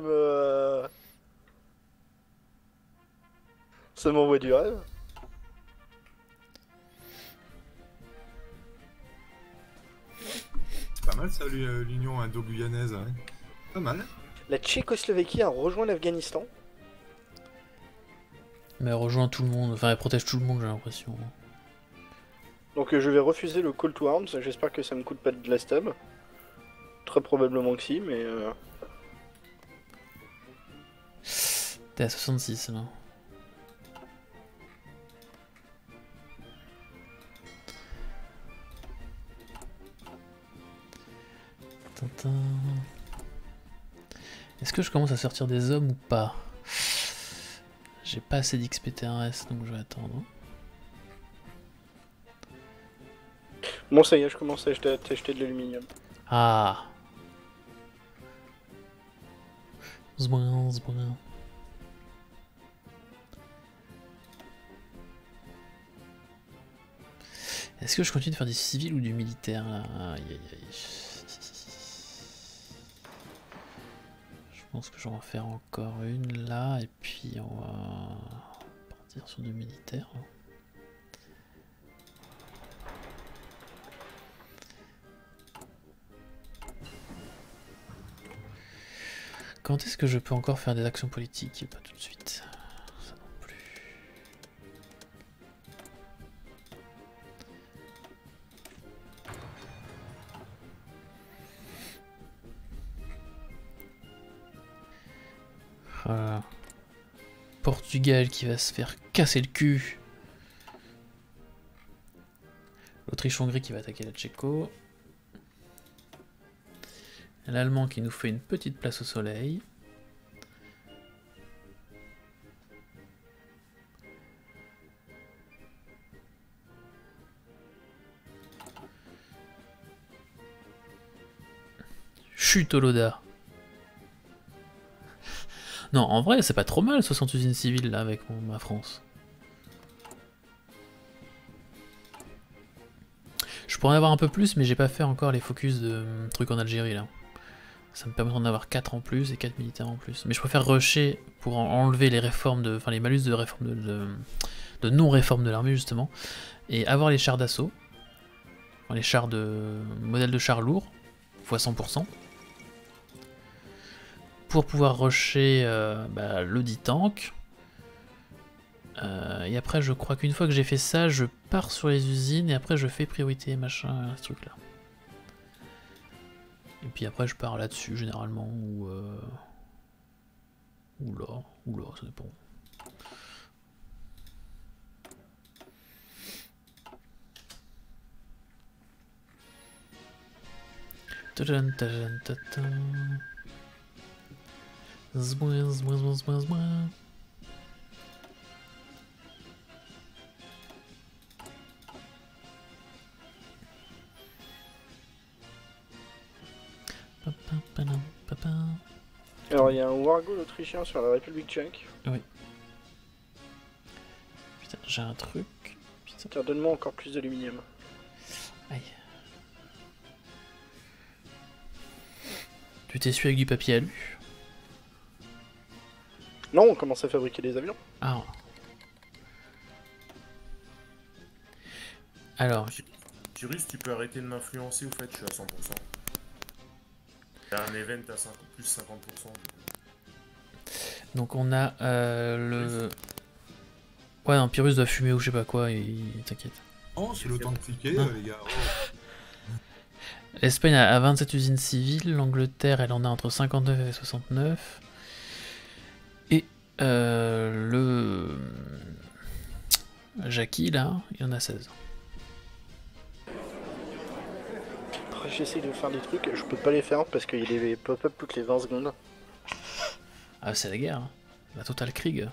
m'envoie du rêve. C'est pas mal ça, l'Union indo-guyanaise. Hein. Pas mal. La Tchécoslovaquie a rejoint l'Afghanistan. Mais elle rejoint tout le monde, enfin elle protège tout le monde, j'ai l'impression. Donc je vais refuser le call to arms, j'espère que ça me coûte pas de la stab. Très probablement que si, mais... T'es à 66 là. Tintin. Est-ce que je commence à sortir des hommes ou pas? J'ai pas assez d'XP TRS donc je vais attendre. Bon ça y est, je commence à acheter de l'aluminium. Ah. Zbouin. Est-ce que je continue de faire du civil ou du militaire là? Aïe aïe aïe. Je pense que je vais en faire encore une là et puis on va partir sur du militaire. Quand est-ce que je peux encore faire des actions politiques? Pas tout de suite. Ça non plus. Voilà. Portugal qui va se faire casser le cul. L'Autriche-Hongrie qui va attaquer la Tchéco. L'Allemand qui nous fait une petite place au soleil. chut Oloda. Non, en vrai, c'est pas trop mal 60 usines civiles là avec ma France. Je pourrais en avoir un peu plus, mais j'ai pas fait encore les focus de trucs en Algérie là. Ça me permet d'en avoir 4 en plus et 4 militaires en plus. Mais je préfère rusher pour enlever les réformes de. Enfin les malus de réforme de non-réforme de l'armée justement. Et avoir les chars d'assaut. Enfin, les chars de. Modèles de chars lourds. X 100%. Pour pouvoir rusher le 10 tank. Et après je crois qu'une fois que j'ai fait ça, je pars sur les usines et après je fais priorité machin, ce truc là. Et puis après je pars là-dessus généralement ou là, ça dépend. Tadam, tadam, tadam. Zouin, zouin, zouin, zouin, zouin. Alors il y a un Wargol autrichien sur la République tchèque. Oui. Putain, j'ai un truc. Putain. Tiens, donne-moi encore plus d'aluminium. Aïe. Tu t'essuies avec du papier alu? Non, on commence à fabriquer des avions. Ah. Alors. Cyrus, tu peux arrêter de m'influencer, au fait, je suis à 100%. T'as un event à plus 50%. Donc on a le... Ouais, non, Pyrrhus doit fumer ou je sais pas quoi, et t'inquiète. Oh, c'est le temps de cliquer, les gars. Oh. L'Espagne a 27 usines civiles, l'Angleterre elle en a entre 59 et 69. Et le... Jackie là, il en a 16. J'essaie de faire des trucs, je peux pas les faire parce qu'il y a des pop-up toutes les 20 secondes. Ah, c'est la guerre, hein. La Total Krieg.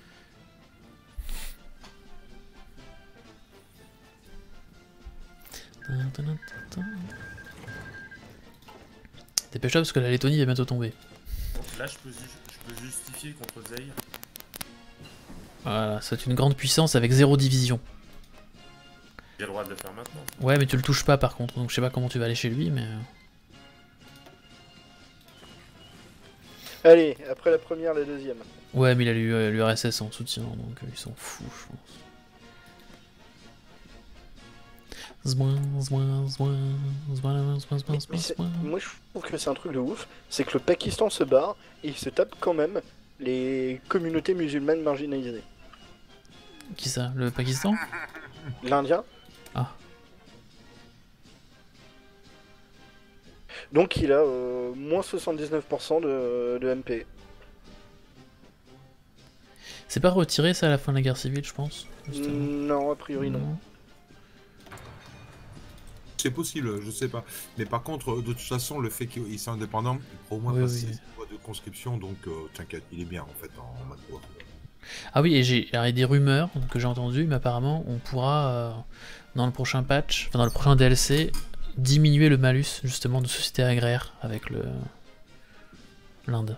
Dépêche-toi parce que la Lettonie va bientôt tomber. Donc là, je peux justifier contre Zaïre. Voilà, c'est une grande puissance avec 0 division. J'ai le droit de le faire maintenant. Ouais, mais tu le touches pas par contre, donc je sais pas comment tu vas aller chez lui, mais... Allez, après la première, la deuxième. Ouais, mais il a l'URSS en soutien, donc ils s'en foutent, je pense. Zouin, zouin, zouin, zouin, zouin, zouin, zouin. Moi, je trouve que c'est un truc de ouf, c'est que le Pakistan se barre et il se tape quand même les communautés musulmanes marginalisées. Qui ça? Le Pakistan? L'Indien. Ah. Donc il a moins 79% de MP. C'est pas retiré ça à la fin de la guerre civile, je pense? Non, a priori non. C'est possible, je sais pas. Mais par contre, de toute façon, le fait qu'il soit indépendant, il pourra au moins Oui, passer oui. ses voies de conscription, donc t'inquiète, il est bien en fait en mode bois. Ah oui, et il y a des rumeurs que j'ai entendues, mais apparemment on pourra, dans le prochain patch, enfin dans le prochain DLC, diminuer le malus justement de société agraire avec l'Inde.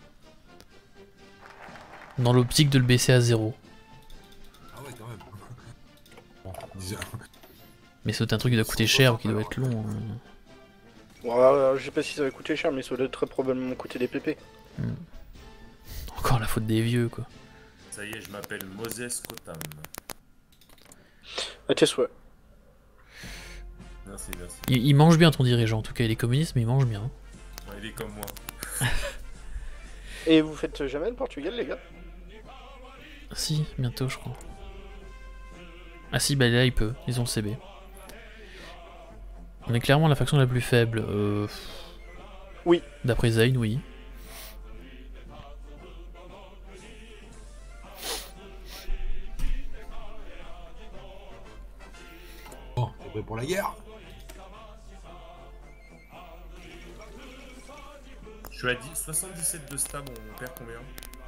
Dans l'optique de le baisser à 0. Ah ouais, quand même. Bon, disons... Mais c'est un truc qui doit coûter cher ou qui doit être long. Ouais, je sais pas si ça va coûter cher, mais ça doit très probablement coûter des PP. Encore la faute des vieux quoi. Ça y est, je m'appelle Moses Kotam. À tes souhaits. Merci, merci. Il mange bien ton dirigeant, en tout cas il est communiste mais il mange bien. Ouais, il est comme moi. Et vous faites jamais le Portugal les gars? Si, bientôt je crois. Ah si, bah là il peut, ils ont le CB. On est clairement la faction la plus faible. Oui. D'après Zayn, oui. Bon, t'es prêt pour la guerre? Je suis à 77 de stab, on perd combien?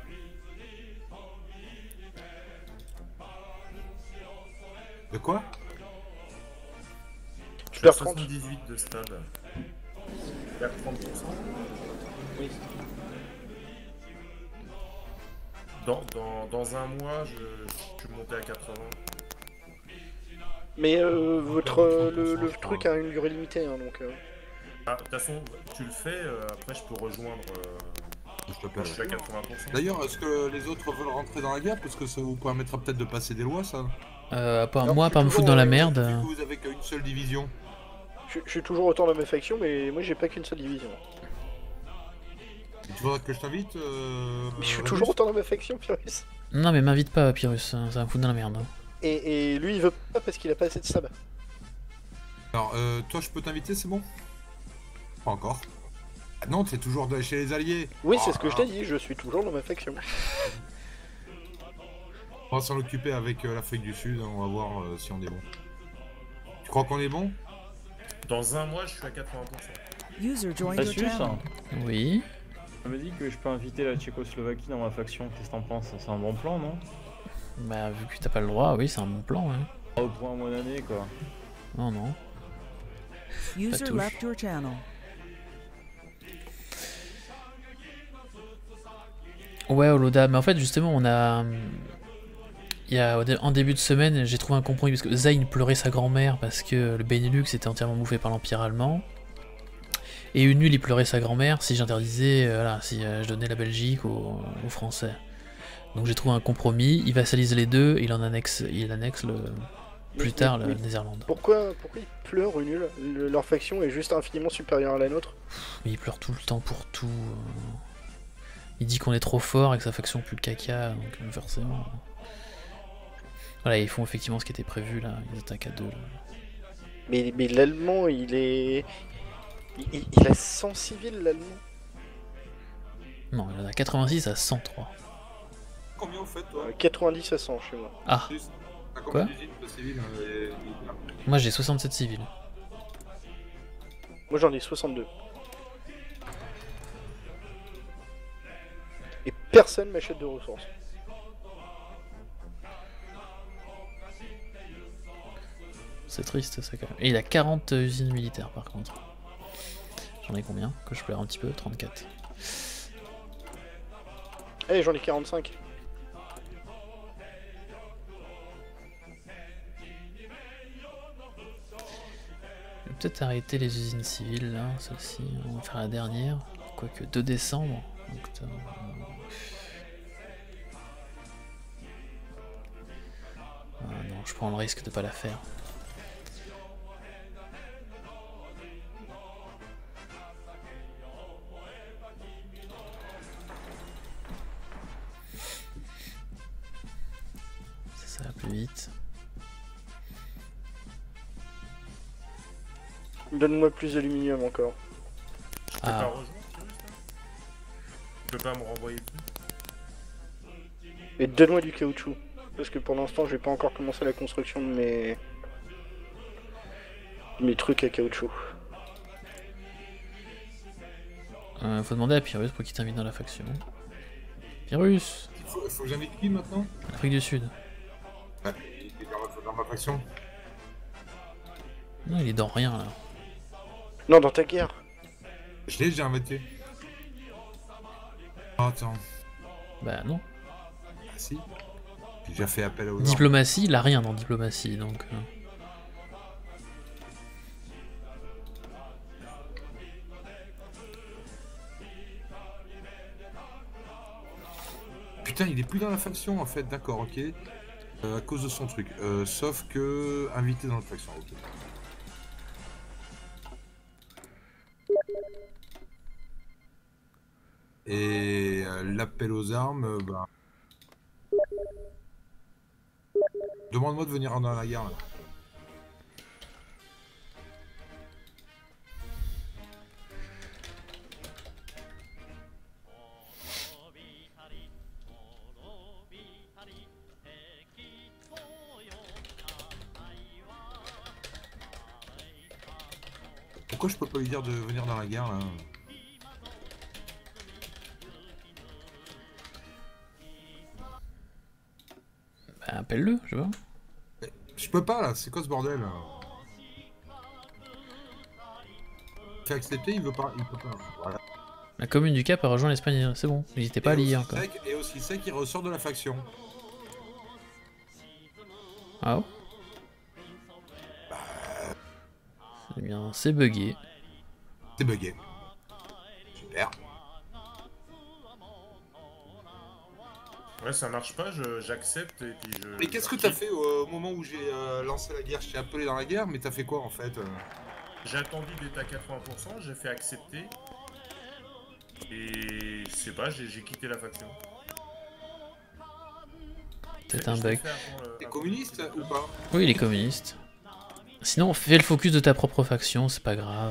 De quoi? Je perds 30. 78 de stab. Vers 30%. Oui. Dans un mois, je suis monté à 80. Mais le truc a une durée limitée, hein, donc... Ah, de toute façon, tu le fais, après je peux rejoindre... je suis à 80%. D'ailleurs, est-ce que les autres veulent rentrer dans la guerre? Parce que ça vous permettra peut-être de passer des lois, ça. Moi, pas me foutre dans la merde. Vous avez qu'une seule division. Je suis toujours autant dans ma faction, mais moi j'ai pas qu'une seule division. Et tu voudrais que je t'invite Mais je suis toujours autant dans ma faction, Pyrrhus. Non, mais m'invite pas, Pyrrhus, ça va me foutre dans la merde. Et lui il veut pas parce qu'il a pas assez de stab. Alors, toi, je peux t'inviter, c'est bon? Pas encore. Ah non, t'es toujours chez les alliés. Oui, c'est ce que je t'ai dit, je suis toujours dans ma faction. On va s'en occuper avec l'Afrique du Sud, hein, on va voir si on est bon. Tu crois qu'on est bon? Dans un mois, je suis à 80%. User joined T'as your su ça? channel. Oui. Ça me dit que je peux inviter la Tchécoslovaquie dans ma faction, qu'est-ce que t'en penses? C'est un bon plan, non? Bah, vu que t'as pas le droit, oui, c'est un bon plan, hein. Au point moins d'année, quoi. Non, non. User touche. left your channel. Ouais, Oloda, mais en fait, justement, on a... En début de semaine, j'ai trouvé un compromis, parce que Zayn pleurait sa grand-mère parce que le Benelux était entièrement bouffé par l'Empire allemand. Et Unul, il pleurait sa grand-mère si j'interdisais, voilà, si je donnais la Belgique aux Français. Donc j'ai trouvé un compromis, il vassalise les deux, il annexe plus tard la Néerlande. Pourquoi ils pleurent, nul? Leur faction est juste infiniment supérieure à la nôtre. Mais il pleure tout le temps pour tout. Il dit qu'on est trop fort et que sa faction pue le caca, donc forcément... Voilà, ils font effectivement ce qui était prévu là, ils attaquent à deux. Là. Mais l'allemand, il est... Il a 100 civils, l'allemand. Non, il en a 86 à 103. Combien vous faites, toi? 90 à 100 chez moi. Ah. T'as Quoi? combien d'usines de civils Moi j'ai 67 civils. Moi j'en ai 62. Et personne m'achète de ressources. C'est triste ça quand même. Et il a 40 usines militaires par contre. J'en ai combien? Que je pleure un petit peu? 34. Eh, j'en ai 45. Je vais peut-être arrêter les usines civiles là, celle-ci. On va faire la dernière. Quoique 2 décembre. Octobre. Ah non, je prends le risque de pas la faire. Ça va plus vite. Donne-moi plus d'aluminium encore. Je peux pas rejoindre, tu peux pas me renvoyer plus. Et donne-moi du caoutchouc. Parce que pour l'instant, j'ai pas encore commencé la construction de mes trucs à caoutchouc. Faut demander à Pyrrhus pour qu'il t'invite dans la faction. Pyrrhus! Faut que j'invite qui maintenant? L'Afrique du Sud. Ouais, il est dans ma faction. Non, il est dans rien là. Non, dans ta guerre. Je l'ai déjà invité. Oh, attends. Bah non. Ah si. J'ai déjà fait appel aux Diplomatie, il a rien dans diplomatie donc. Putain, il est plus dans la faction en fait, d'accord, ok. À cause de son truc. Sauf que invité dans la faction, ok. Et l'appel aux armes, bah... Demande-moi de venir dans la guerre là. Pourquoi je peux pas lui dire de venir dans la guerre là? Bah, appelle-le, je vois. Je peux pas là, c'est quoi ce bordel là? fait accepter, il veut pas. Il peut pas. Voilà. La commune du Cap a rejoint l'Espagne, c'est bon, n'hésitez pas à lire encore. Et aussi sec, il ressort de la faction. Ah oh. Eh bien, c'est bugué. C'est bugué. Super. Ouais, ça marche pas, j'accepte et puis je... Mais qu'est-ce que t'as fait au moment où j'ai lancé la guerre? Je t'ai appelé dans la guerre, mais t'as fait quoi en fait? J'ai attendu d'être à 80%, j'ai fait accepter. Et je sais pas, j'ai quitté la faction. C'est un bug. T'es communiste ou pas? Oui, il est communiste. Sinon, fais le focus de ta propre faction, c'est pas grave.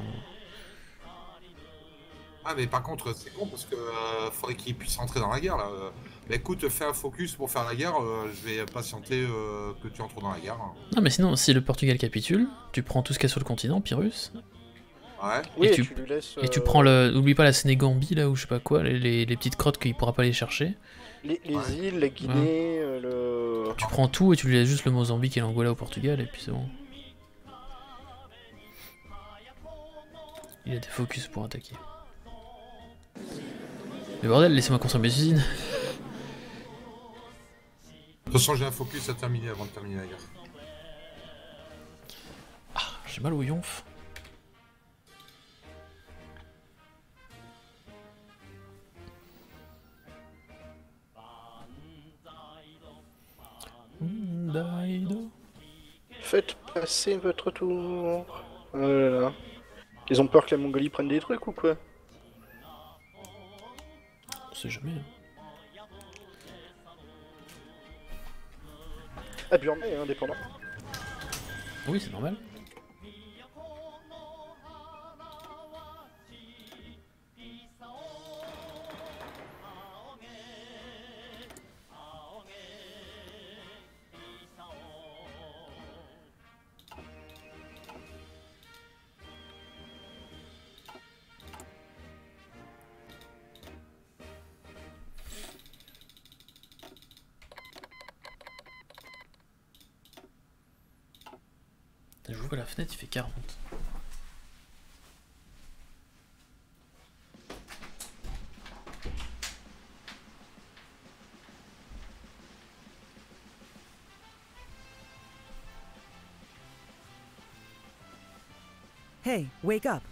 Ah mais par contre c'est con parce que faudrait qu'il puisse rentrer dans la guerre là. Bah écoute, fais un focus pour faire la guerre, je vais patienter que tu entres dans la guerre. Non mais sinon, si le Portugal capitule, tu prends tout ce qu'il y a sur le continent, Pyrrhus. Ouais. Oui, et, tu lui laisses, et tu prends le... Oublie pas la Sénégambie là ou je sais pas quoi, les petites crottes qu'il pourra pas aller chercher. Les îles, la Guinée, le... Tu prends tout et tu lui laisses juste le Mozambique et l'Angola au Portugal et puis c'est bon. Il a des focus pour attaquer. Mais bordel, laissez-moi construire mes usines. De toute façon j'ai un focus à terminer avant de terminer la guerre. Ah, j'ai mal au yonf. Faites passer votre tour. Oh là là. Ils ont peur que la Mongolie prenne des trucs ou quoi? On sait jamais. Ah, Burma est indépendant. Oui, c'est normal. J'ouvre la fenêtre, il fait 40. Hey, wake up.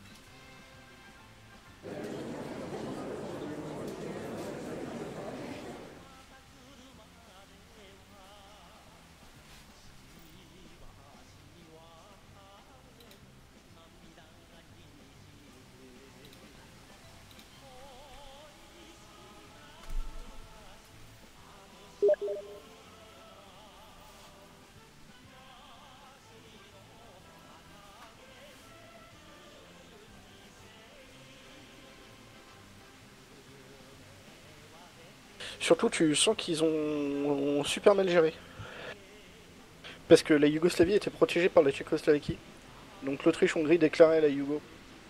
Surtout, tu sens qu'ils ont super mal géré. Parce que la Yougoslavie était protégée par la Tchécoslovaquie. Donc l'Autriche-Hongrie déclarait la Yougo.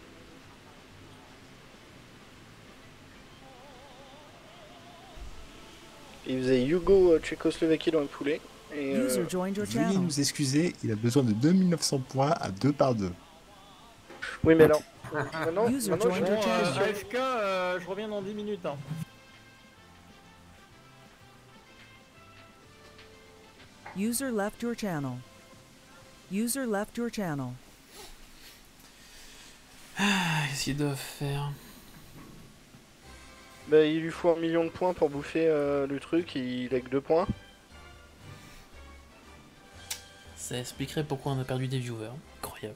Ils faisaient Yougo-Tchécoslovaquie dans le poulet. Et Veuillez nous excuser, il a besoin de 2900 points à 2 par 2. Oui, mais alors. Maintenant, j'ai une question. AFK, je reviens dans 10 minutes. Hein. User left your channel. User left your channel. Ah, qu'est-ce qu'ils doivent faire? Bah, il lui faut 1 million de points pour bouffer le truc, et il a que 2 points. Ça expliquerait pourquoi on a perdu des viewers. Incroyable.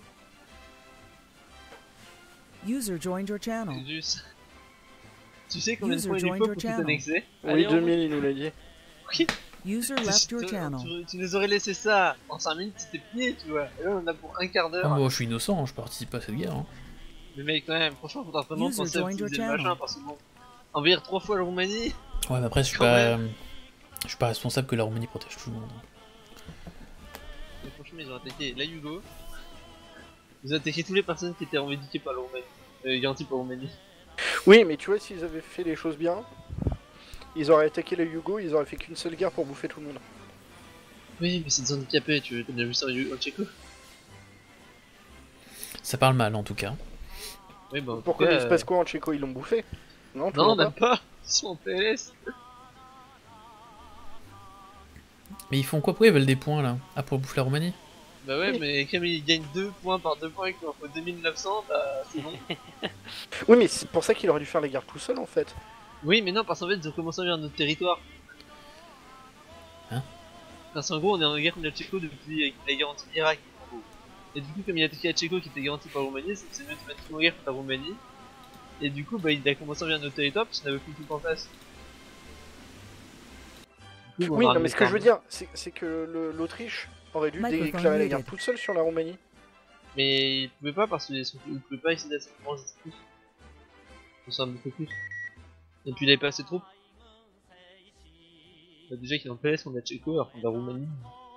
User joined your channel. Tu sais combien de points il lui faut pour tout annexer? Oui, 2000, il nous l'a dit. Oui. User left your channel. Tu nous aurais laissé ça en 5 minutes, c'était plié, tu vois. Et là, on en a pour un quart d'heure. Ah, moi, je suis innocent, hein, je participe pas à cette guerre. Hein. Mais mec, quand même, franchement, faudra vraiment User penser à joined your utiliser le channel. machin parce que bon, envahir 3 fois la Roumanie. Ouais, mais après, je suis Quand pas, même. je suis pas responsable que la Roumanie protège tout le monde. Mais franchement, ils ont attaqué la Yugo. Ils ont attaqué toutes les personnes qui étaient revendiquées par la Roumanie. Garanties par la Roumanie. Oui, mais tu vois, s'ils avaient fait les choses bien, ils auraient attaqué le Yugo, ils auraient fait qu'une seule guerre pour bouffer tout le monde. Oui, mais c'est des handicapés, tu as bien vu ça en Tchéco. Ça parle mal en tout cas. Oui, bah, en tout Pourquoi cas, il se passe quoi en Tchéco? Ils l'ont bouffé? Non, Non, toujours même pas. Ils sont en PLS. Mais ils font quoi? Pourquoi ils veulent des points là? Ah, pour bouffer la Roumanie? Bah ouais, mais comme ils gagnent 2 points par 2 points et qu'il en faut 2900, bah c'est bon. Oui, mais c'est pour ça qu'il aurait dû faire la guerre tout seul en fait. Oui, mais non, parce qu'en fait, ils ont commencé à venir notre territoire. Hein? Parce qu'en gros, on est en guerre contre la Tchéco depuis la guerre anti-Irak, en gros. Et du coup, comme il a attaqué la Tchéco qui était garantie par la Roumanie, c'est mieux de mettre en guerre contre la Roumanie. Et du coup, bah, il a commencé à venir notre territoire parce qu'il n'avait plus tout en face. Du coup, on Oui, a non, mais ce que je veux ramené dire, c'est que l'Autriche aurait dû Microphone déclarer la guerre muted. toute seule sur la Roumanie. Mais il pouvait pas parce qu'il pouvait pas essayer d'être juste plus. Ça un peu plus. Et puis il avait pas assez de troupes. Bah, déjà qu'il est en PS contre la Tchéco alors contre la Roumanie.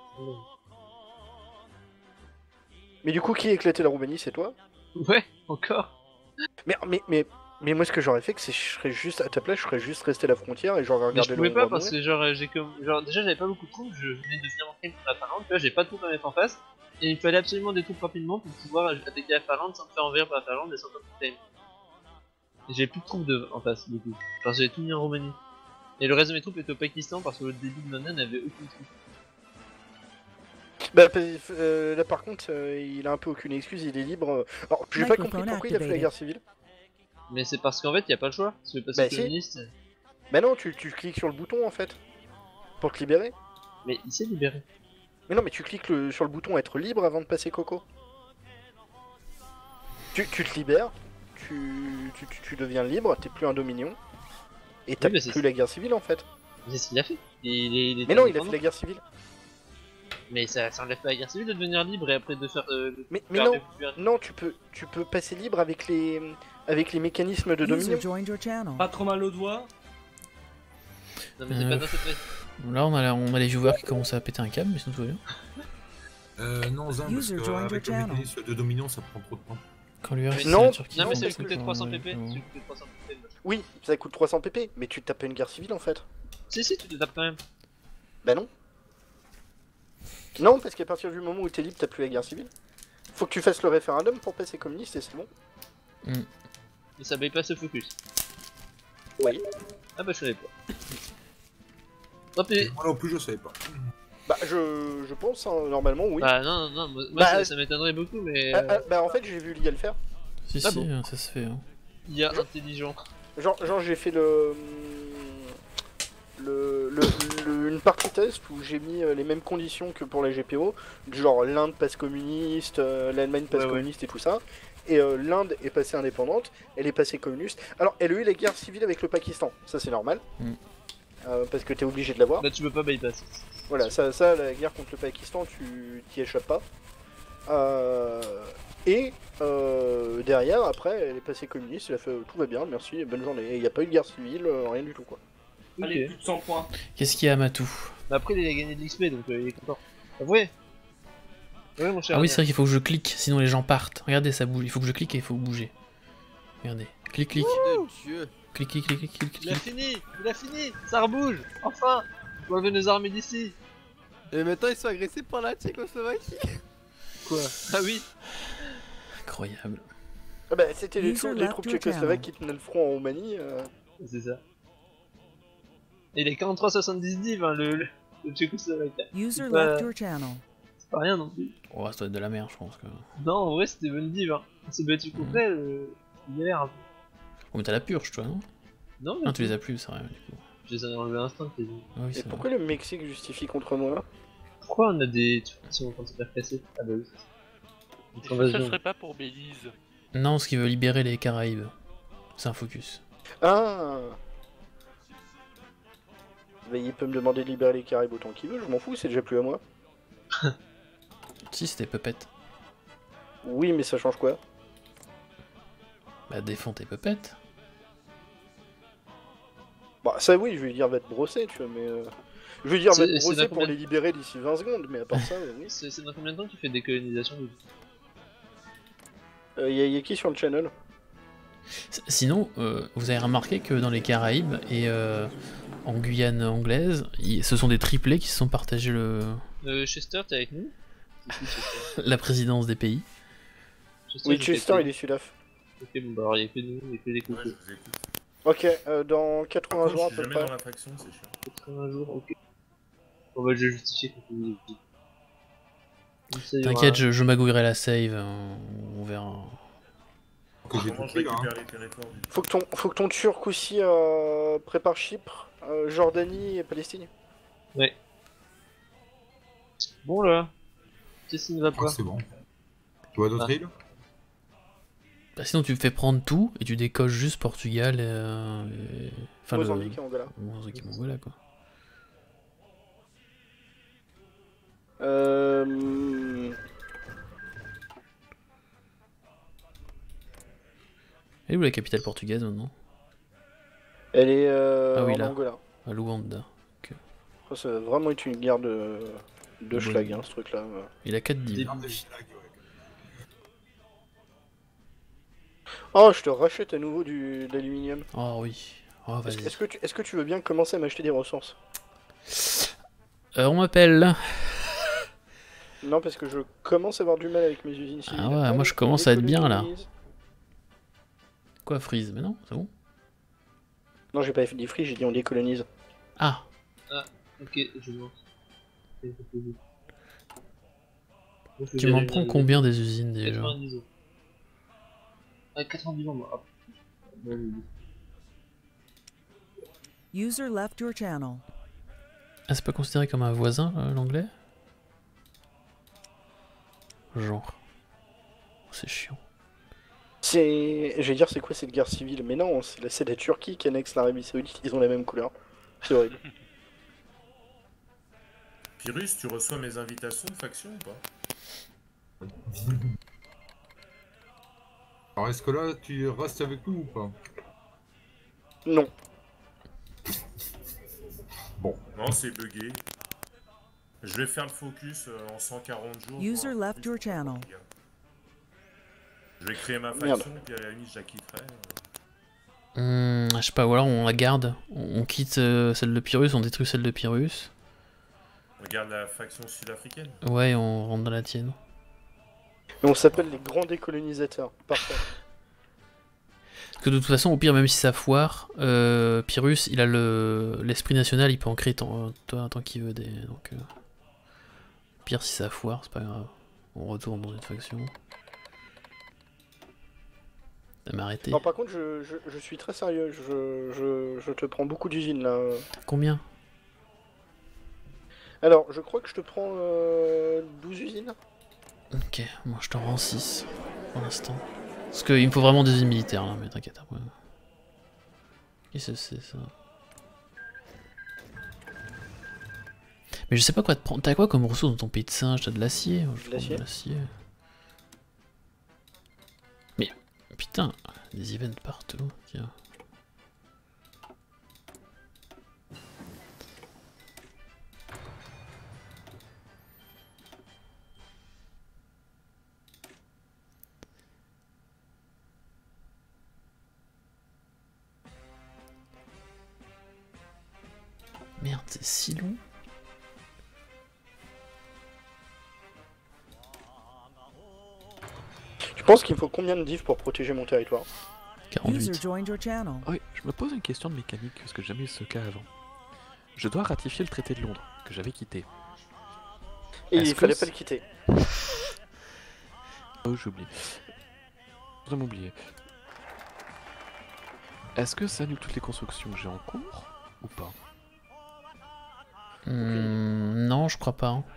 Mais du coup, qui a éclaté la Roumanie, c'est toi? Ouais, encore. Mais moi, ce que j'aurais fait, c'est que je serais juste à ta place, je serais juste resté à la frontière et j'aurais Mais regardé je pouvais le pas Hongrois parce mourir. que genre déjà j'avais pas beaucoup de troupes, je venais de finir mon crime contre la Finlande, tu vois, j'ai pas de troupes à mettre en face. Et il me fallait absolument des troupes rapidement pour pouvoir attaquer la Finlande sans me faire envahir par la Finlande et sans faire de time. Et j'avais plus de troupes en face du coup. Genre j'avais tout mis en Roumanie. Et le reste de mes troupes était au Pakistan parce que le début de London n'avait aucune troupe. Bah, là par contre, il a un peu aucune excuse, il est libre. Alors, j'ai pas compris Microphone pourquoi il a fait la activated. guerre civile. Mais c'est parce qu'en fait y a pas le choix. Si tu veux passer Bah, si. communiste. Bah non, tu cliques sur le bouton en fait. Pour te libérer. Mais il s'est libéré. Mais non, mais tu cliques sur le bouton être libre avant de passer Coco. Tu te libères, tu deviens libre, t'es plus un dominion. Et t'as mais c'est plus ça. la guerre civile en fait. C'est ce qu'il a fait. Il Mais non, il a fait la guerre civile. Mais ça enlève pas la guerre civile de devenir libre et après de faire. Mais faire non, républicain. non, tu peux passer libre avec les mécanismes de User dominion. joined your channel. Pas trop mal au doigt. Non, mais c'est pas dans cette phase. Là, on a les joueurs qui commencent à péter un câble, mais sinon tout va bien. Non, Zin, parce User joined your qu'avec le channel. mécanisme de dominion, ça prend trop de temps. Quand lui reste Non, la Turquie, Non, mais c'est c'est parce coûté que- 300 pp. ouais. C'est coûté 300 pp. Oui, ça coûte 300 pp, mais tu tapes une guerre civile en fait. Si, tu te tapes quand même. Bah non. Non, parce qu'à partir du moment où t'es libre, t'as plus la guerre civile. Faut que tu fasses le référendum pour passer communiste et c'est bon. Mais ça paye pas ce focus. Oui. Ah bah je savais pas. Hop, et... Moi non plus, je savais pas. Bah je pense, hein, normalement oui. Bah non, moi Bah, ça m'étonnerait beaucoup, mais. Bah en fait j'ai vu l'IA le faire. Si, Ah si, bon. ça se fait. Hein. Il y a intelligent. Genre j'ai fait une partie test où j'ai mis les mêmes conditions que pour les GPO, genre l'Inde passe communiste, l'Allemagne passe Ouais. communiste et tout ça, et l'Inde est passée indépendante, elle est passée communiste. Alors elle a eu la guerre civile avec le Pakistan, ça c'est normal, parce que t'es obligé de l'avoir. Là tu peux pas bypass. Voilà, ça la guerre contre le Pakistan, tu t'y échappes pas. Derrière, après, elle est passée communiste, elle a fait tout va bien, merci, bonne journée. Il n'y a pas eu de guerre civile, rien du tout quoi. Allez, Ok. plus de 100 points. Qu'est-ce qu'il y a, Matou? Bah après il a gagné de l'XP donc il est content. Ah ouais. Ouais mon cher. Ah oui, c'est vrai qu'il faut que je clique, sinon les gens partent. Regardez, ça bouge. Il faut que je clique et il faut bouger. Regardez. Clic, clic. Dieu. Clic, clic, clic, clic, clic, Il a clic. fini, ça rebouge, enfin. On va enlever nos armées d'ici. Et maintenant ils sont agressés par la Tchécoslovaquie. Quoi? Ah oui. Incroyable. Ah bah, c'était les User troupes left your tchécoslovaques channel. qui tenaient le front en Roumanie. C'est ça. Et il est 43-70 div hein, le Tchécoslovaque. User C'est pas- left your channel. C'est pas rien non plus. Oh, ça doit être de la merde, je pense que. Non, en vrai c'était bonne div hein. On s'est battu contre elle, il galère un peu. Oh, mais t'as la purge, toi, non? Non, Ah, tu les as plus, c'est vrai, du coup. Je les ai enlevés instant quasi. Ah oui, Et c'est vrai. pourquoi le Mexique justifie contre moi? Pourquoi on a des trucs qui sont en train de se faire casser? Ah bah oui. Est-ce que ça serait pas pour Belize? Non, ce qui veut libérer les Caraïbes. C'est un focus. Ah bah, il peut me demander de libérer les Caraïbes autant qu'il veut, je m'en fous, c'est déjà plus à moi. Si, c'était Puppet. Oui, mais ça change quoi? Bah, défends tes Puppets. Bah ça oui, je vais lui dire va te brosser, tu vois, mais... Je vais lui dire va te C'est brosser dans pour combien- les libérer d'ici 20 secondes, mais à part ça, oui. C'est dans combien de temps que tu fais des colonisations de... Y a qui sur le channel? Sinon, vous avez remarqué que dans les Caraïbes et en Guyane anglaise, ce sont des triplés qui se sont partagés Chester, t'es avec nous? C'est qui, Chester la présidence des pays. Chester, Oui, je Chester fais- il est Sudaf. Ok, bon bah alors il y a que nous, il y a que des Ouais, cocos. je vous écoute. Ok, dans Par 80 contre, jours à je suis peu jamais près. dans la faction, c'est chiant. 80 jours, ok. Bon bah je vais justifier quand on dit. T'inquiète, je magouillerai la save, on verra. Comment je récupère les territoires du... Faut que ton Turc aussi prépare Chypre, Jordanie et Palestine. Ouais. Bon là. Qu'est-ce qui ne va pas? C'est bon. Tu vois d'autres îles? Bah, sinon tu fais prendre tout et tu décoches juste Portugal et... Enfin, Mozambique et Angola. Mozambique et Angola quoi. Elle est où la capitale portugaise maintenant? Elle est ah oui, en là. Angola. À Luanda. Okay. Ça va vraiment être une guerre de schlag, hein, ce truc-là. Il a 4 divs. Oh, je te rachète à nouveau de l'aluminium. Oh oui. Oh, vas-y. Est-ce que tu veux bien commencer à m'acheter des ressources? On m'appelle. Non, parce que je commence à avoir du mal avec mes usines civiles. Ah ouais, moi je commence à être bien là. Quoi, freeze? Mais non, c'est bon. Non, j'ai pas dit free, j'ai dit on décolonise. Ah. Ah, ok, je vois. Tu m'en prends combien des usines déjà? 90 ans. Ah, 90 ans, moi. User left your channel. Ah, c'est pas considéré comme un voisin, l'anglais? Genre. C'est chiant. Je vais dire, c'est quoi cette guerre civile? Mais non, c'est la Turquie qui annexe l'Arabie Saoudite, ils ont la même couleur. C'est horrible. Pyrrhus, tu reçois mes invitations de faction ou pas? Alors est-ce que là tu restes avec nous ou pas? Non. Bon. Non, c'est bugué. Je vais faire le focus en 140 jours. User left your channel. Je vais créer ma Merde. faction, puis à la limite je la quitterai. Je sais pas, ou alors on la garde, on quitte celle de Pyrrhus, on détruit celle de Pyrrhus. On regarde la faction sud-africaine. Ouais, on rentre dans la tienne. Et on s'appelle les grands décolonisateurs. Parfait. Parce que de toute façon, au pire, même si ça foire, Pyrrhus, il a l'esprit national, il peut en créer tant qu'il veut. Donc, au pire, si ça foire, c'est pas grave. On retourne dans une faction. Ça m'a arrêté. Alors par contre, je suis très sérieux, je te prends beaucoup d'usines là. Combien? Alors, je crois que je te prends 12 usines. Ok, moi je t'en rends 6 pour l'instant. Parce qu'il me faut vraiment des usines militaires là, mais t'inquiète après. Qu'est-ce que c'est ça? Mais je sais pas quoi te prendre. T'as quoi comme ressource dans ton pays de singe? T'as de l'acier? De l'acier. Mais putain, des events partout, tiens. Merde, c'est si long. Tu penses qu'il me faut combien de divs pour protéger mon territoire? 48. User joined your channel. Oui, je me pose une question de mécanique, parce que j'ai jamais eu ce cas avant. Je dois ratifier le traité de Londres, que j'avais quitté. Et il fallait pas le quitter. Oh, j'ai oublié. Je voudrais m'oublier. Est-ce que ça annule toutes les constructions que j'ai en cours, ou pas? Non, je crois pas. Hein.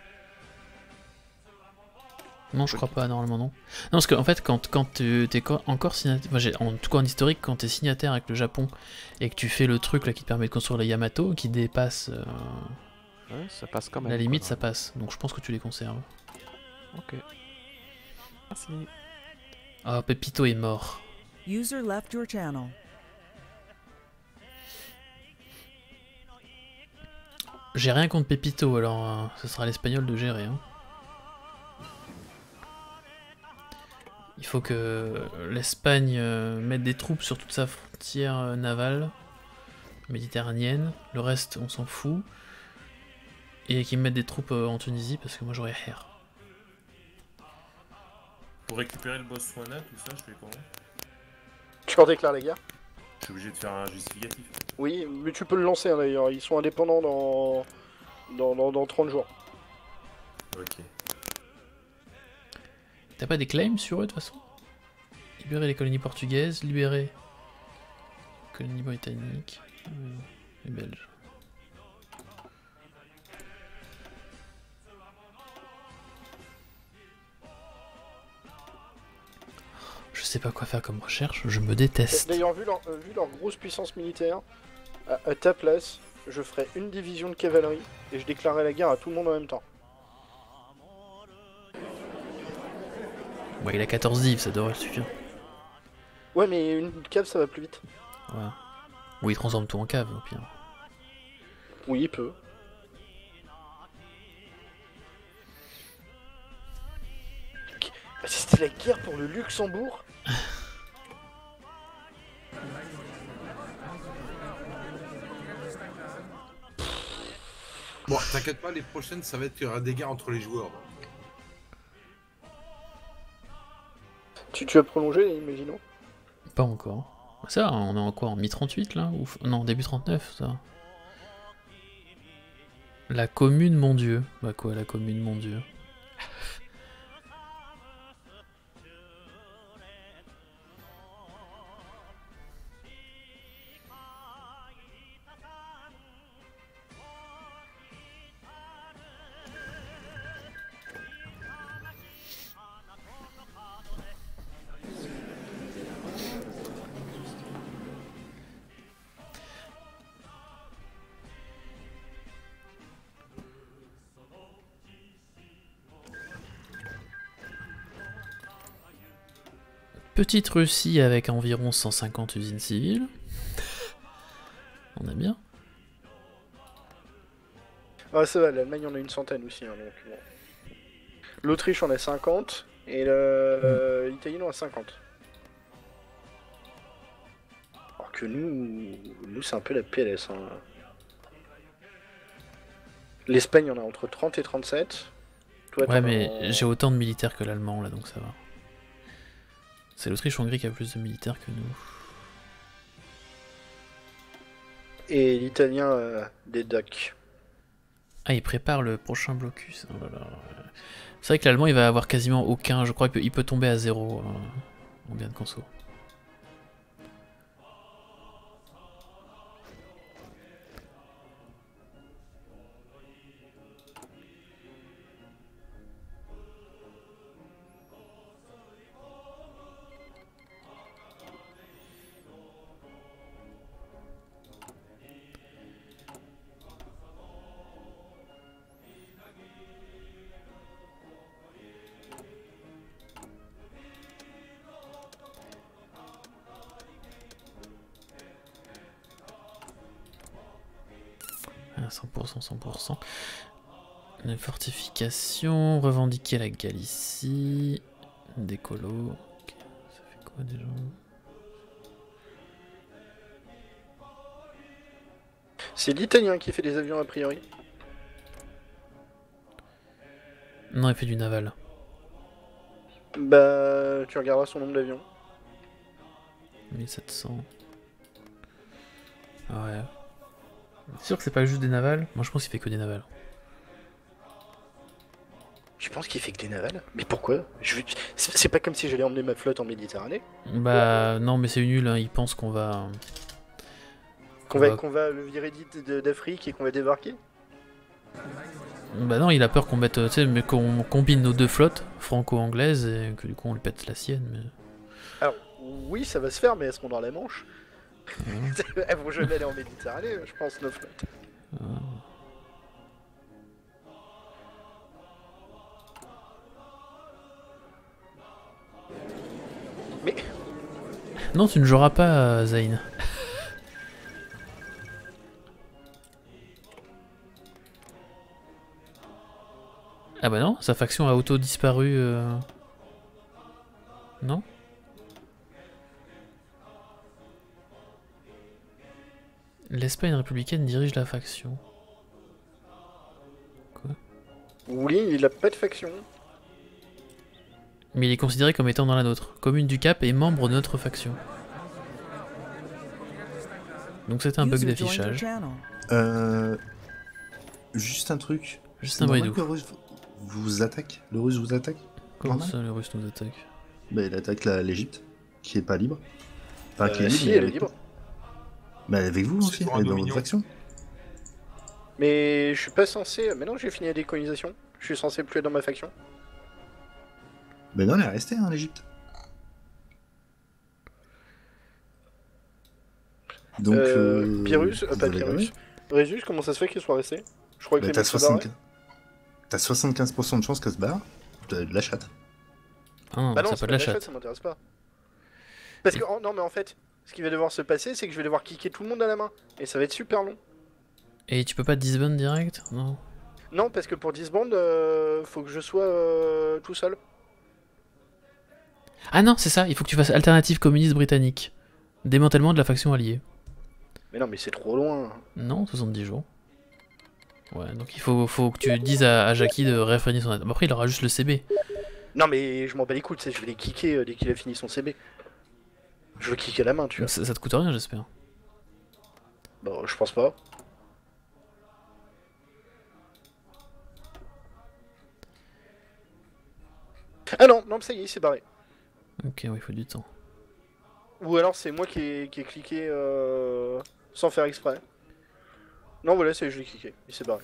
Non, je crois pas, normalement non. Non, parce qu'en fait, quand t'es encore signataire, enfin, en tout cas en historique, quand t'es signataire avec le Japon et que tu fais le truc là qui te permet de construire les Yamato, qui dépasse ouais, ça passe quand même, la limite, quoi, ça passe. Donc je pense que tu les conserves. Ok. Merci. Ah, Pepito est mort. User left your channel. J'ai rien contre Pepito, alors ce sera l'espagnol de gérer. Hein. Il faut que l'Espagne mette des troupes sur toute sa frontière navale méditerranéenne. Le reste, on s'en fout. Et qu'ils mettent des troupes en Tunisie, parce que moi j'aurais hair. Pour récupérer le Botswana, tout ça, je fais comment? Je leur déclare la guerre. Je suis obligé de faire un justificatif. Oui, mais tu peux le lancer hein, d'ailleurs, ils sont indépendants dans 30 jours. Ok. T'as pas des claims sur eux de toute façon? Libérer les colonies portugaises, libérer les colonies britanniques et belges. Je sais pas quoi faire comme recherche, je me déteste. D'ailleurs, vu leur grosse puissance militaire, à ta place, je ferais une division de cavalerie et je déclarerais la guerre à tout le monde en même temps. Ouais, il a 14 divs, ça devrait suffire. Ouais, mais une cave ça va plus vite. Ouais. Ou il transforme tout en cave au pire. Oui, il peut. C'était la guerre pour le Luxembourg. Bon, t'inquiète pas, les prochaines, ça va être des guerres entre les joueurs. Tu vas prolonger, imaginons? Pas encore. Ça, on est en quoi? En mi-38 là? Ou... Non, début 39 ça. La commune, mon dieu. Bah quoi, la commune, mon dieu. Petite Russie avec environ 150 usines civiles. On est bien. Ah ça va, l'Allemagne en a une centaine aussi. Hein, donc, bon. L'Autriche en a 50 et l'Italie en a 50. Alors que nous c'est un peu la PLS. Hein. L'Espagne en a entre 30 et 37. Toi, ouais mais j'ai autant de militaires que l'Allemand là donc ça va. C'est l'Autriche-Hongrie qui a plus de militaires que nous. Et l'Italien des DOC. Ah, il prépare le prochain blocus. Oh là là. C'est vrai que l'Allemand il va avoir quasiment aucun. Je crois qu'il peut tomber à 0 en bien de conso. À 100%. Les fortifications, revendiquer la Galicie, décolo. Okay. Ça fait quoi déjà? C'est l'Italien qui fait des avions a priori. Non, il fait du naval. Bah, tu regarderas son nombre d'avions. 1700. Ah ouais. C'est sûr que c'est pas juste des navals? Moi je pense qu'il fait que des navals. Je pense qu'il fait que des navals? Mais pourquoi? C'est pas comme si j'allais emmener ma flotte en Méditerranée. Bah non mais c'est nul, hein. Il pense qu'on va... Qu'on va le virer d'Afrique et qu'on va débarquer? Bah non, il a peur qu'on mette, tu sais, mais qu'on combine nos deux flottes, franco-anglaises, et que du coup on le pète la sienne, mais... Alors, oui, ça va se faire, mais elles seront dans la Manche. Elles vont jamais aller en Méditerranée, je pense, nos flottes. Mais... Non, tu ne joueras pas, Zayn. Ah bah non, sa faction a auto-disparu... Non? L'Espagne républicaine dirige la faction. Quoi? Oui, il a pas de faction. Mais il est considéré comme étant dans la nôtre. Commune du Cap et membre de notre faction. Donc c'était un bug User joined your d'affichage. channel. Juste un truc. Juste C'est un normal bridou. que le russe vous attaque. Le russe vous attaque. Comment Normal. ça, le russe nous attaque? Bah, il attaque l'Égypte, qui est pas libre. Enfin, qui est Si, mais elle est avec libre. nous. Bah, avec vous C'est aussi, pour un elle est dans votre dominion. faction. Mais je suis pas censé. Mais non, j'ai fini la décolonisation. Je suis censé plus être dans ma faction. Mais non, elle est restée, hein, l'Égypte. Donc, Pyrrhus, vous pas avez Pyrrhus. gagné. Résus, comment ça se fait qu'il soit resté? Je crois que Bah, les t'as mecs se barraient. 75% de chance qu'elle se barre. De la chatte. Ah non, Bah non, c'est pas de la chatte. ça m'intéresse pas. Parce que, non, mais en fait, ce qui va devoir se passer, c'est que je vais devoir kicker tout le monde à la main. Et ça va être super long. Et tu peux pas disband direct? Non. Non, parce que pour disband, faut que je sois tout seul. Ah non, c'est ça, il faut que tu fasses alternative communiste britannique. Démantèlement de la faction alliée. Mais non, mais c'est trop loin. Non, 70 jours. Ouais, donc il faut que tu dises à Jackie de réfréner son attaque. Bon, après, il aura juste le CB. Non, mais je m'en bats les couilles, tu sais, je vais les kicker dès qu'il a fini son CB. Je veux kicker à la main, tu vois. Ça te coûte rien, j'espère. Bon, je pense pas. Ah non, non, ça y est, c'est barré. Ok, ouais, il faut du temps. Ou alors c'est moi qui ai cliqué sans faire exprès. Non, voilà, c'est je l'ai cliqué, il s'est barré.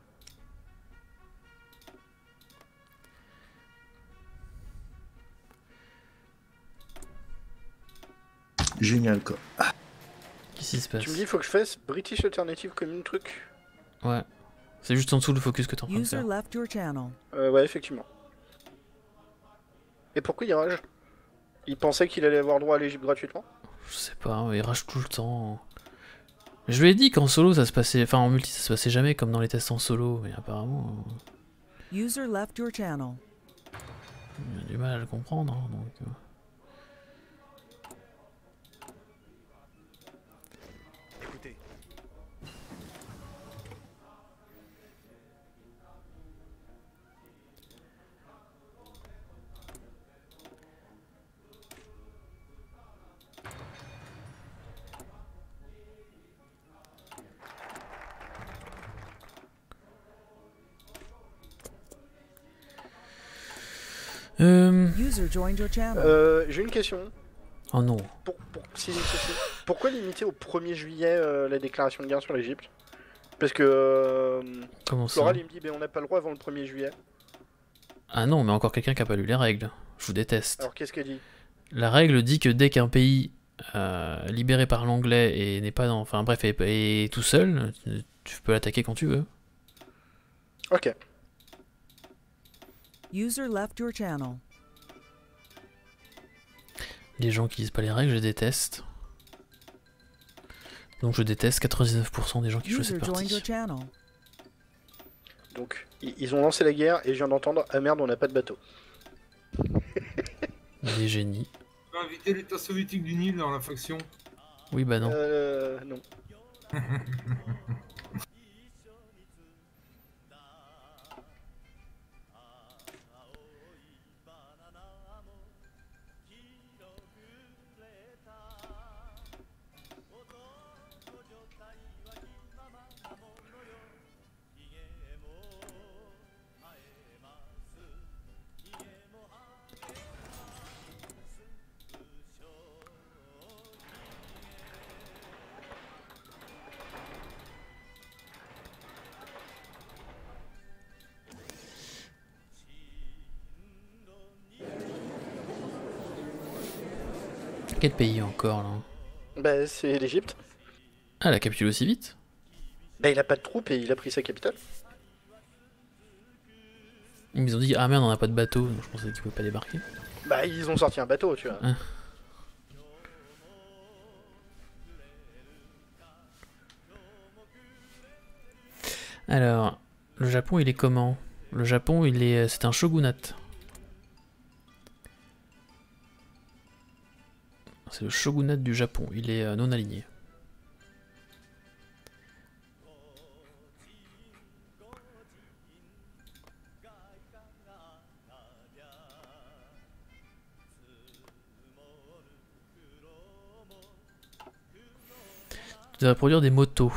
Génial, quoi. Qu'est-ce qui se passe? Tu me dis, il faut que je fasse British Alternative Commune truc. Ouais. C'est juste en dessous le focus que t'es en train de User faire. left your channel. Ouais, effectivement. Et pourquoi il rage? Il pensait qu'il allait avoir droit à l'Egypte gratuitement? Je sais pas, il rage tout le temps. Je lui ai dit qu'en solo ça se passait. Enfin en multi ça se passait jamais comme dans les tests en solo, mais apparemment. User left your channel. Il a du mal à le comprendre, hein, donc. Écoutez. User joined your channel. J'ai une question. Oh non. Pourquoi limiter au 1er juillet la déclaration de guerre sur l'Egypte? Parce que Comment ça? Floral il me dit ben, on n'a pas le droit avant le 1er juillet. Ah non, mais encore quelqu'un qui a pas lu les règles. Je vous déteste. Alors qu'est-ce qu'elle dit? La règle dit que dès qu'un pays libéré par l'anglais et n'est pas dans. Enfin bref, est tout seul, tu peux l'attaquer quand tu veux. Ok. User left your channel. Les gens qui lisent pas les règles, je les déteste. Donc je déteste 99% des gens qui jouent cette User joined your partie. channel. Donc ils ont lancé la guerre et je viens d'entendre ah merde on n'a pas de bateau. Des génies. Tu vas inviter l'État soviétique du Nil dans la faction. Oui bah non. Non. Quel pays encore là? Bah c'est l'Egypte. Ah, la capitule aussi vite? Bah il a pas de troupes et il a pris sa capitale. Ils ont dit ah merde on a pas de bateau, donc je pensais qu'ils pouvaient pas débarquer. Bah ils ont sorti un bateau tu vois. Ah. Alors, le Japon il est comment? Le Japon il est. C'est un shogunat. C'est le shogunat du Japon, il est non aligné. De devrais produire des motos.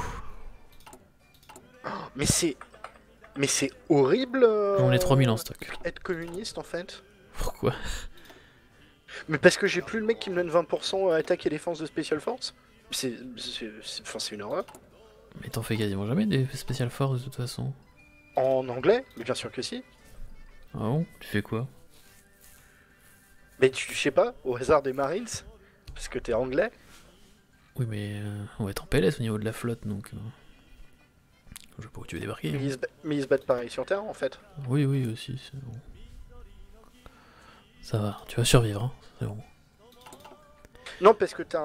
Mais c'est horrible. J'en ai 3000 en stock. Être communiste en fait. Pourquoi? Mais parce que j'ai plus le mec qui me donne 20% à attaque et défense de Special Force. C'est une horreur. Mais t'en fais quasiment jamais des Special Force de toute façon. En anglais? Mais bien sûr que si. Ah bon? Tu fais quoi? Mais je sais pas, au hasard des Marines, parce que t'es anglais. Oui mais on va être en PLS au niveau de la flotte donc... Je sais pas où tu veux débarquer. Mais ils se battent pareil sur Terre en fait. Oui oui aussi, c'est bon. Ça va, tu vas survivre, hein. C'est bon. Non parce que t'as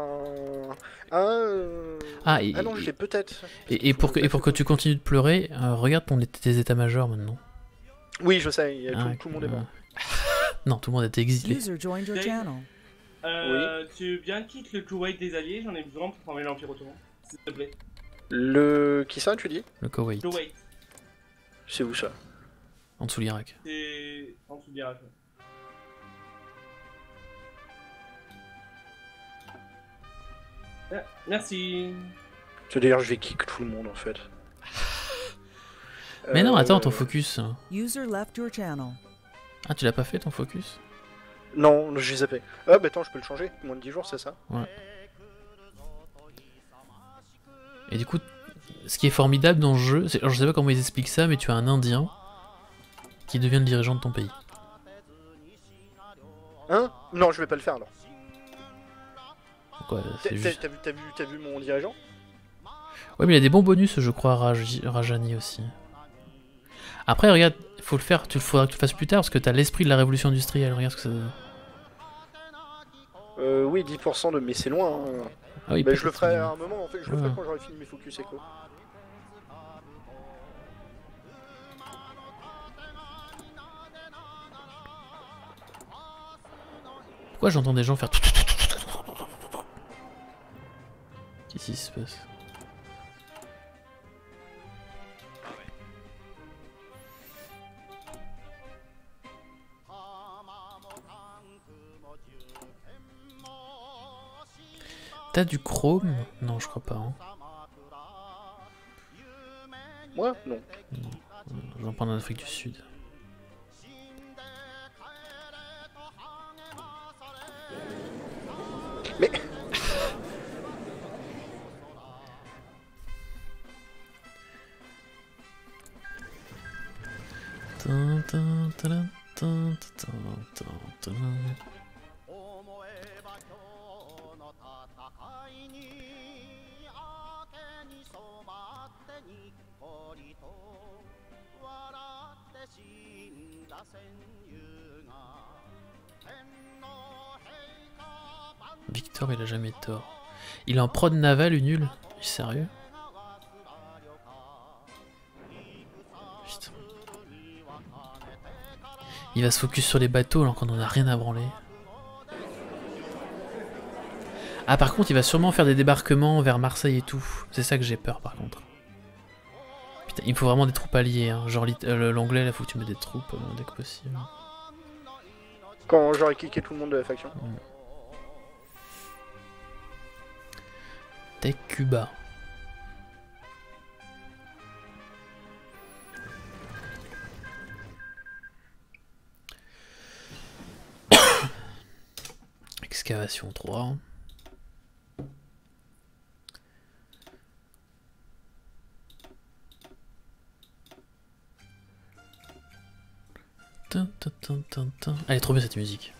Ah non je l'ai peut-être. Et pour que tu continues de pleurer, regarde tes états-majors maintenant. Oui je sais, tout le monde est mort. Non, tout le monde a été exilé. Tu veux bien quitter le Koweït des Alliés, j'en ai besoin pour former l'Empire Ottoman, s'il te plaît. Le... Qui ça tu dis? Le Koweït. Koweït. C'est où ça? En dessous de l'Irak. C'est en dessous de l'Irak. Ah, merci. D'ailleurs je vais kick tout le monde en fait. Mais non, attends, ton focus. User left your channel. Ah, tu l'as pas fait ton focus? Non, j'ai zappé. Ah bah attends, je peux le changer. Moins de 10 jours, c'est ça? Ouais. Et du coup, ce qui est formidable dans le jeu, alors je sais pas comment ils expliquent ça, mais tu as un Indien qui devient le dirigeant de ton pays. Hein? Non, je vais pas le faire alors. Quoi, juste... T'as vu mon dirigeant? Ouais, mais il y a des bons bonus, je crois, à Rajani aussi. Après, regarde, faut le faire, faudra que tu le fasses plus tard parce que t'as l'esprit de la révolution industrielle. Regarde ce que ça donne. Oui, 10% de. Mais c'est loin. Hein. Ah oui, bah, je le ferai à un moment en fait, je le ferai quand j'aurai fini mes focus éco. Pourquoi j'entends des gens faire. Qu'est-ce qui se passe? T'as du chrome? Non, je crois pas. Hein. Moi? Non. J'en prends en Afrique du Sud. Mais... Victor, il a jamais tort. Il est en prod naval, une nulle. Il est sérieux? Putain. Il va se focus sur les bateaux alors qu'on en a rien à branler. Ah, par contre, il va sûrement faire des débarquements vers Marseille et tout. C'est ça que j'ai peur, par contre. Putain, il me faut vraiment des troupes alliées. Hein. Genre l'anglais, là, faut que tu mettes des troupes dès que possible. Quand j'aurai kické tout le monde de la faction. Tech Cuba. Excavation 3. Elle est trop bien cette musique.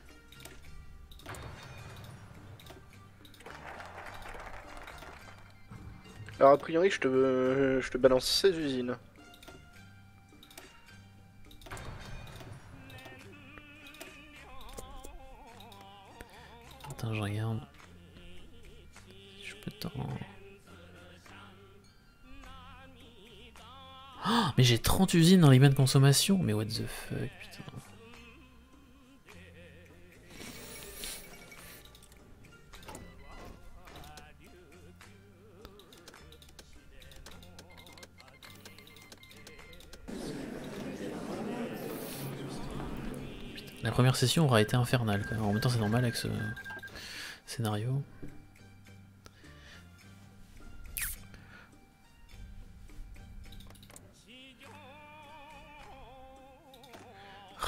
Alors a priori je te balance 16 usines. Attends, je regarde. Je peux t'en... Oh, mais j'ai 30 usines dans les biens de consommation. Mais what the fuck, putain. La première session aura été infernale quand même. En même temps c'est normal avec ce scénario.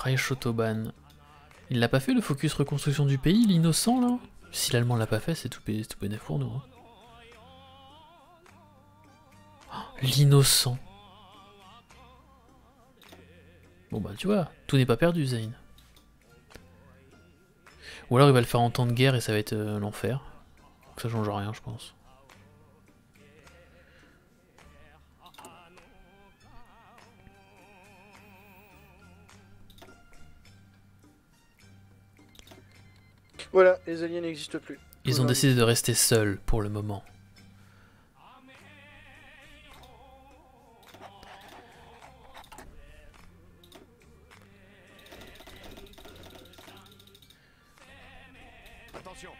Reich Autobahn. Il l'a pas fait le focus reconstruction du pays, l'innocent là? Si l'allemand l'a pas fait, c'est tout bénef pour nous. Hein. Oh, l'innocent. Bon bah tu vois, tout n'est pas perdu Zayn. Ou alors il va le faire en temps de guerre et ça va être l'enfer. Ça change rien je pense. Voilà, les alliés n'existent plus. Ils ont décidé de rester seuls pour le moment. Attention.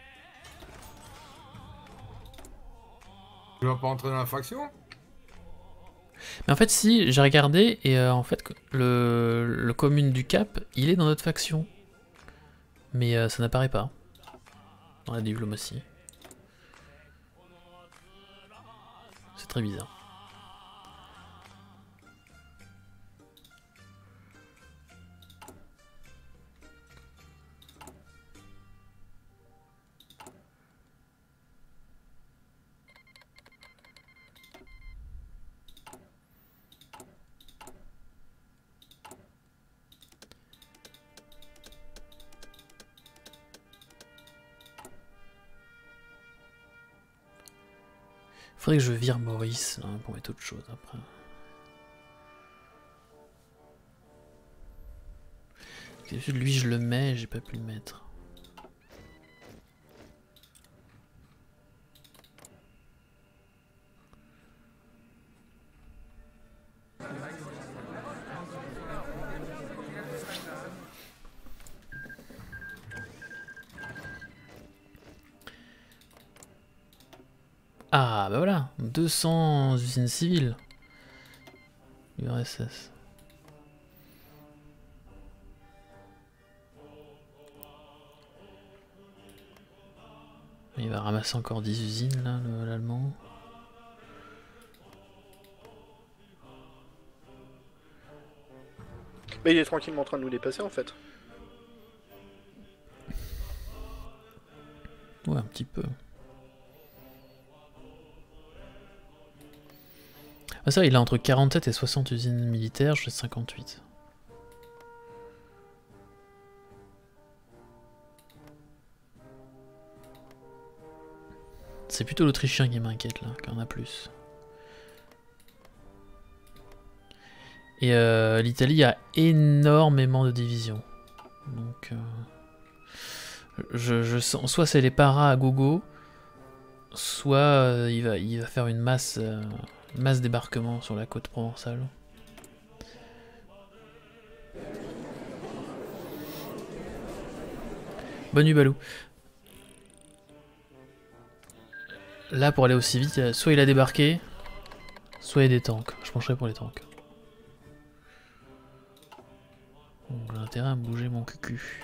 Tu vas pas entrer dans la faction? Mais en fait si, j'ai regardé et en fait le commune du Cap, il est dans notre faction. Mais ça n'apparaît pas dans la diplomatie. C'est très bizarre. Faudrait que je vire Maurice là, pour mettre autre chose après. D'habitude lui je le mets, j'ai pas pu le mettre. Ah bah voilà, 200 usines civiles. URSS. Il va ramasser encore 10 usines là, l'allemand. Mais il est tranquillement en train de nous dépasser en fait. Ouais, un petit peu. Ah ça, il a entre 47 et 60 usines militaires, je fais 58. C'est plutôt l'Autrichien qui m'inquiète là, qu'il y en a plus. Et l'Italie a énormément de divisions. Donc je sens, soit c'est les paras à gogo, soit il va faire une masse débarquement sur la côte provençale. Bonne nuit Balou. Là pour aller aussi vite, soit il a débarqué, soit il y a des tanks. Je pencherai pour les tanks. J'ai intérêt à me bouger mon cucu.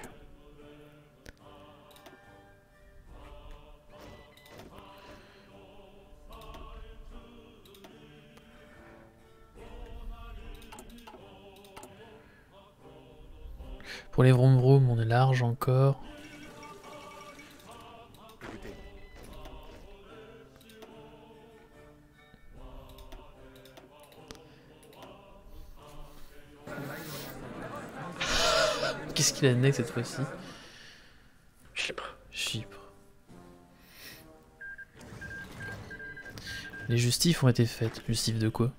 Pour les vroom vroom, on est large encore. Qu'est-ce qu'il a de next cette fois-ci? Chypre. Chypre. Les justifs ont été faites. Justifs de quoi?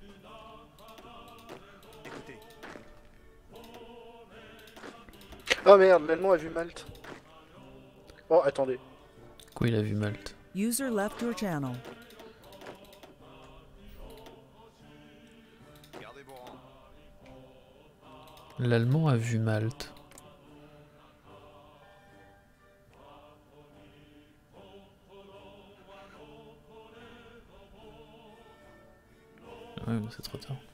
Oh merde, l'allemand a vu Malte. Oh, attendez. Quoi, il a vu Malte? User left your channel. L'allemand a vu Malte. Ouais, mais c'est trop tard.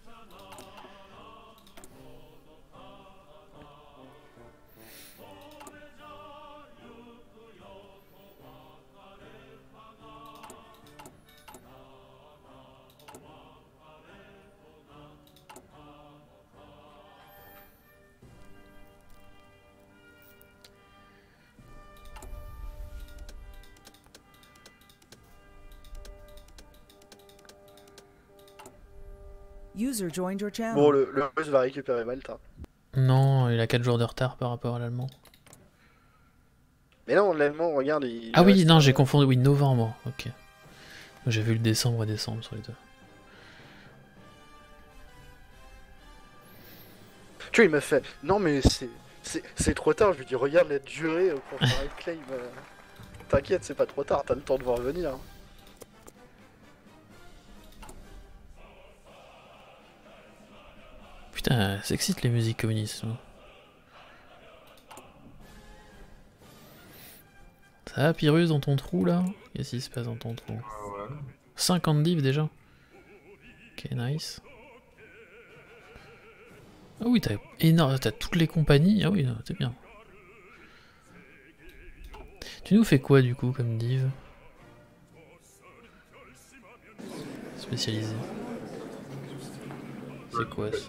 User joined your channel. Bon, le Russe va récupérer Malta. Non, il a 4 jours de retard par rapport à l'allemand. Mais non, l'allemand, regarde, il... Ah oui, non, j'ai confondu, oui, novembre, ok. J'ai vu le décembre et décembre sur les deux. Tu vois, il m'a fait, non mais c'est trop tard, je lui dis, regarde la durée pour faire un claim. T'inquiète, c'est pas trop tard, t'as le temps de voir venir. Putain, ça excite les musiques communistes. Hein. Ça va, Pyrrhus, dans ton trou là? Qu'est-ce qui se passe dans ton trou? 50 divs déjà? Ok, nice. Ah oui, t'as énorme, t'as toutes les compagnies. Ah oui, c'est bien. Tu nous fais quoi du coup comme div? Spécialisé. C'est quoi ça?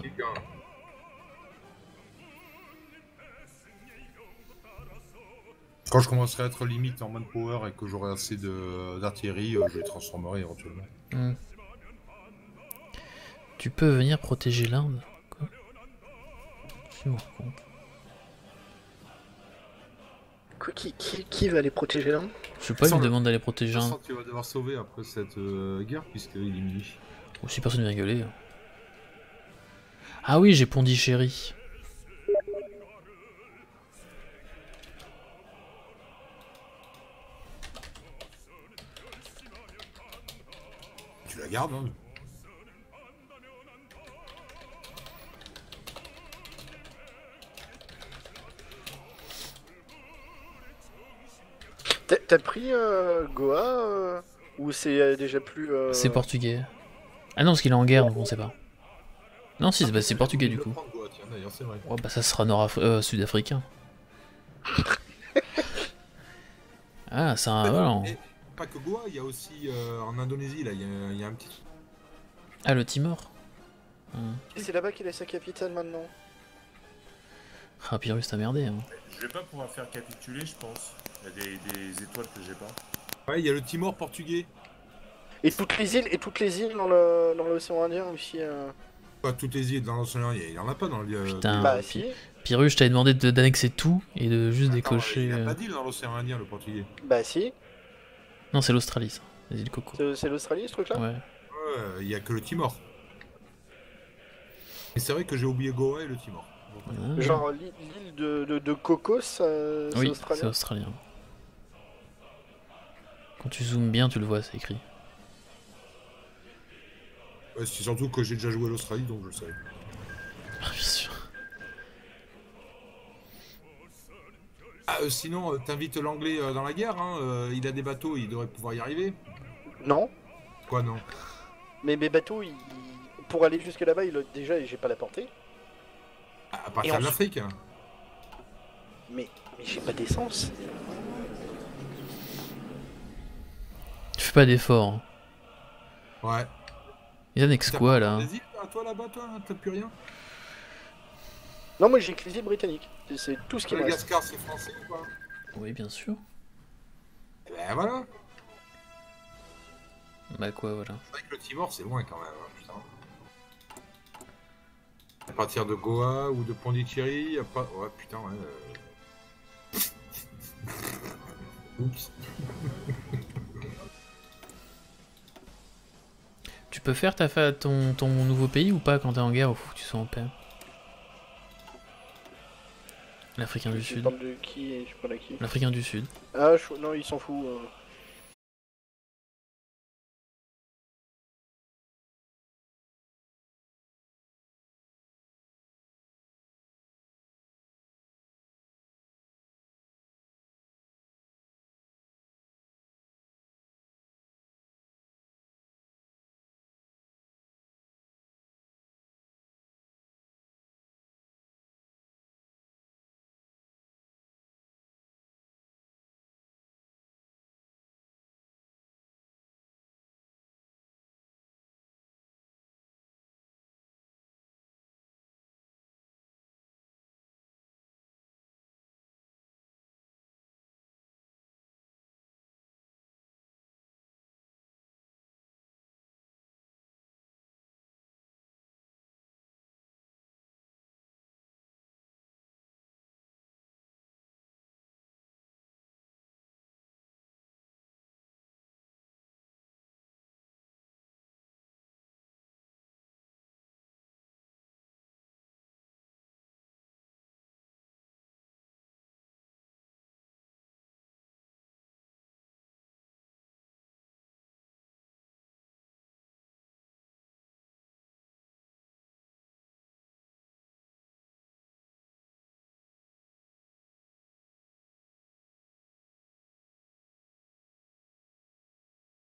Quand je commencerai à être limite en manpower et que j'aurai assez d'artillerie, je les transformerai éventuellement. Tu peux venir protéger l'Inde? Quoi? Je me rends compte. Quoi, qui va aller protéger l'Inde? Je sais pas, il me demande d'aller protéger l'Inde. Tu vas devoir sauver après cette guerre puisqu'il est mini. Oh, si personne vient gueuler. Ah oui, j'ai Pondichéry. Tu la gardes, hein? T'as pris Goa ou c'est déjà plus... C'est portugais. Ah non, parce qu'il est en guerre, donc on sait pas. Non, si, bah, c'est portugais du coup. Oh, bah ça sera sud-africain. Ah, c'est un... Voilà. Et pas que Goa, il y a aussi en Indonésie, là, il y a un petit... Ah, le Timor. C'est là-bas qu'il a sa capitale maintenant. Ah, Pyrrhus, t'as merdé. Hein. Je vais pas pouvoir faire capituler, je pense. Il y a des étoiles que j'ai pas. Ouais, il y a le Timor portugais. Et toutes les îles dans l'océan Indien aussi. Pas toutes les îles dans l'océan Indien, il y en a pas dans le... Putain, Bah, si. Pyrrhus, je t'avais demandé d'annexer tout et de juste décocher... Il n'y a pas d'île dans l'océan Indien, le portugais. Bah si. Non, c'est l'Australie, ça. Les îles Coco. C'est l'Australie, ce truc-là? Ouais. Ouais, il y a que le Timor. Et c'est vrai que j'ai oublié Goa et le Timor. Genre l'île de Cocos, c'est oui, australien? c'est australien. Quand tu zoomes bien, tu le vois, c'est écrit. Ouais, c'est surtout que j'ai déjà joué à l'Australie, donc je le savais. Ah, bien sûr. Ah, sinon, t'invites l'anglais dans la guerre, hein, il a des bateaux, il devrait pouvoir y arriver. Non. Quoi, non? Mais mes bateaux, pour aller jusque là-bas, déjà, j'ai pas la portée. À partir de l'Afrique. Mais j'ai pas d'essence. Tu fais pas d'effort. Hein. Ouais. Ils annexent quoi là? Toi là-bas, toi, t'as plus rien? Non, moi j'ai que les îles britanniques. C'est tout ce qui me reste. Madagascar, c'est français ou pas? Oui, bien sûr. Eh ben voilà. Bah quoi, voilà. C'est vrai que le Timor, c'est loin quand même, hein, putain. À partir de Goa ou de Pondichéry, y a pas... Ouais, putain, ouais... Oups. Tu peux faire ton nouveau pays ou pas quand t'es en guerre ou faut que tu sois en paix? L'Africain du Sud. Tu parles de qui et je parle à qui? L'Africain du Sud. Ah, non, il s'en fout.